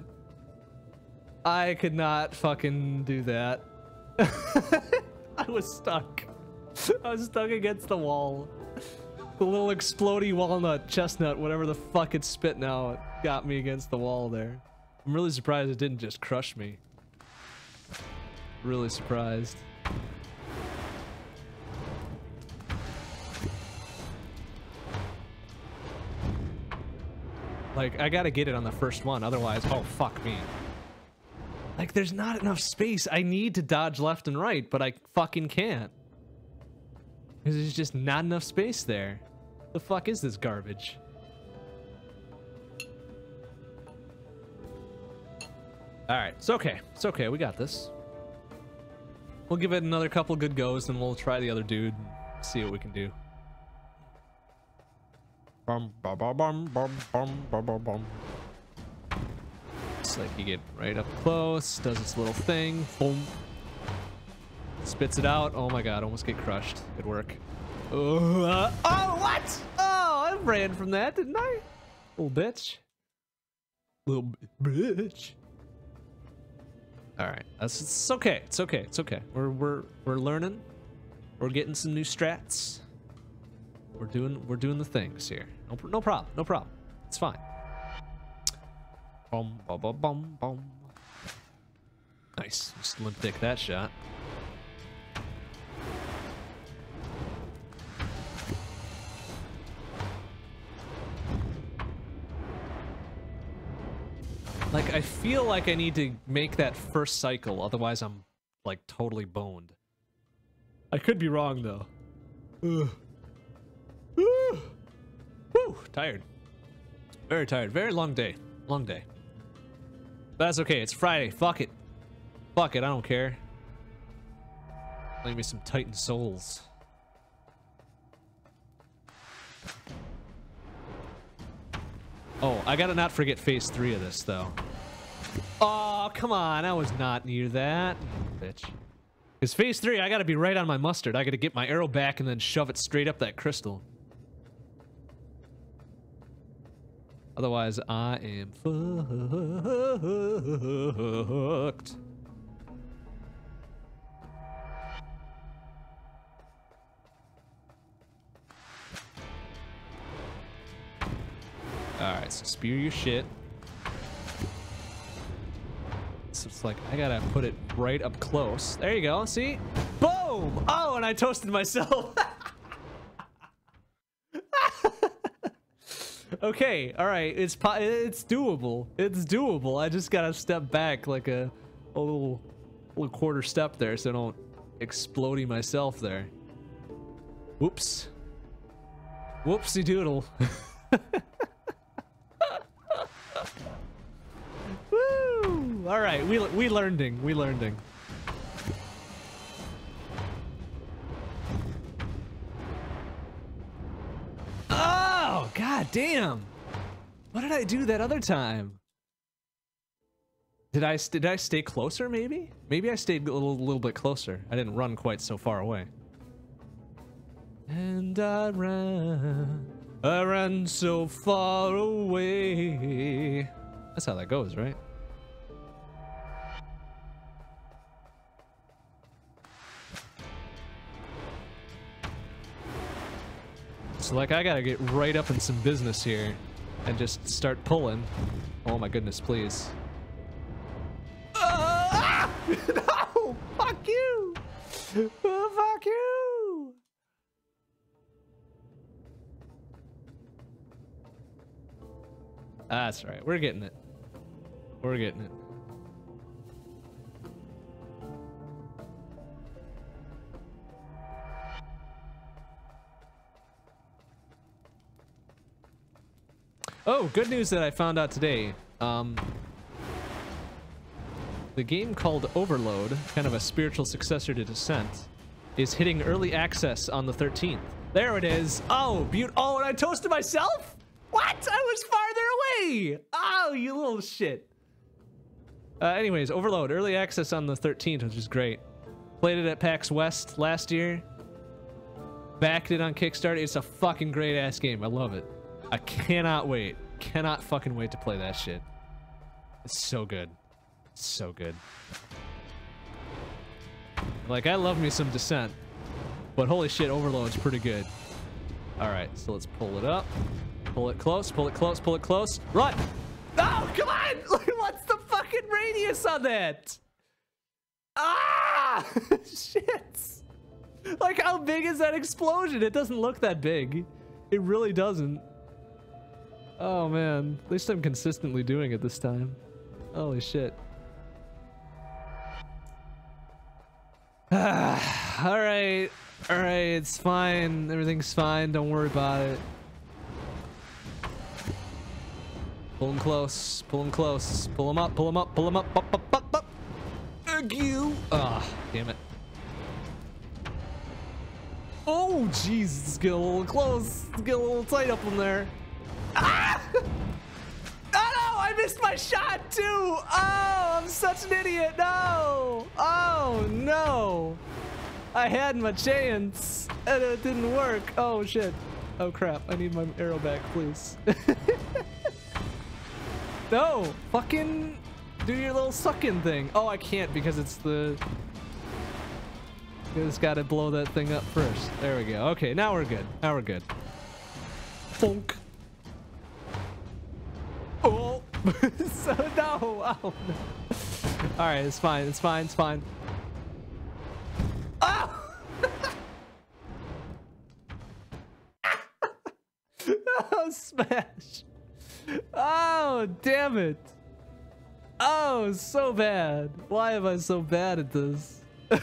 fucking do that. I was stuck against the wall. The little explodey walnut, chestnut, whatever the fuck it's spitting out, got me against the wall there. I'm really surprised it didn't just crush me. Really surprised. Like, I gotta get it on the first one, otherwise, oh, fuck me. Like, there's not enough space. I need to dodge left and right, but I fucking can't. Because there's just not enough space there. The fuck is this garbage? Alright, it's okay. It's okay, we got this. We'll give it another couple good goes, and we'll try the other dude and see what we can do. Bum, bum, bum, bum, bum, bum, bum, bum. It's like you get right up close, does its little thing, boom. Spits it out. Oh my god, almost get crushed. Good work. Oh, what? Oh, I ran from that, didn't I? Little bitch. Little bitch. All right, it's okay. It's okay. It's okay. We're learning. We're getting some new strats. We're doing the things here. No problem. No problem. It's fine. Bum bum bum bum bum. Nice. Just limp dick that shot. Like, I feel like I need to make that first cycle, otherwise I'm, like, totally boned. I could be wrong, though. Ugh. Woo! Tired. Very tired. Very long day. Long day. But that's okay. It's Friday. Fuck it. Fuck it. I don't care. Play me some Titan Souls. Oh, I gotta not forget phase 3 of this, though. Oh, come on. I was not near that. Bitch. Because phase 3, I gotta be right on my mustard. I gotta get my arrow back and then shove it straight up that crystal. Otherwise, I am fucked. Alright, so spear your shit. So it's like, I gotta put it right up close. There you go, see? Boom! Oh, and I toasted myself. Okay, alright, it's doable. It's doable. I just gotta step back like a little quarter step there so I don't explodey myself there. Whoops. Whoopsie doodle. Woo! Alright, we learning. We learning. Oh, god damn. What did I do that other time? Did I stay closer, maybe? Maybe I stayed a little bit closer. I didn't run quite so far away. And I ran so far away. That's how that goes, right? So, like, I gotta get right up in some business here and just start pulling. Oh my goodness, please. No! Fuck you! Fuck you! That's right, we're getting it. We're getting it. Oh, good news that I found out today. The game called Overload, kind of a spiritual successor to Descent, is hitting early access on the 13th. There it is. Oh, oh, and I toasted myself? What? I was farther away. Oh, you little shit. Anyways, Overload, early access on the 13th, which is great. Played it at PAX West last year. Backed it on Kickstarter. It's a fucking great ass game. I love it. I cannot wait. Cannot fucking wait to play that shit. It's so good. So good. Like, I love me some Descent, but holy shit, Overload's pretty good. Alright, so let's pull it up. Pull it close, pull it close, pull it close. Run! Oh, come on! What's the fucking radius on that? Ah! Shit! Like, how big is that explosion? It doesn't look that big. It really doesn't. Oh man, at least I'm consistently doing it this time. Holy shit. Alright, it's fine. Everything's fine, don't worry about it. Pull him close, pull him close. Pull him up, pull him up, pull him up, up. Thank you. Ah, damn it. Oh, jeez, it's getting a little close. It's getting a little tight up in there. Ah! Oh no, I missed my shot too. Oh, I'm such an idiot. No. Oh no. I had my chance and it didn't work. Oh shit. Oh crap. I need my arrow back, please. No, fucking do your little sucking thing. Oh, I can't because it's the... You just gotta blow that thing up first. There we go. Okay, now we're good. Now we're good. Funk. Oh. So no. Oh no. All right, it's fine. It's fine. It's fine. Oh. Oh, smash. Oh, damn it. Oh, so bad. Why am I so bad at this?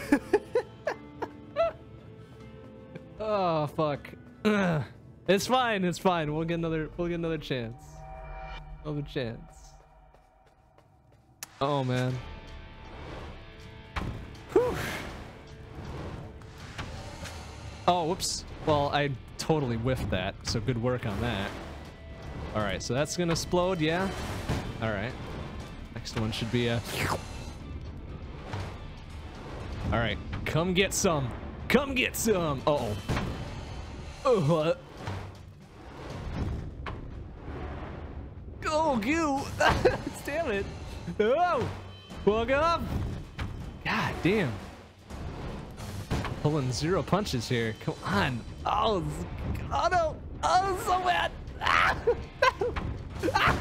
Oh, fuck. It's fine. It's fine. We'll get another chance. Another chance. Oh, man. Whew. Oh, whoops. Well, I totally whiffed that, so good work on that. All right, so that's gonna explode, yeah? All right. Next one should be a... All right, come get some. Come get some. Uh-oh. Oh, what? Oh, you. Damn it. Oh, walk up. God damn. Pulling 0 punches here. Come on. Oh, oh no. Oh, so bad. Ah! Ah!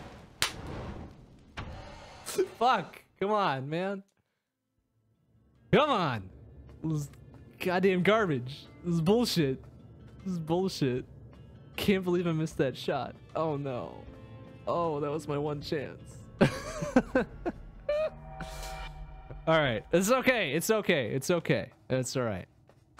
Fuck. Come on, man. Come on. This is goddamn garbage. This is bullshit. This is bullshit. Can't believe I missed that shot. Oh no. Oh, that was my one chance. All right. It's okay. It's okay. It's okay. It's all right.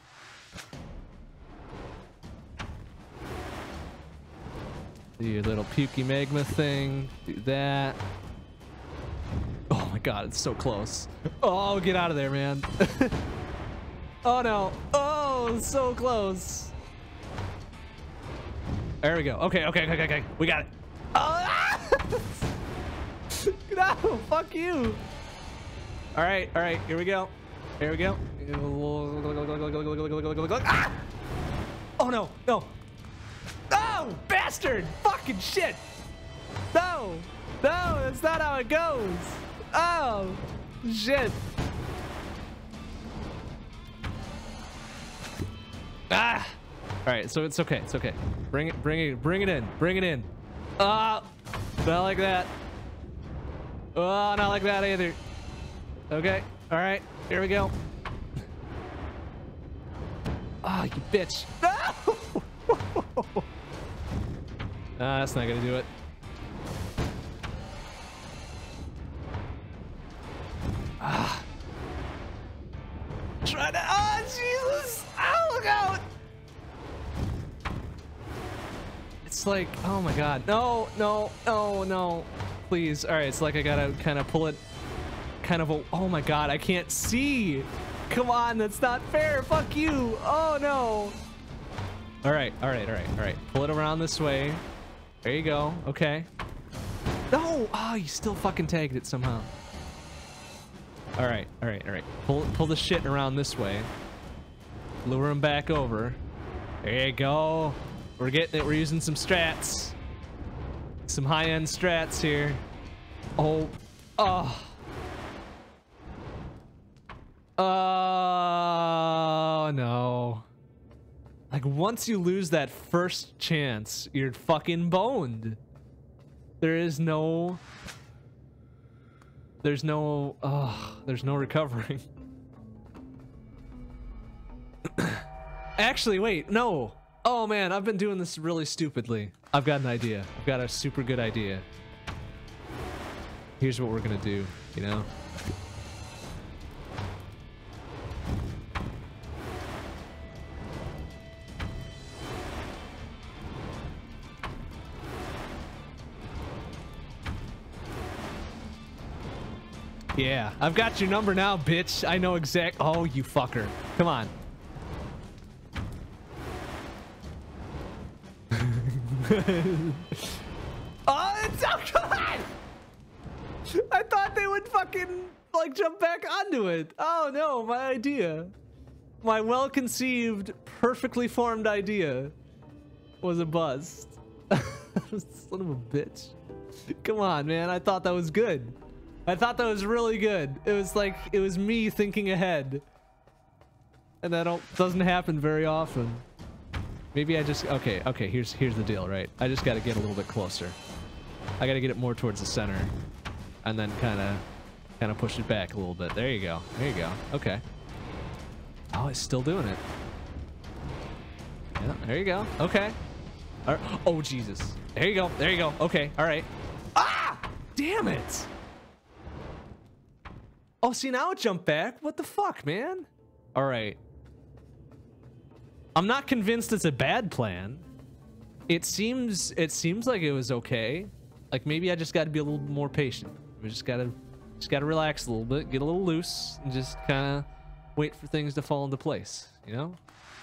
Do your little pukey magma thing. Do that. Oh my god, it's so close. Oh, get out of there, man. Oh no. Oh, so close. There we go. Okay. We got it. Oh, no, fuck you. All right, here we go. Here we go. Ah! Oh no. Oh, bastard! Fucking shit! No, that's not how it goes. Oh, shit! Ah! All right, so it's okay. It's okay. Bring it in. Ah, not like that. Oh, not like that either. Okay. All right. Here we go. Oh, you bitch! No! That's not gonna do it. Ah. Try to. Oh, Jesus! Oh, look out! It's like, oh my god. No. Please. All right, it's like I gotta kind of pull it. Kind of a. Oh my god, I can't see. Come on, that's not fair. Fuck you. Oh no. All right. Pull it around this way. There you go. Okay. No. Oh, you still fucking tagged it somehow. All right. Pull the shit around this way. Lure him back over. There you go. We're getting it. We're using some strats. Some high-end strats here. Oh. Oh no. Like once you lose that first chance, you're fucking boned. There's no recovering. Actually, wait, no. Oh man, I've been doing this really stupidly. I've got an idea. I've got a super good idea. Here's what we're gonna do, you know? Yeah, I've got your number now, bitch. I know exact. Oh, you fucker. Come on. Oh, it's so good! I thought they would fucking, like, jump back onto it. Oh, no, my idea. My well-conceived, perfectly formed idea was a bust. Son of a bitch. Come on, man. I thought that was good. I thought that was really good. It was like, it was me thinking ahead. And that doesn't happen very often. Maybe I just, okay, here's the deal, right? I just gotta get a little bit closer. I gotta get it more towards the center. And then kinda push it back a little bit. There you go. There you go. Okay. Oh, it's still doing it. Yeah, there you go. Okay. All right. Oh, Jesus. There you go. There you go. Okay. All right. Ah! Damn it! Oh, see, now it jumped back. What the fuck, man? All right. I'm not convinced it's a bad plan. It seems like it was okay. Like, maybe I just got to be a little more patient. We just gotta relax a little bit, get a little loose, and just kind of wait for things to fall into place, you know?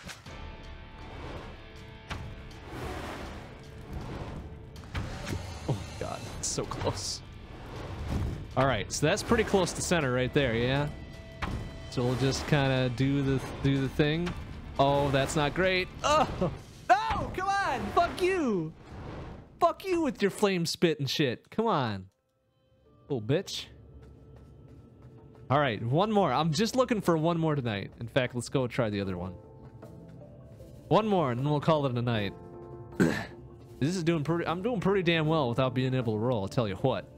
Oh God, it's so close. All right, so that's pretty close to center right there, yeah? So we'll just kind of do the thing. Oh, that's not great. Oh, no, come on, fuck you. Fuck you with your flame spit and shit. Come on, little bitch. All right, one more. I'm just looking for one more tonight. In fact, let's go try the other one. One more, and then we'll call it a night. This is doing pretty. I'm doing pretty damn well without being able to roll. I'll tell you what.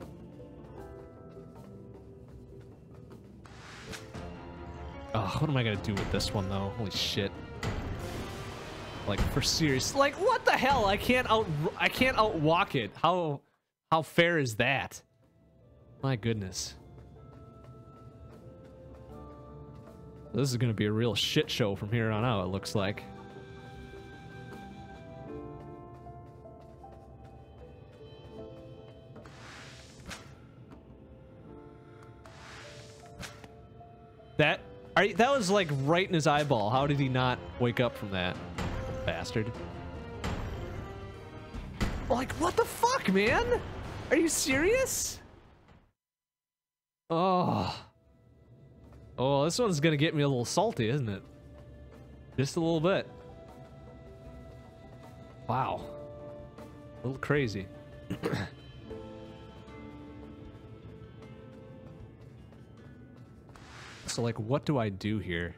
Oh, what am I gonna do with this one though? Holy shit! Like, for serious? Like, what the hell? I can't outwalk it. How fair is that? My goodness. This is gonna be a real shit show from here on out. It looks like. That was like right in his eyeball. How did he not wake up from that? Bastard. Like, what the fuck, man? Are you serious? Oh. Oh, this one's gonna get me a little salty, isn't it? Just a little bit. Wow. A little crazy. So, like, what do I do here?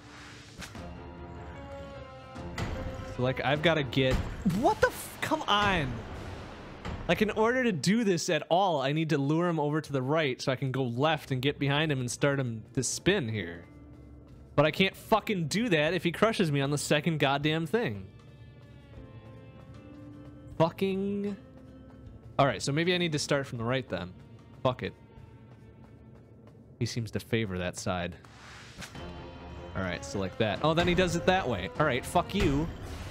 So, like, I've got to get... What the f... Come on! Like, in order to do this at all, I need to lure him over to the right so I can go left and get behind him and start him to spin here. But I can't fucking do that if he crushes me on the second goddamn thing. Fucking... Alright, so maybe I need to start from the right then. Fuck it. He seems to favor that side. All right, so like that. Oh, then he does it that way. All right, fuck you.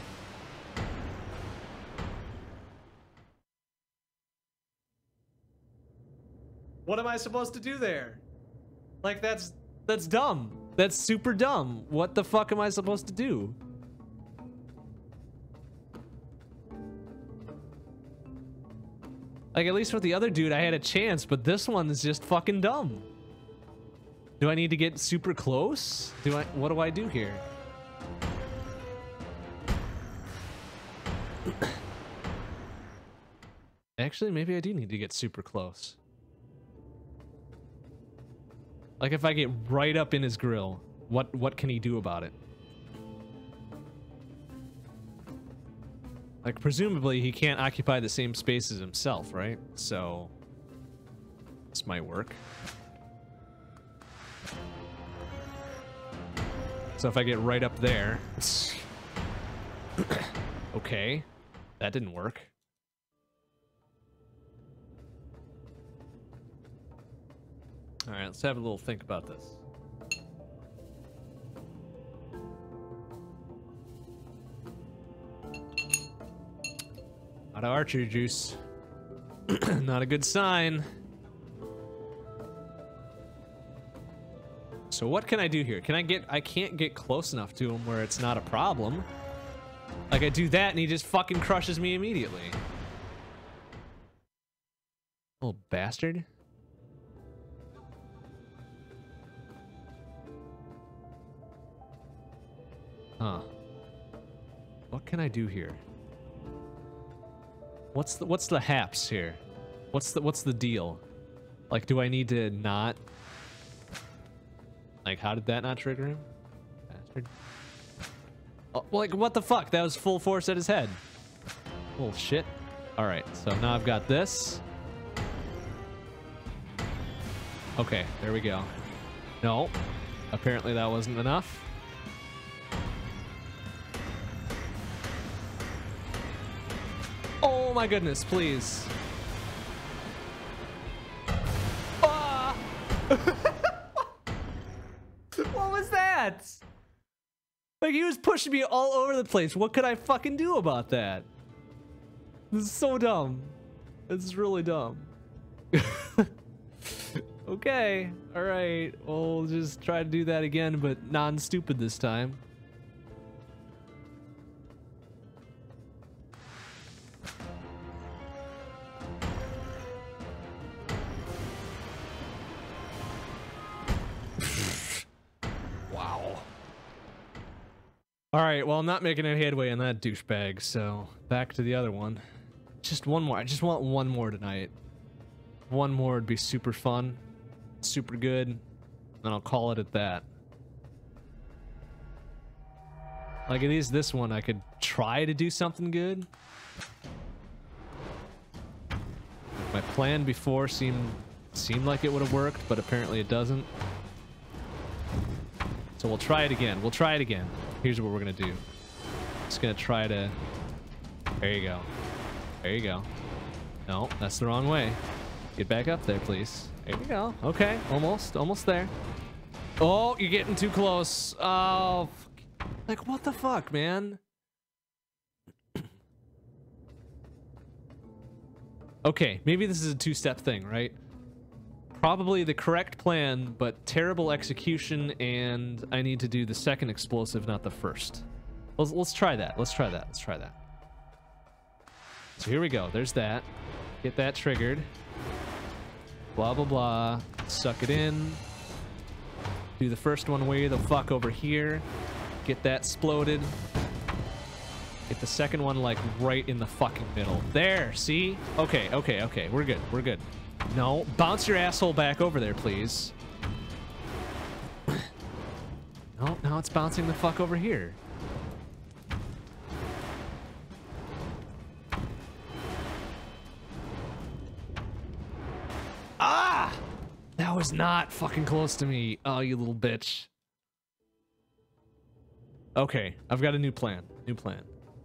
What am I supposed to do there? Like, that's dumb. That's super dumb. What the fuck am I supposed to do? Like, at least with the other dude, I had a chance, but this one is just fucking dumb. Do I need to get super close? What do I do here? Actually, maybe I do need to get super close. Like, if I get right up in his grill, what can he do about it? Like, presumably he can't occupy the same space as himself, right? So this might work. So if I get right up there... Okay. That didn't work. All right, let's have a little think about this. Out of archery juice. Not a good sign. So what can I do here? I can't get close enough to him where it's not a problem. Like I do that and he just fucking crushes me immediately. Little bastard. Huh. What can I do here? What's the haps here? What's the deal? Like, do I need to not? Like, how did that not trigger him? Bastard. Oh, like, what the fuck? That was full force at his head. Oh shit. All right, so now I've got this. Okay, there we go. No, apparently that wasn't enough. Oh my goodness, please. Ah! What was that? Like, he was pushing me all over the place. What could I fucking do about that? This is so dumb. This is really dumb. Okay, all right. We'll just try to do that again, but non-stupid this time. Wow. All right, well, I'm not making any headway on that douchebag, so back to the other one. Just one more. I just want one more tonight. One more would be super fun, super good, and I'll call it at that. Like, at least this one, I could try to do something good. My plan before seemed like it would have worked, but apparently it doesn't. So we'll try it again. We'll try it again. Here's what we're gonna do. Just gonna try to... There you go. There you go. No, that's the wrong way. Get back up there, please. There you go. Okay, almost there. Oh, you're getting too close. Oh, like, what the fuck, man? Okay, maybe this is a two-step thing, right? Probably the correct plan, but terrible execution, and I need to do the second explosive, not the first. Let's try that. Let's try that. Let's try that. So here we go. There's that. Get that triggered. Blah, blah, blah. Suck it in. Do the first one way the fuck over here. Get that exploded. Get the second one, like, right in the fucking middle. There, see? Okay, okay, okay. We're good. We're good. No, bounce your asshole back over there, please. No, now it's bouncing the fuck over here. Ah! That was not fucking close to me. Oh, you little bitch. Okay, I've got a new plan. New plan.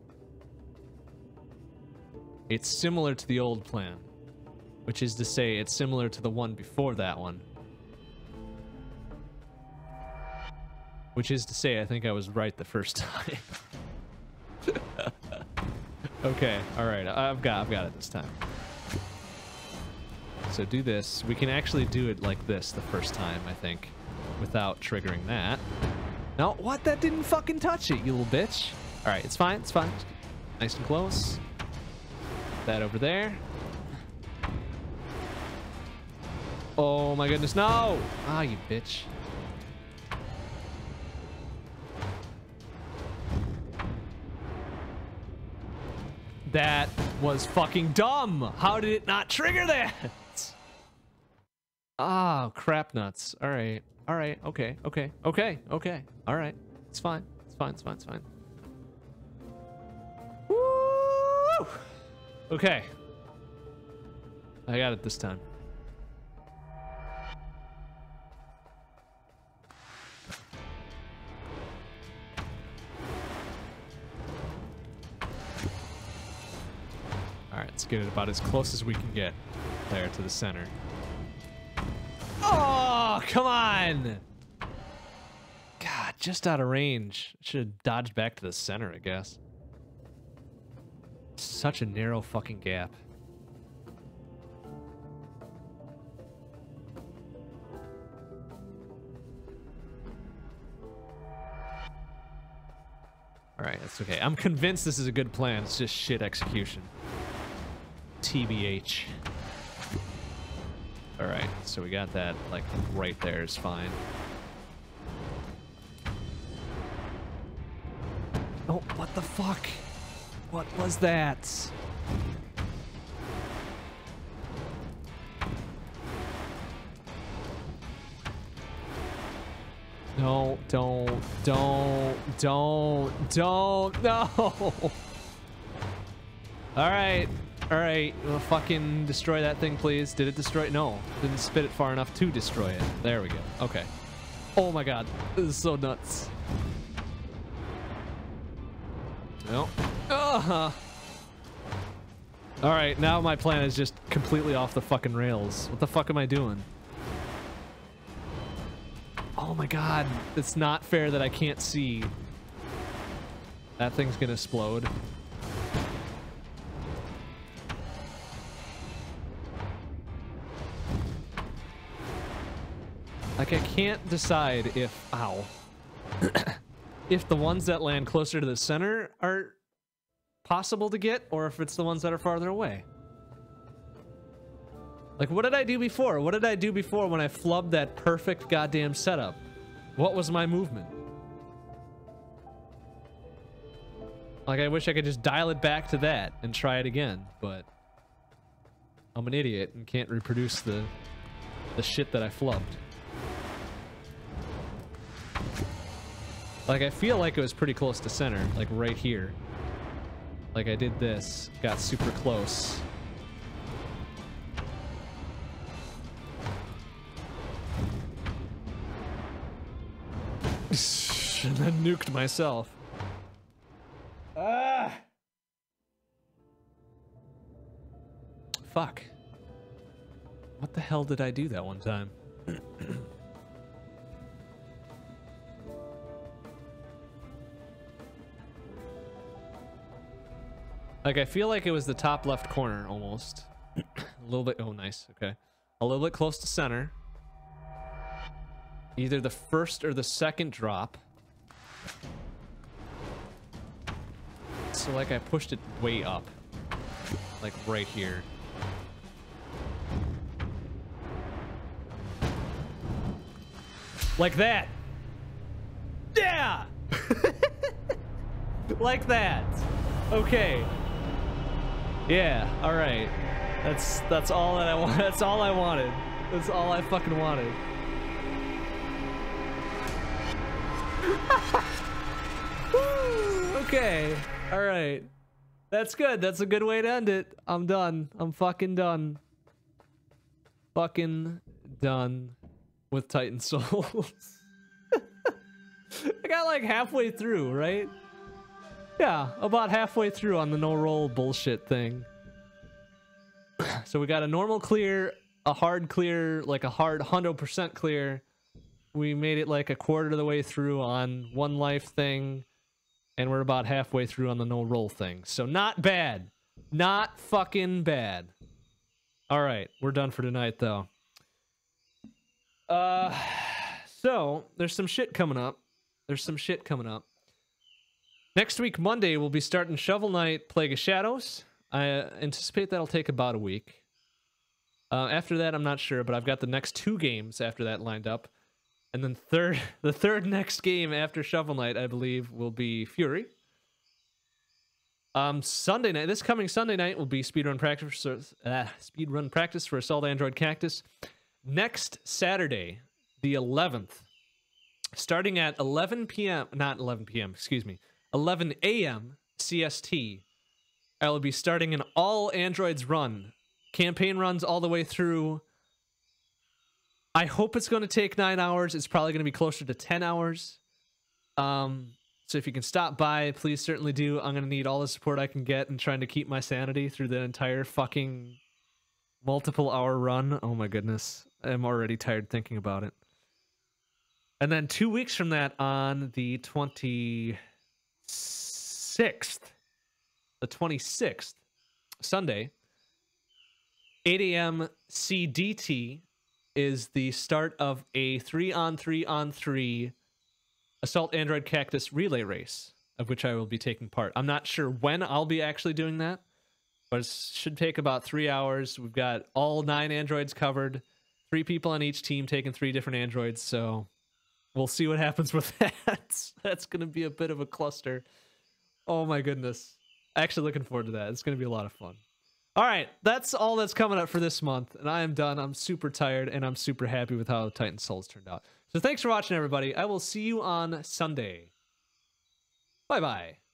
It's similar to the old plan. Which is to say, it's similar to the one before that one. Which is to say, I think I was right the first time. Okay, alright, I've got it this time. So do this. We can actually do it like this the first time, I think. Without triggering that. No, what? That didn't fucking touch it, you little bitch. Alright, it's fine, it's fine. Nice and close. That over there. Oh my goodness, no! Ah, you bitch. That was fucking dumb! How did it not trigger that? Ah, crap nuts. Alright. Alright, okay, okay, okay, okay. Alright. It's fine. It's fine, it's fine, it's fine. Woo! Okay. I got it this time. Let's get it about as close as we can get there to the center. Oh, come on! God, just out of range. Should have dodged back to the center, I guess. Such a narrow fucking gap. Alright, that's okay. I'm convinced this is a good plan. It's just shit execution. TBH. Alright, so we got that, like, right there is fine. Oh, what the fuck? What was that? No, don't, no. Alright, alright, well, fucking destroy that thing, please. Did it destroy it? No, didn't spit it far enough to destroy it. There we go, okay. Oh my god, this is so nuts. No. Alright, now my plan is just completely off the fucking rails. What the fuck am I doing? Oh my god, it's not fair that I can't see. That thing's gonna explode. Like, I can't decide if... Ow. If the ones that land closer to the center are possible to get, or if it's the ones that are farther away. Like, what did I do before? What did I do before when I flubbed that perfect goddamn setup? What was my movement? Like, I wish I could just dial it back to that and try it again, but I'm an idiot and can't reproduce the shit that I flubbed. Like, I feel like it was pretty close to center, like right here. Like, I did this, got super close. And then nuked myself. Ah! Fuck. What the hell did I do that one time? Like, I feel like it was the top left corner, almost. A little bit... Oh, nice. Okay. A little bit close to center. Either the first or the second drop. So, like, I pushed it way up. Like, right here. Like that! Yeah! Like that. Okay. Yeah, alright. That's all that I want. That's all I wanted. That's all I fucking wanted. Okay. Alright. That's good. That's a good way to end it. I'm done. I'm fucking done. Fucking done with Titan Souls. I got like halfway through, right? Yeah, about halfway through on the no roll bullshit thing. So we got a normal clear, a hard clear, like a hard 100% clear. We made it like a quarter of the way through on one life thing. And we're about halfway through on the no roll thing. So not bad. Not fucking bad. Alright, we're done for tonight though. So there's some shit coming up. Next week, Monday, we'll be starting Shovel Knight Plague of Shadows. I anticipate that'll take about a week. After that, I'm not sure, but I've got the next 2 games after that lined up. And then the third next game after Shovel Knight, I believe, will be Fury. Sunday night, this coming Sunday night will be speedrun practice for Assault Android Cactus. Next Saturday, the 11th, starting at 11 p.m., not 11 p.m., excuse me, 11 a.m. CST, I will be starting an all Androids run. Campaign runs all the way through. I hope it's going to take 9 hours. It's probably going to be closer to 10 hours. So if you can stop by, please certainly do. I'm going to need all the support I can get in trying to keep my sanity through the entire fucking multiple hour run. Oh my goodness. I'm already tired thinking about it. And then 2 weeks from that, on the 26th, Sunday, 8 a.m. CDT is the start of a 3-on-3-on-3 Assault Android Cactus relay race, of which I will be taking part. I'm not sure when I'll be actually doing that, but it should take about 3 hours. We've got all 9 androids covered, 3 people on each team taking 3 different androids, so we'll see what happens with that. That's going to be a bit of a cluster. Oh my goodness. Actually looking forward to that. It's going to be a lot of fun. All right, that's all that's coming up for this month, and I am done. I'm super tired, and I'm super happy with how Titan Souls turned out. So thanks for watching, everybody. I will see you on Sunday. Bye-bye.